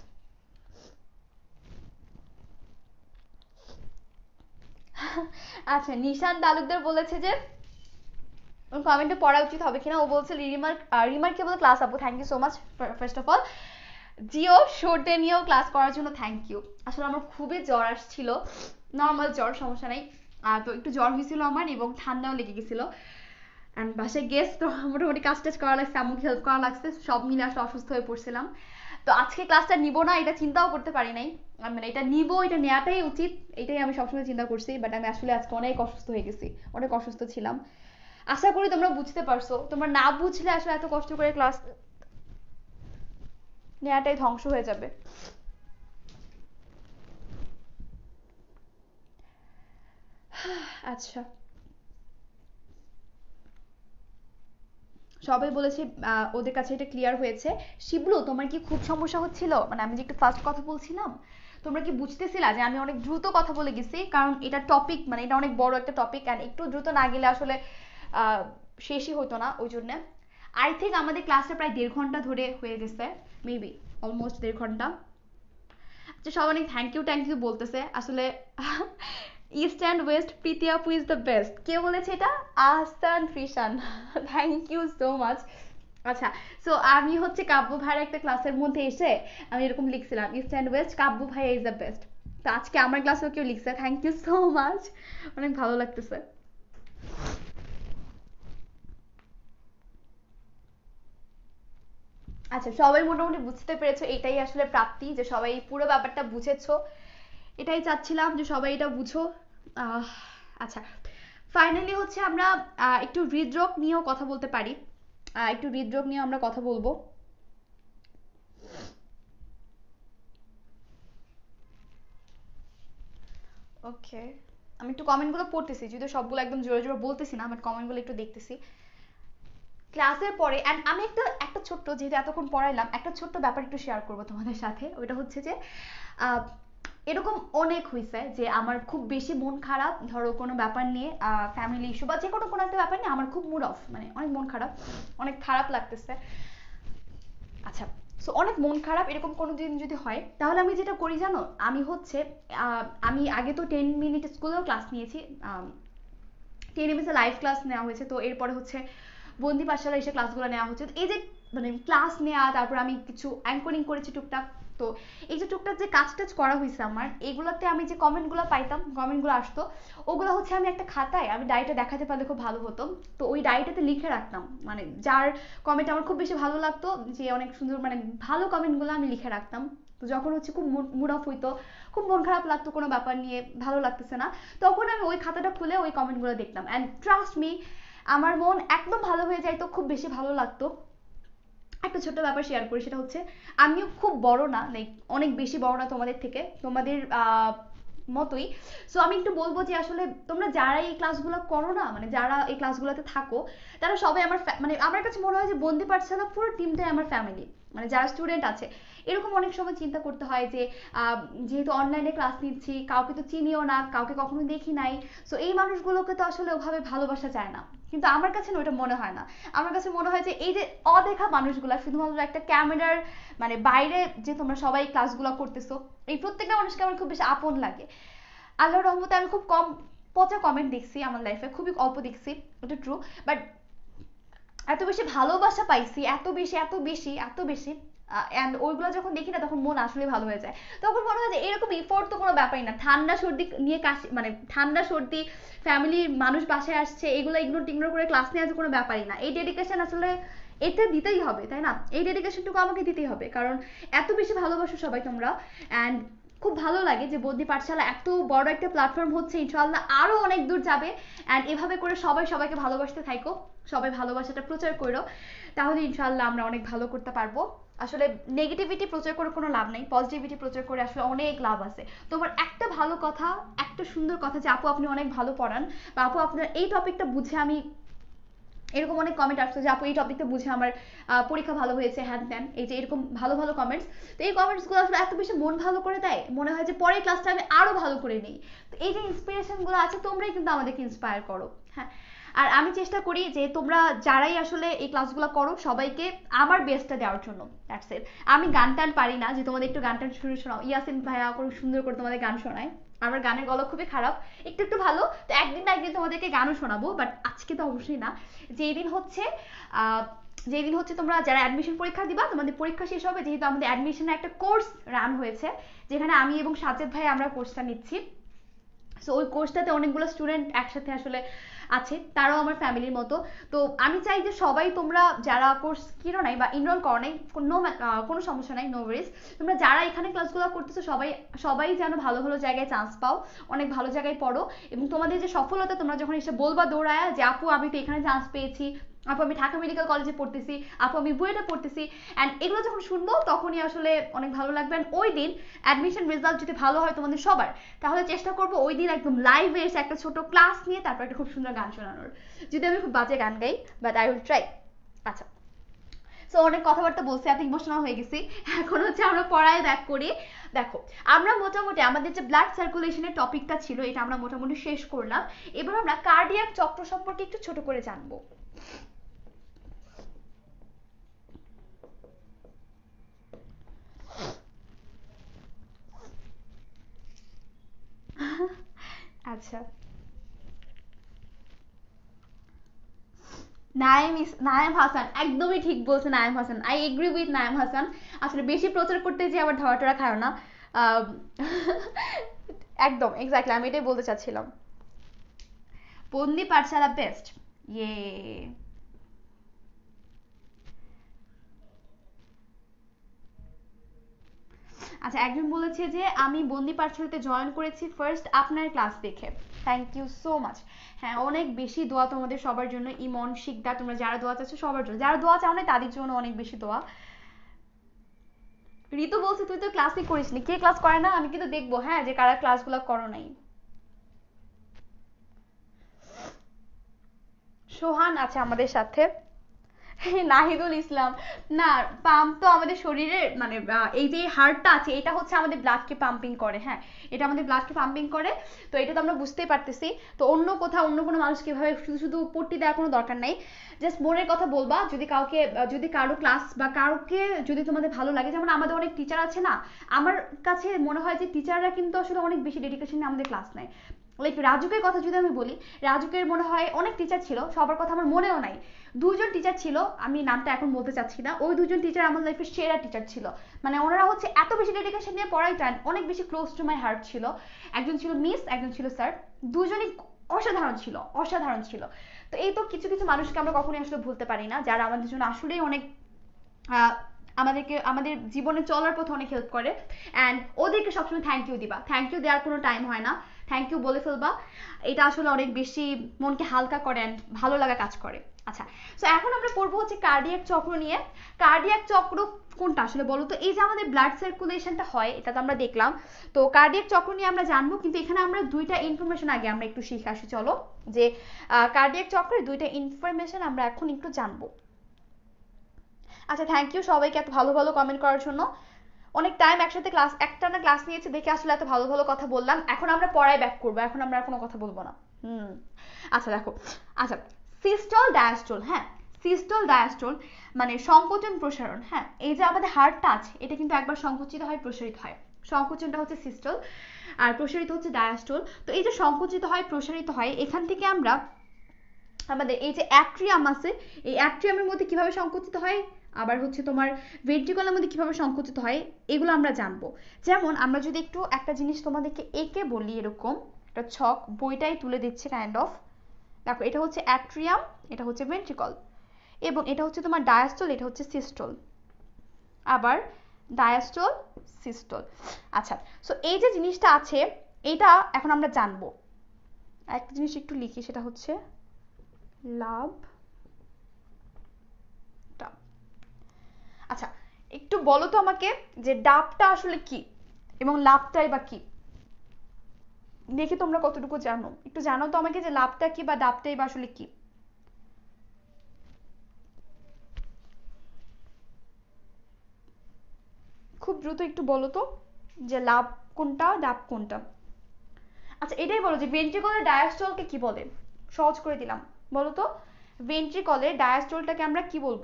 [SPEAKER 1] আচ্ছা, নিশান তালুকদার বলেছে যে কমেন্টে পড়া উচিত হবে কিনা, ও বলছে রিমার্ক রিমার্কেবল ক্লাস আপু, thank you so much first of all. জিও শোরতে নিয়েও ক্লাস করার জন্য থ্যাংক ইউ। আসলে আমার খুবই জ্বর আসছিল, নর্মাল জ্বর, সমস্যা নেই। তো একটু জ্বর হয়েছিল আমার এবং ঠান্ডাও লেগে গেছিল। অ্যান্ড বাসায় গেস্ট তো মোটামুটি কাজ টাজ করা লাগছে, আম্মুকে হেল্প করা লাগছে, সব মিলে আসলে অসুস্থ হয়ে পড়ছিলাম। তো আজকে ক্লাসটা নিব না এটা চিন্তাও করতে পারি নাই, মানে এটা নিব, এটা নেওয়াটাই উচিত, এটাই আমি সবসময় চিন্তা করছি। বাট আমি আসলে আজকে অনেক অসুস্থ হয়ে গেছি, অনেক অসুস্থ ছিলাম। আশা করি তোমরা বুঝতে পারছো, তোমরা না বুঝলে আসলে এত কষ্ট করে ক্লাস নেওয়াটাই ধ্বংস হয়ে যাবে। আচ্ছা, সবাই বলেছে ওদের কাছে এটা ক্লিয়ার হয়েছে। শিবলু, তোমার কি খুব সমস্যা হচ্ছিল, মানে আমি যে একটু ফাস্ট কথা বলছিলাম, তোমরা কি বুঝতেছিলা যে আমি অনেক দ্রুত কথা বলে গেছি? কারণ এটা টপিক, মানে এটা অনেক বড় একটা টপিক, অ্যান্ড একটু দ্রুত না গেলে আসলে শেষই হতো না, ওই জন্য। আই থিঙ্ক আমাদের ক্লাসটা প্রায় দেড় ঘন্টা ধরে হয়ে গেছে, মেবি অলমোস্ট দেড় ঘন্টা। আচ্ছা, সব অনেক থ্যাংক ইউ থ্যাংক ইউ বলতেছে আসলে। ইস্ট অ্যান্ড ওয়েস্ট প্রীতি আপু ইজ দ্য বেস্ট, কে বলেছে এটা? Ahsan Frishan, thank you so much. আচ্ছা, সো আমি হচ্ছে কাব্য ভাইয়ের একটা ক্লাসের মধ্যে এসে আমি এরকম লিখছিলাম ইস্ট অ্যান্ড ওয়েস্ট কাব্য ভাই ইজ দ্য বেস্ট। তো আজকে আমার ক্লাসেও কেউ লিখছে, থ্যাংক ইউ সো মাচ, অনেক ভালো লাগতেছে। আচ্ছা, সবাই মোটামুটি বুঝতে পেরেছো, এটাই আসলে প্রাপ্তি, যে সবাই পুরো ব্যাপারটা বুঝেছো, এটাই চাচ্ছিলাম যে সবাই এটা বুঝো। আচ্ছা, ফাইনালি হচ্ছে আমরা একটু হৃদরোগ নিয়েও কথা বলতে পারি, একটু হৃদরোগ নিয়ে আমরা কথা বলবো। ওকে, আমি একটু কমেন্টগুলো পড়তেছি, যদিও সবগুলো একদম জোরে জোরে বলতেছি না, বাট কমেন্টগুলো একটু দেখতেছি। ক্লাসের পরে অ্যান্ড আমি একটা একটা ছোট্ট, যেহেতু এতক্ষণ পড়াইলাম, একটা ছোট্ট ব্যাপার একটু শেয়ার করবো তোমাদের সাথে। ওইটা হচ্ছে যে এরকম অনেক হয়েছে যে আমার খুব বেশি মন খারাপ, ধরো কোনো ব্যাপার নিয়ে, ফ্যামিলি ইস্যু বা যে কোনো কোনো একটা ব্যাপার নিয়ে আমার খুব মুড অফ, মানে অনেক মন খারাপ, অনেক খারাপ লাগতেছে। আচ্ছা, সো অনেক মন খারাপ এরকম কোনো দিন যদি হয়, তাহলে আমি যেটা করি জানো, আমি হচ্ছে আমি আগে তো টেন মিনিট স্কুলেও ক্লাস নিয়েছি, টেন এমএসে লাইভ ক্লাস নেওয়া হয়েছে, তো এরপরে হচ্ছে বন্দি পাঠশালা এসে ক্লাসগুলো নেওয়া হচ্ছে। এই যে মানে ক্লাস নেওয়া, তারপর আমি কিছু অ্যাঙ্করিং করেছি টুকটাক, তো এই যে টুকটাক যে কাজ টাজ করা হয়েছে আমার, এগুলোতে আমি যে কমেন্টগুলো পাইতাম, কমেন্টগুলো আসতো, ওগুলো হচ্ছে আমি একটা খাতায়, আমি ডায়েরিটা দেখাতে পারলে খুব ভালো হতো, তো ওই ডায়েরিটাতে লিখে রাখতাম, মানে যার কমেন্ট আমার খুব বেশি ভালো লাগতো, যে অনেক সুন্দর মানে ভালো কমেন্টগুলো আমি লিখে রাখতাম। তো যখন হচ্ছে খুব মুড অফ হইতো, খুব মন খারাপ লাগতো কোনো ব্যাপার নিয়ে, ভালো লাগতেছে না, তখন আমি ওই খাতাটা খুলে ওই কমেন্টগুলো দেখতাম, অ্যান্ড ট্রাস্ট মি, আমার মন একদম ভালো হয়ে যাইতো, খুব বেশি ভালো লাগতো। একটা ছোট্ট ব্যাপার শেয়ার করি, সেটা হচ্ছে আমিও খুব বড় না, লাইক অনেক বেশি বড় না তোমাদের থেকে, তোমাদের মতোই। সো আমি একটু বলবো যে আসলে তোমরা যারা এই ক্লাসগুলো করো না, মানে যারা এই ক্লাসগুলোতে থাকো, তারা সবাই আমার মানে আমার কাছে মনে হয় যে বন্দি পাঠশালা পুরো টিমটাই আমার ফ্যামিলি, মানে যারা স্টুডেন্ট আছে। এরকম অনেক সময় চিন্তা করতে হয় যে যেহেতু অনলাইনে ক্লাস নিচ্ছি, কাউকে তো চিনিও না, কাউকে কখনো দেখি নাই, সো এই মানুষগুলোকে তো আসলে ওভাবে ভালোবাসা যায় না, কিন্তু আমার কাছে না ওটা মনে হয় না। আমার কাছে মনে হয় যে এই যে অদেখা মানুষগুলা, শুধুমাত্র একটা ক্যামেরার মানে বাইরে যে তোমরা সবাই ক্লাসগুলো করতেছো, এই প্রত্যেকটা মানুষকে আমার খুব বেশি আপন লাগে। আল্লাহর রহমতে আমি খুব কম পচা কমেন্ট দেখছি আমার লাইফে, খুবই অল্প দেখছি, ওটা ট্রু, বাট এত বেশি ভালোবাসা পাইছি, এত বেশি এত বেশি এত বেশি, অ্যান্ড ওইগুলো যখন দেখি না, তখন মন আসলে ভালো হয়ে যায়। তখন মনে হয় যে এরকম ইফোর্ট তো কোনো ব্যাপারই না, ঠান্ডা সর্দি নিয়ে কাশি, মানে ঠান্ডা সর্দি, ফ্যামিলির মানুষ বাসায় আসছে, এগুলো ইগনোর টিগনোর করে ক্লাস নেওয়া কোনো ব্যাপারই না। এই ডেডিকেশন আসলে এটা দিতেই হবে, তাই না? এই ডেডিকেশনটুকু আমাকে দিতেই হবে, কারণ এত বেশি ভালোবাসো সবাই তোমরা। অ্যান্ড খুব ভালো লাগে যে বন্দি পাঠশালা এত বড় একটা প্ল্যাটফর্ম হচ্ছে, ইনশাআল্লাহ আরো অনেক দূর যাবে, অ্যান্ড এভাবে করে সবাই সবাইকে ভালোবাসতে থাকো, সবাই ভালোবাসাটা প্রচার করো, তাহলে ইনশাআল্লাহ আমরা অনেক ভালো করতে পারবো। আসলে নেগেটিভিটি প্রচার করে কোনো লাভ নাই, পজিটিভিটি প্রচার করে আসলে অনেক লাভ আছে। তোমার একটা ভালো কথা, একটা সুন্দর কথা যে আপু আপনি অনেক ভালো পড়ান, বা আপু আপনার এই টপিকটা বুঝে আমি এরকম অনেক কমেন্ট আসছে যে আপু এই টপিকটা বুঝে আমার পরীক্ষা ভালো হয়েছে, হ্যান ত্যান, এই যে এরকম ভালো ভালো কমেন্টস। তো এই কমেন্টসগুলো আসলে এত বেশি মন ভালো করে দেয়, মনে হয় যে পরের ক্লাসটা আমি আরো ভালো করে নিই। তো এই যে ইন্সপিরেশনগুলো আছে তোমরাই কিন্তু আমাদেরকে ইন্সপায়ার করো। হ্যাঁ, আর আমি চেষ্টা করি যে তোমরা যারাই আসলে এই ক্লাসগুলো করো সবাইকে আমার বেস্টটা দেওয়ার জন্য। That's it. আমি গান টান পারি না যে তোমাদের একটু গান টান শুনে শোনাও, ইয়াসিন ভাইয়া খুব সুন্দর করে তোমাদের গান শোনায়, আমার গানের গলা খুবই খারাপ, একটু একটু ভালো, তো একদিন না একদিন তোমাদেরকে গানও শোনাবো, বাট আজকে তো অবশ্যই না। যেই দিন হচ্ছে আহ যেই দিন হচ্ছে তোমরা যারা অ্যাডমিশন পরীক্ষা দিবা, তোমাদের পরীক্ষা শেষ হবে, যেহেতু আমাদের অ্যাডমিশনের একটা কোর্স রান হয়েছে যেখানে আমি এবং সাজেদ ভাই আমরা কোর্সটা নিচ্ছি। সো ওই কোর্সটাতে অনেকগুলো স্টুডেন্ট একসাথে আসলে আছে, তারাও আমার ফ্যামিলির মতো। তো আমি চাই যে সবাই তোমরা যারা কোর্স কিনো নাই বা ইনরোল করো নাই, কোনো কোনো সমস্যা নাই, নো ওয়ারিজ, তোমরা যারা এখানে ক্লাসগুলো করতেছো সবাই সবাই যেন ভালো ভালো জায়গায় চান্স পাও, অনেক ভালো জায়গায় পড়ো, এবং তোমাদের যে সফলতা তোমরা যখন এসে বলবা দৌড়ায়া যে আপু আমি তো এখানে চান্স পেয়েছি, আপু আমি ঢাকা মেডিকেল কলেজে পড়তেছি, আপু আমি বুয়েটে পড়তেছি, অ্যান্ড এগুলো যখন শুনবো তখনই আসলে অনেক ভালো লাগবে। অ্যান্ড ওই দিন অ্যাডমিশন রেজাল্ট যদি ভালো হয় তোমাদের সবার, তাহলে চেষ্টা করবো ওই দিন একদম লাইভে এসে একটা ছোট ক্লাস নিয়ে তারপর একটা খুব সুন্দর গান শোনানোর, যদি আমি খুব বাজে গান গাই, বাট আই উইল ট্রাই। আচ্ছা, সো অনেক কথাবার্তা বলছি, এত ইমোশনাল হয়ে গেছি, এখন হচ্ছে আমরা পড়ায় ব্যাক করি। দেখো, আমরা মোটামুটি আমাদের যে ব্লাড সার্কুলেশনের টপিকটা ছিল এটা আমরা মোটামুটি শেষ করলাম। এবার আমরা কার্ডিয়াক চক্র সম্পর্কে একটু ছোট করে জানবো। আচ্ছা, নাইম ইস নাইম হাসান, একদমই ঠিক বলছে Naim Hasan, I agree with Naim Hasan. আসলে বেশি প্রচার করতে যে আবার ধরা টরা খায় না। একদম এক্স্যাক্টলি আমি এটাই বলতে চাচ্ছিলাম। বন্দি পাঠশালা বেস্ট, ইয়ে। আচ্ছা, একজন বলেছে যে আমি বন্দি পাঠশালাতে জয়েন করেছি ফার্স্ট আপনার ক্লাস দেখে, থ্যাংক ইউ সো মাচ। হ্যাঁ, অনেক বেশি দোয়া তোমাদের সবার জন্য, ইমন শিকদার তোমরা যারা দোয়া চাচ্ছ সবার জন্য, যারা দোয়া চাও না তাদের জন্য অনেক বেশি দোয়া। ঋতু বলছে তুই তো ক্লাসই করিসনি, কে ক্লাস করে না, আমি কিন্তু দেখবো হ্যাঁ যে কারা ক্লাসগুলো করো নাই। সোহান আছে আমাদের সাথে, নাহিদুল ইসলাম। না, পাম্প তো আমাদের শরীরের মানে এই যে হার্টটা আছে এটা হচ্ছে আমাদের ব্লাডকে পাম্পিং করে, হ্যাঁ এটা আমাদের ব্লাডকে পাম্পিং করে, তো এটা তো আমরা বুঝতেই পারতেছি। তো অন্য কোথাও অন্য কোনো মানুষ কিভাবে, শুধু শুধু পট্টি দেওয়ার কোনো দরকার নাই, জাস্ট মনের কথা বলবা, যদি কাউকে যদি কারো ক্লাস বা কাউকে যদি তোমাদের ভালো লাগে, যেমন আমাদের অনেক টিচার আছে না, আমার কাছে মনে হয় যে টিচাররা কিন্তু আসলে অনেক বেশি ডেডিকেশন নিয়ে আমাদের ক্লাস নেয়। লাইক রাজুকের কথা যদি আমি বলি, রাজুকের মনে হয় অনেক টিচার ছিল, সবার কথা আমার মনেও নাই, দুজন টিচার ছিল, আমি নামটা এখন বলতে চাচ্ছি না, ওই দুজন টিচার আমার লাইফের সেরা টিচার ছিল, মানে ওনারা হচ্ছে এত বেশি ডেডিকেশন নিয়ে পড়াইতেন, অনেক বেশি ক্লোজ টু মাই হার্ট ছিল। একজন ছিল মিস, একজন ছিল স্যার, দুজনই অসাধারণ ছিল, অসাধারণ ছিল। তো এই তো কিছু কিছু মানুষকে আমরা কখনোই আসলে ভুলতে পারি না, যারা আমাদের জন্য আসলেই অনেক আমাদেরকে আমাদের জীবনে চলার পথে অনেক হেল্প করে, অ্যান্ড ওদেরকে সবসময় থ্যাংক ইউ দিবা, থ্যাংক ইউ দেওয়ার কোনো টাইম হয় না, থ্যাংক ইউ বলে ফেলবা, এটা আসলে অনেক বেশি মনকে হালকা করে অ্যান্ড ভালো লাগা কাজ করে। আচ্ছা, সো এখন আমরা পড়বো হচ্ছে কার্ডিয়াক চক্র নিয়ে। কার্ডিয়াক চক্র কোনটা আসলে বলো তো? এই যে আমাদের ব্লাড সার্কুলেশনটা হয় এটা তো আমরা দেখলাম, তো কার্ডিয়াক চক্র নিয়ে আমরা জানবো, কিন্তু এখানে আমরা দুইটা ইনফরমেশন আগে আমরা একটু শিখে আসি, চলো যে কার্ডিয়াক চক্রের দুইটা ইনফরমেশন আমরা এখন একটু জানবো। আচ্ছা, থ্যাংক ইউ সবাইকে এত ভালো ভালো কমেন্ট করার জন্য, অনেক টাইম একসাথে ক্লাস একটা না ক্লাস নিয়েছে দেখে আসলে এত ভালো ভালো কথা বললাম। এখন আমরা পড়ায় ব্যাক করবো, এখন আমরা আর কোনো কথা বলবো না। হুম, আচ্ছা দেখো, আচ্ছা সিস্টল ডায়াস্টল, হ্যাঁ সিস্টল ডায়াস্টল মানে সংকোচন প্রসারণ। হ্যাঁ, এই যে আমাদের হার্টটা আছে এটা কিন্তু একবার সংকুচিত হয় প্রসারিত হয়, সংকোচনটা হচ্ছে সিস্টল আর প্রসারিত হচ্ছে ডায়াস্টল। তো এই যে সংকুচিত হয় প্রসারিত হয়, এখান থেকে আমরা আমাদের এই যে অ্যাট্রিয়াম আছে, এই অ্যাট্রিয়ামের মধ্যে কিভাবে সংকুচিত হয়, আবার হচ্ছে তোমার ভেন্ট্রিকলের মধ্যে কিভাবে সংকুচিত হয়, এগুলো আমরা জানবো। যেমন আমরা যদি একটু একটা জিনিস তোমাদেরকে এঁকে বলি, এরকম একটা ছক বইটাই তুলে দিচ্ছে কাইন্ড অফ, দেখো এটা হচ্ছে অ্যাট্রিয়াম, এটা হচ্ছে ভেন্ট্রিকল, এবং এটা হচ্ছে তোমার ডায়াস্টল, এটা হচ্ছে সিস্টল, আবার ডায়াস্টল সিস্টল। আচ্ছা, সো এই যে জিনিসটা আছে এটা এখন আমরা জানবো। একটা জিনিস একটু লিখি, সেটা হচ্ছে লাভ। আচ্ছা, একটু বলো তো আমাকে যে ডাবটা আসলে কি এবং লাভটাই বা কি, দেখি তোমরা কতটুকু জানো, একটু জানো তো আমাকে যে লাভটা কি বা ডাবটাই বা আসলে কি। খুব দ্রুত একটু বলো তো যে লাভ কোনটা ডাব কোনটা। আচ্ছা এটাই বলো যে ভেন্ট্রিকুলার ডায়াস্টলকে কি বলে, সহজ করে দিলাম বলো তো ভেন্ট্রিকলের ডায়াস্টলটাকে আমরা কি বলবো,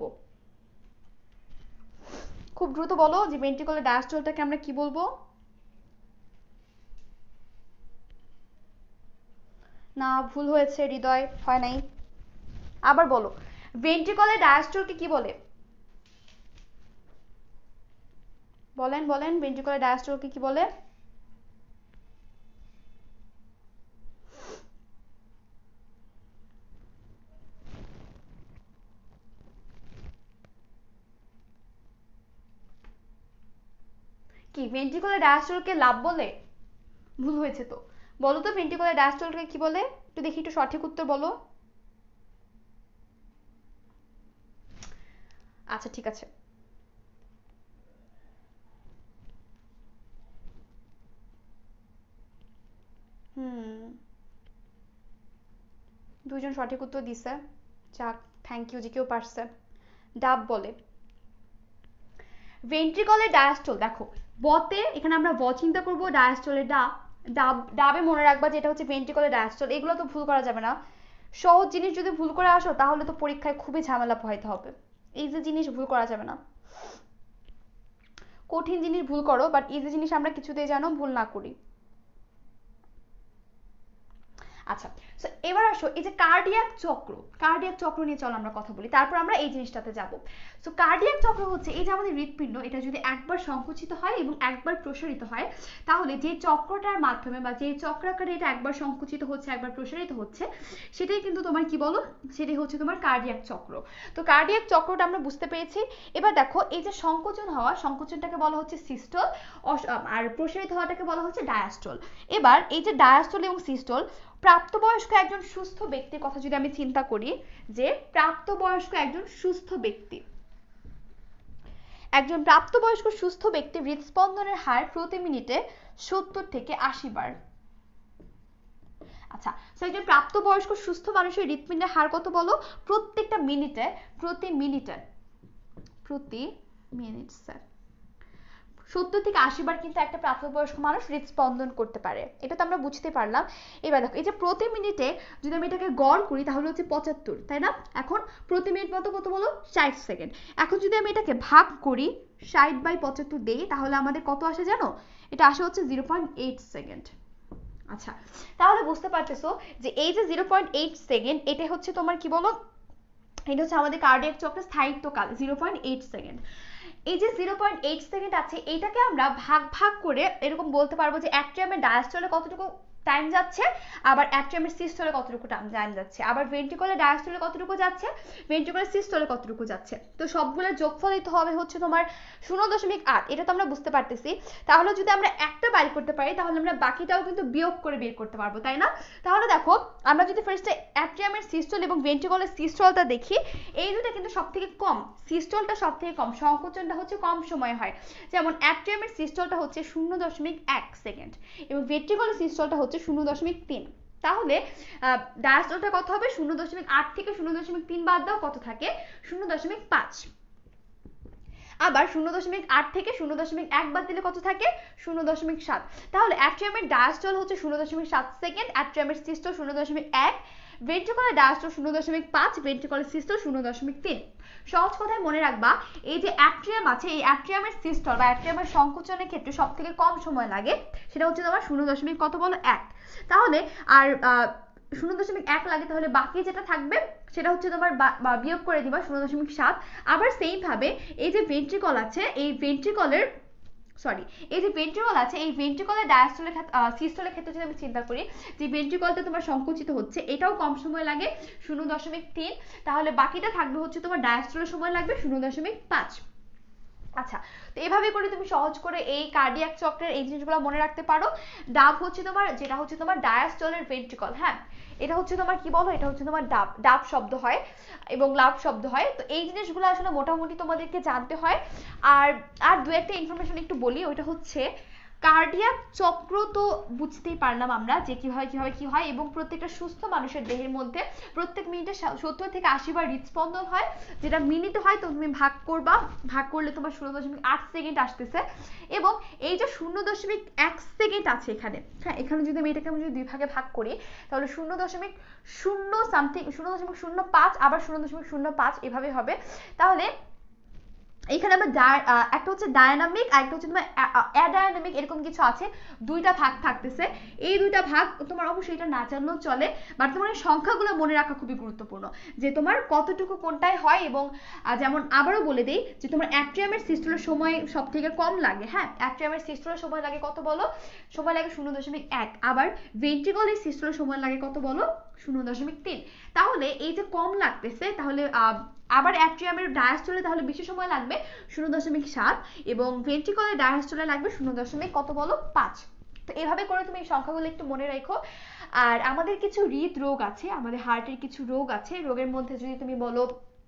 [SPEAKER 1] খুব দ্রুত বলো যে ভেন্ট্রিকুলার ডায়াস্টলটাকে আমরা কি বলবো। না ভুল হয়েছে হৃদয়, হয় নাই, আবার বলো ভেন্ট্রিকুলার ডায়াস্টলকে কি বলে, বলেন বলেন ভেন্ট্রিকুলার ডায়াস্টলকে কি বলে। কি ভেন্ট্রিকুলার ডায়াস্টলকে লাভ বলে, ভুল হয়েছে তো, বলো তো ভেন্ট্রিকুলার ডায়াস্টলকে কি বলে, একটু দেখি একটু সঠিক উত্তর বলো। আচ্ছা ঠিক আছে, হুম দুইজন সঠিক উত্তর দিছে, যাক থ্যাংক ইউ যে কেউ পারছে, ডাব বলে। ভেন্ট্রিকলের ডায়াস্টল দেখো বতে এখানে আমরা ব চিন্তা করবো, ডায়াস্টলের ডা, ডাব ডাবে মনে রাখবা যে এটা হচ্ছে ভেন্ট্রিকলের ডায়াস্টল, এগুলো তো ভুল করা যাবে না। সহজ জিনিস যদি ভুল করে আসো তাহলে তো পরীক্ষায় খুবই ঝামেলা পোহাইতে হবে, ইজি জিনিস ভুল করা যাবে না, কঠিন জিনিস ভুল করো বাট ইজি জিনিস আমরা কিছুতেই যেন ভুল না করি। আচ্ছা সো এবার আসো এই যে কার্ডিয়াক চক্র, কার্ডিয়াক চক্র নিয়ে চলো আমরা কথা বলি, তারপর আমরা এই জিনিসটাতে যাব। সো কার্ডিয়াক চক্র হচ্ছে এই যে আমাদের হৃৎপিণ্ড, এটা যদি একবার সংকুচিত হয় এবং একবার প্রসারিত হয়, তাহলে যে চক্রটার মাধ্যমে বা যে চক্রাকারে এটা একবার সংকুচিত হচ্ছে একবার প্রসারিত হচ্ছে, সেটাই কিন্তু তোমার কি বলো, সেটাই হচ্ছে তোমার কার্ডিয়াক চক্র। তো কার্ডিয়াক চক্রটা আমরা বুঝতে পেরেছি। এবার দেখো এই যে সংকোচন হওয়া, সংকোচনটাকে বলা হচ্ছে সিস্টল, আর প্রসারিত হওয়াটাকে বলা হচ্ছে ডায়াস্টল। এবার এই যে ডায়াস্টল এবং সিস্টল, প্রাপ্তবয়স্ক একজন সুস্থ ব্যক্তির কথা যদি আমি চিন্তা করি, যে প্রাপ্তবয়স্ক একজন সুস্থ ব্যক্তি, একজন প্রাপ্তবয়স্ক সুস্থ ব্যক্তির হৃদস্পন্দনের হার প্রতি মিনিটে সত্তর থেকে আশি বার। আচ্ছা তো একজন প্রাপ্তবয়স্ক সুস্থ মানুষের হৃৎপিণ্ডের হার কত বলো, প্রত্যেকটা মিনিটে, প্রতি মিনিটে, প্রতি মিনিট স্যার সত্তর থেকে আশি বার কিন্তু একটা প্রাপ্তবয়স্ক মানুষ হৃদস্পন্দন করতে পারে, এটা তো আমরা বুঝতে পারলাম। এবার দেখো এই যে প্রতি মিনিটে যদি আমি এটাকে গড় করি তাহলে হচ্ছে পঁচাত্তর, তাই না, এখন প্রতি মিনিট মতো কত বলো ষাট সেকেন্ড, এখন যদি আমি এটাকে ভাগ করি ষাট বাই পঁচাত্তর দেই তাহলে আমাদের কত আসে জানো, এটা আসে হচ্ছে জিরো পয়েন্ট এইট সেকেন্ড। আচ্ছা তাহলে বুঝতে পারতেছো যে এই যে জিরো পয়েন্ট এইট সেকেন্ড এটা হচ্ছে তোমার কি বলো, এটা হচ্ছে আমাদের কার্ডিয়াক চক্রের স্থায়িত্বকাল জিরো পয়েন্ট এইট সেকেন্ড। এই যে জিরো পয়েন্ট এইট সেকেন্ড আছে এইটাকে আমরা ভাগ ভাগ করে এরকম বলতে পারবো যে অ্যাট্রিয়ামের ডায়াস্টলে কতটুকু টাইম যাচ্ছে, আবার অ্যাট্রিয়ামের সিস্টলে কতটুকু টাইম যাচ্ছে, আবার ভেন্ট্রিকুলার ডায়াস্টলে কতটুকু যাচ্ছে, ভেন্ট্রিকুলার সিস্টলে কতটুকু যাচ্ছে। তো সবগুলোর যোগফল দিতে হবে হচ্ছে তোমার শূন্য দশমিক আট, এটা তো আমরা বুঝতে পারতেছি। তাহলে যদি আমরা একটা বাইর করতে পারি তাহলে আমরা বাকিটাও কিন্তু বিয়োগ করে বের করতে পারবো, তাই না। তাহলে দেখো আমরা যদি ফার্স্টে অ্যাট্রিয়ামের সিস্টল এবং ভেন্ট্রিকুলার সিস্টলটা দেখি, এই দুটো কিন্তু সব থেকে কম, সিস্টলটা সব থেকে কম, সংকোচনটা হচ্ছে কম সময় হয়। যেমন অ্যাট্রিয়ামের সিস্টলটা হচ্ছে শূন্য দশমিক এক সেকেন্ড এবং ভেন্ট্রিকুলার সিস্টলটা হচ্ছে শূন্য দশমিক তিন। তাহলে ডায়াস্টলটা কত হবে, শূন্য দশমিক আট থেকে শূন্য দশমিক তিন বাদ দাও কত থাকে, শূন্য দশমিক পাঁচ। আবার শূন্য দশমিক আট থেকে শূন্য দশমিক এক বাদ দিলে কত থাকে, শূন্য দশমিক সাত। তাহলে অ্যাট্রিয়ামের ডায়াস্টল হচ্ছে শূন্য দশমিক সাত সেকেন্ড, অ্যাট্রিয়ামের সিস্টল শূন্য দশমিক এক, ভেন্ট্রিকুলার ডায়াস্টল শূন্য দশমিক পাঁচ, ভেন্ট্রিকুলার সিস্টল শূন্য দশমিক তিন। সহজ কথায় মনে রাখবা এই যে অ্যাট্রিয়াম আছে, এই অ্যাট্রিয়ামের সিস্টল বা অ্যাট্রিয়ামের সংকোচনের ক্ষেত্রে সব থেকে কম সময় লাগে, সেটা হচ্ছে তোমার শূন্য দশমিক কত বলো এক। তাহলে আর শূন্য দশমিক এক লাগে, তাহলে বাকি যেটা থাকবে সেটা হচ্ছে তোমার বিয়োগ করে দিবা শূন্য দশমিক সাত। আবার সেইম ভাবে এই যে ভেন্ট্রিকল আছে, এই ভেন্ট্রিকলের সরি এই যে ভেন্ট্রিকল আছে, এই ভেন্ট্রিকলের ডায়াস্টলের সিস্টলের ক্ষেত্রে যদি আমি চিন্তা করি যে ভেন্ট্রিকলটা তোমার সংকুচিত হচ্ছে, এটাও কম সময় লাগে শূন্য দশমিক তিন, তাহলে বাকিটা থাকবে হচ্ছে তোমার ডায়াস্টলের সময় লাগবে শূন্য দশমিক পাঁচ। আচ্ছা তো এইভাবে করে তুমি সহজ করে এই কার্ডিয়াক চক্রের এই জিনিসগুলো মনে রাখতে পারো। ডাব হচ্ছে তোমার, যেটা হচ্ছে তোমার ডায়াস্টলের ভেন্ট্রিকল, হ্যাঁ এটা হচ্ছে তোমার কি বলো, এটা হচ্ছে তোমার ডাব, ডাব শব্দ হয় এবং লাভ শব্দ হয়। তো এই জিনিসগুলো আসলে মোটামুটি তোমাদেরকে জানতে হয়। আর আর দু একটা ইনফরমেশন একটু বলি, ওইটা হচ্ছে কার্ডিয়াক চক্র তো বুঝতেই পারলাম আমরা যে কিভাবে কিভাবে কি হয়, এবং প্রত্যেকটা সুস্থ মানুষের দেহের মধ্যে প্রত্যেক মিনিটে সত্তর থেকে আশি বার হৃদস্পন্দন হয়, যেটা মিনিটে হয়। তো তুমি ভাগ করবা, ভাগ করলে তোমার শূন্য দশমিক আট সেকেন্ড আসতেছে। এবং এই যে শূন্য দশমিক এক সেকেন্ড আছে এখানে, হ্যাঁ এখানে যদি আমি এটাকে আমি যদি দুই ভাগে ভাগ করি তাহলে শূন্য দশমিক শূন্য সামথিং শূন্য দশমিক শূন্য পাঁচ আবার শূন্য দশমিক শূন্য পাঁচ এভাবে হবে। তাহলে এখানে আবার একটা হচ্ছে ডায়নামিক আর একটা হচ্ছে তোমার অ্যাডায়নামিক, এরকম কিছু আছে, দুইটা ভাগ থাকতেছে। এই দুইটা ভাগ তোমার অবশ্যই এটা না জানলেও চলে, বাট তোমার এই সংখ্যাগুলো মনে রাখা খুবই গুরুত্বপূর্ণ যে তোমার কতটুকু কোনটায় হয়। এবং যেমন আবারও বলে দিই যে তোমার অ্যাট্রিয়ামের সিস্টোলের সময় সব থেকে কম লাগে, হ্যাঁ অ্যাট্রিয়ামের সিস্টোলের সময় লাগে কত বলো, সময় লাগে শূন্য দশমিক এক। আবার ভেন্ট্রিকলের সিস্টোলের সময় লাগে কত বলো, শূন্য দশমিক তিন। তাহলে এই যে কম লাগতেছে, তাহলে আবার অ্যাট্রিয়ামের ডায়াস্টোলে তাহলে বেশি সময় লাগবে শূন্য দশমিক সাত, এবং ভেন্ট্রিকলের ডায়াস্টোলে লাগবে শূন্য দশমিক কত বলো, পাঁচ। তো এভাবে করে তুমি এই সংখ্যাগুলো একটু মনে রাখো। আর আমাদের কিছু হৃদরোগ আছে, আমাদের হার্টের কিছু রোগ আছে, রোগের মধ্যে যদি তুমি বলো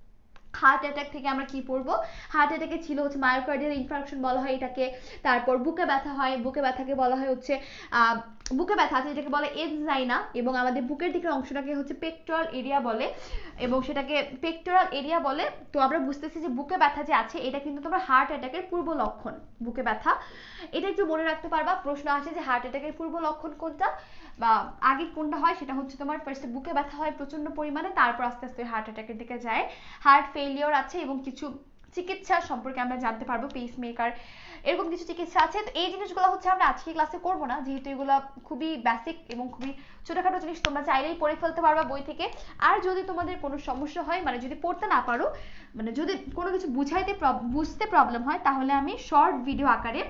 [SPEAKER 1] হার্ট অ্যাটাক থেকে আমরা কি পড়বো, হার্ট অ্যাটাকে ছিল হচ্ছে মায়োকার্ডিয়াল ইনফার্কশন বলা হয় এটাকে। তারপর বুকে ব্যথা হয়, বুকে ব্যথাকে বলা হয় হচ্ছে আহ বুকে ব্যথা আছে যেটাকে বলে এনজাইনা, এবং আমাদের বুকের দিকের অংশটাকে হচ্ছে পেক্টোরাল এরিয়া বলে, এবং সেটাকে পেক্টোরাল এরিয়া বলে। তো আমরা বুঝতেছি যে বুকে ব্যথা যে আছে এটা কিন্তু তোমার হার্ট অ্যাটাকের পূর্ব লক্ষণ, বুকে ব্যথা। এটা একটু মনে রাখতে পারবা, প্রশ্ন আসে যে হার্ট অ্যাটাকের পূর্ব লক্ষণ কোনটা বা আগে কোনটা হয়, সেটা হচ্ছে তোমার ফার্স্টে বুকে ব্যথা হয় প্রচন্ড পরিমাণে, তারপর আস্তে আস্তে হার্ট অ্যাটাকের দিকে যায়। হার্ট ফেলিওর আছে এবং কিছু চিকিৎসা সম্পর্কে আমরা জানতে পারবো, পেস মেকার এরকম কিছু চিকিৎসা আছে। তো এই জিনিসগুলো হচ্ছে আমরা আজকে ক্লাসে করবো না, যেহেতু এগুলো খুবই বেসিক এবং খুবই ছোটখাটো জিনিস, তোমরা চাইলেই পড়ে ফেলতে পারবা বই থেকে। আর যদি তোমাদের কোনো সমস্যা হয়, মানে যদি পড়তে না পারো, মানে যদি কোনো কিছু বুঝাইতে বুঝতে প্রবলেম হয়, তাহলে আমি শর্ট ভিডিও আকারে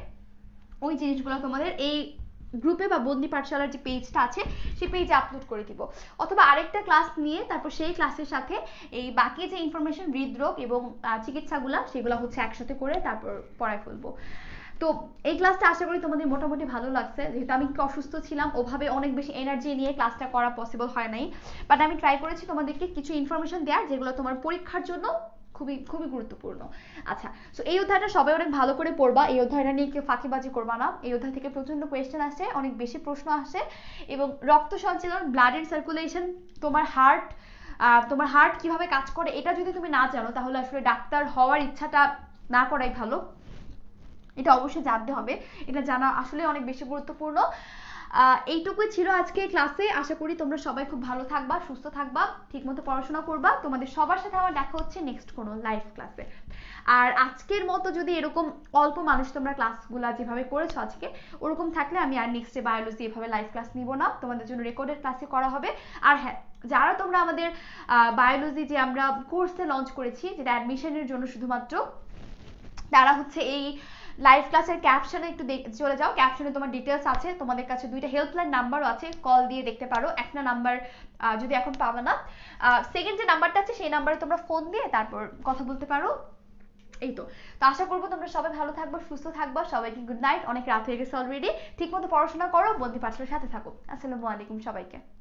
[SPEAKER 1] ওই জিনিসগুলো তোমাদের এই গ্রুপে বা বন্দি পাঠশালার যে পেজটা আছে সেই পেজে আপলোড করে দিব, অথবা আরেকটা ক্লাস নিয়ে তারপর সেই ক্লাসের সাথে এই বাকি যে ইনফরমেশন হৃদরোগ এবং চিকিৎসাগুলা সেগুলো হচ্ছে একসাথে করে তারপর পড়ায় ফেলবো। তো এই ক্লাসটা আশা করি তোমাদের মোটামুটি ভালো লাগছে, যেহেতু আমি একটু অসুস্থ ছিলাম, ওভাবে অনেক বেশি এনার্জি নিয়ে ক্লাসটা করা পসিবল হয় নাই, বাট আমি ট্রাই করেছি তোমাদেরকে কিছু ইনফরমেশন দেওয়ার যেগুলো তোমার পরীক্ষার জন্য খুবই খুবই গুরুত্বপূর্ণ। আচ্ছা, সো এই অধ্যায়টা সবাই অনেক ভালো করে পড়বা, এই অধ্যায়টা নিয়ে কেউ ফাঁকিবাজি করবা না। এই অধ্যায় থেকে প্রচন্ড কোয়েশ্চেন আসে, অনেক বেশি প্রশ্ন আসে, এবং রক্ত সঞ্চালন, ব্লাডের সার্কুলেশন, তোমার হার্ট তোমার হার্ট কিভাবে কাজ করে এটা যদি তুমি না জানো তাহলে আসলে ডাক্তার হওয়ার ইচ্ছাটা না করাই ভালো। এটা অবশ্যই জানতে হবে, এটা জানা আসলে অনেক বেশি গুরুত্বপূর্ণ। এইটুকুই ছিল আজকে ক্লাসে, আশা করি তোমরা সবাই খুব ভালো থাকবা, সুস্থ থাকবা, ঠিকমতো পড়াশোনা করবা। তোমাদের সবার সাথে আমার দেখা হচ্ছে নেক্সট কোনো লাইভ ক্লাসে। আর আজকের মতো যদি এরকম অল্প মানুষ তোমরা ক্লাসগুলা যেভাবে করেছো আজকে ওরকম থাকলে আমি আর নেক্সটে বায়োলজি এভাবে লাইভ ক্লাস নিব না, তোমাদের জন্য রেকর্ডেড ক্লাসে করা হবে। আর হ্যাঁ, যারা তোমরা আমাদের বায়োলজি যে আমরা কোর্সে লঞ্চ করেছি যেটা অ্যাডমিশনের জন্য শুধুমাত্র, তারা হচ্ছে এই লাইভ ক্লাসের ক্যাপশনে একটু চলে যাও, ক্যাপশনে তোমার ডিটেলস আছে, তোমাদের কাছে দুইটা হেল্পলাইন নাম্বারও আছে, কল দিয়ে দেখতে পারো। একটা নাম্বার যদি এখন পাবে না, সেকেন্ড যে নাম্বারটা আছে সেই নাম্বারে তোমরা ফোন দিয়ে তারপর কথা বলতে পারো। এই তো তো আশা করবো তোমরা সবাই ভালো থাকবো, সুস্থ থাকবো, সবাইকে গুড নাইট, অনেক রাত হয়ে গেছে অলরেডি, ঠিক মতো পড়াশোনা করো, বন্দি পাঠশালার সাথে থাকো। আসসালামু আলাইকুম সবাইকে।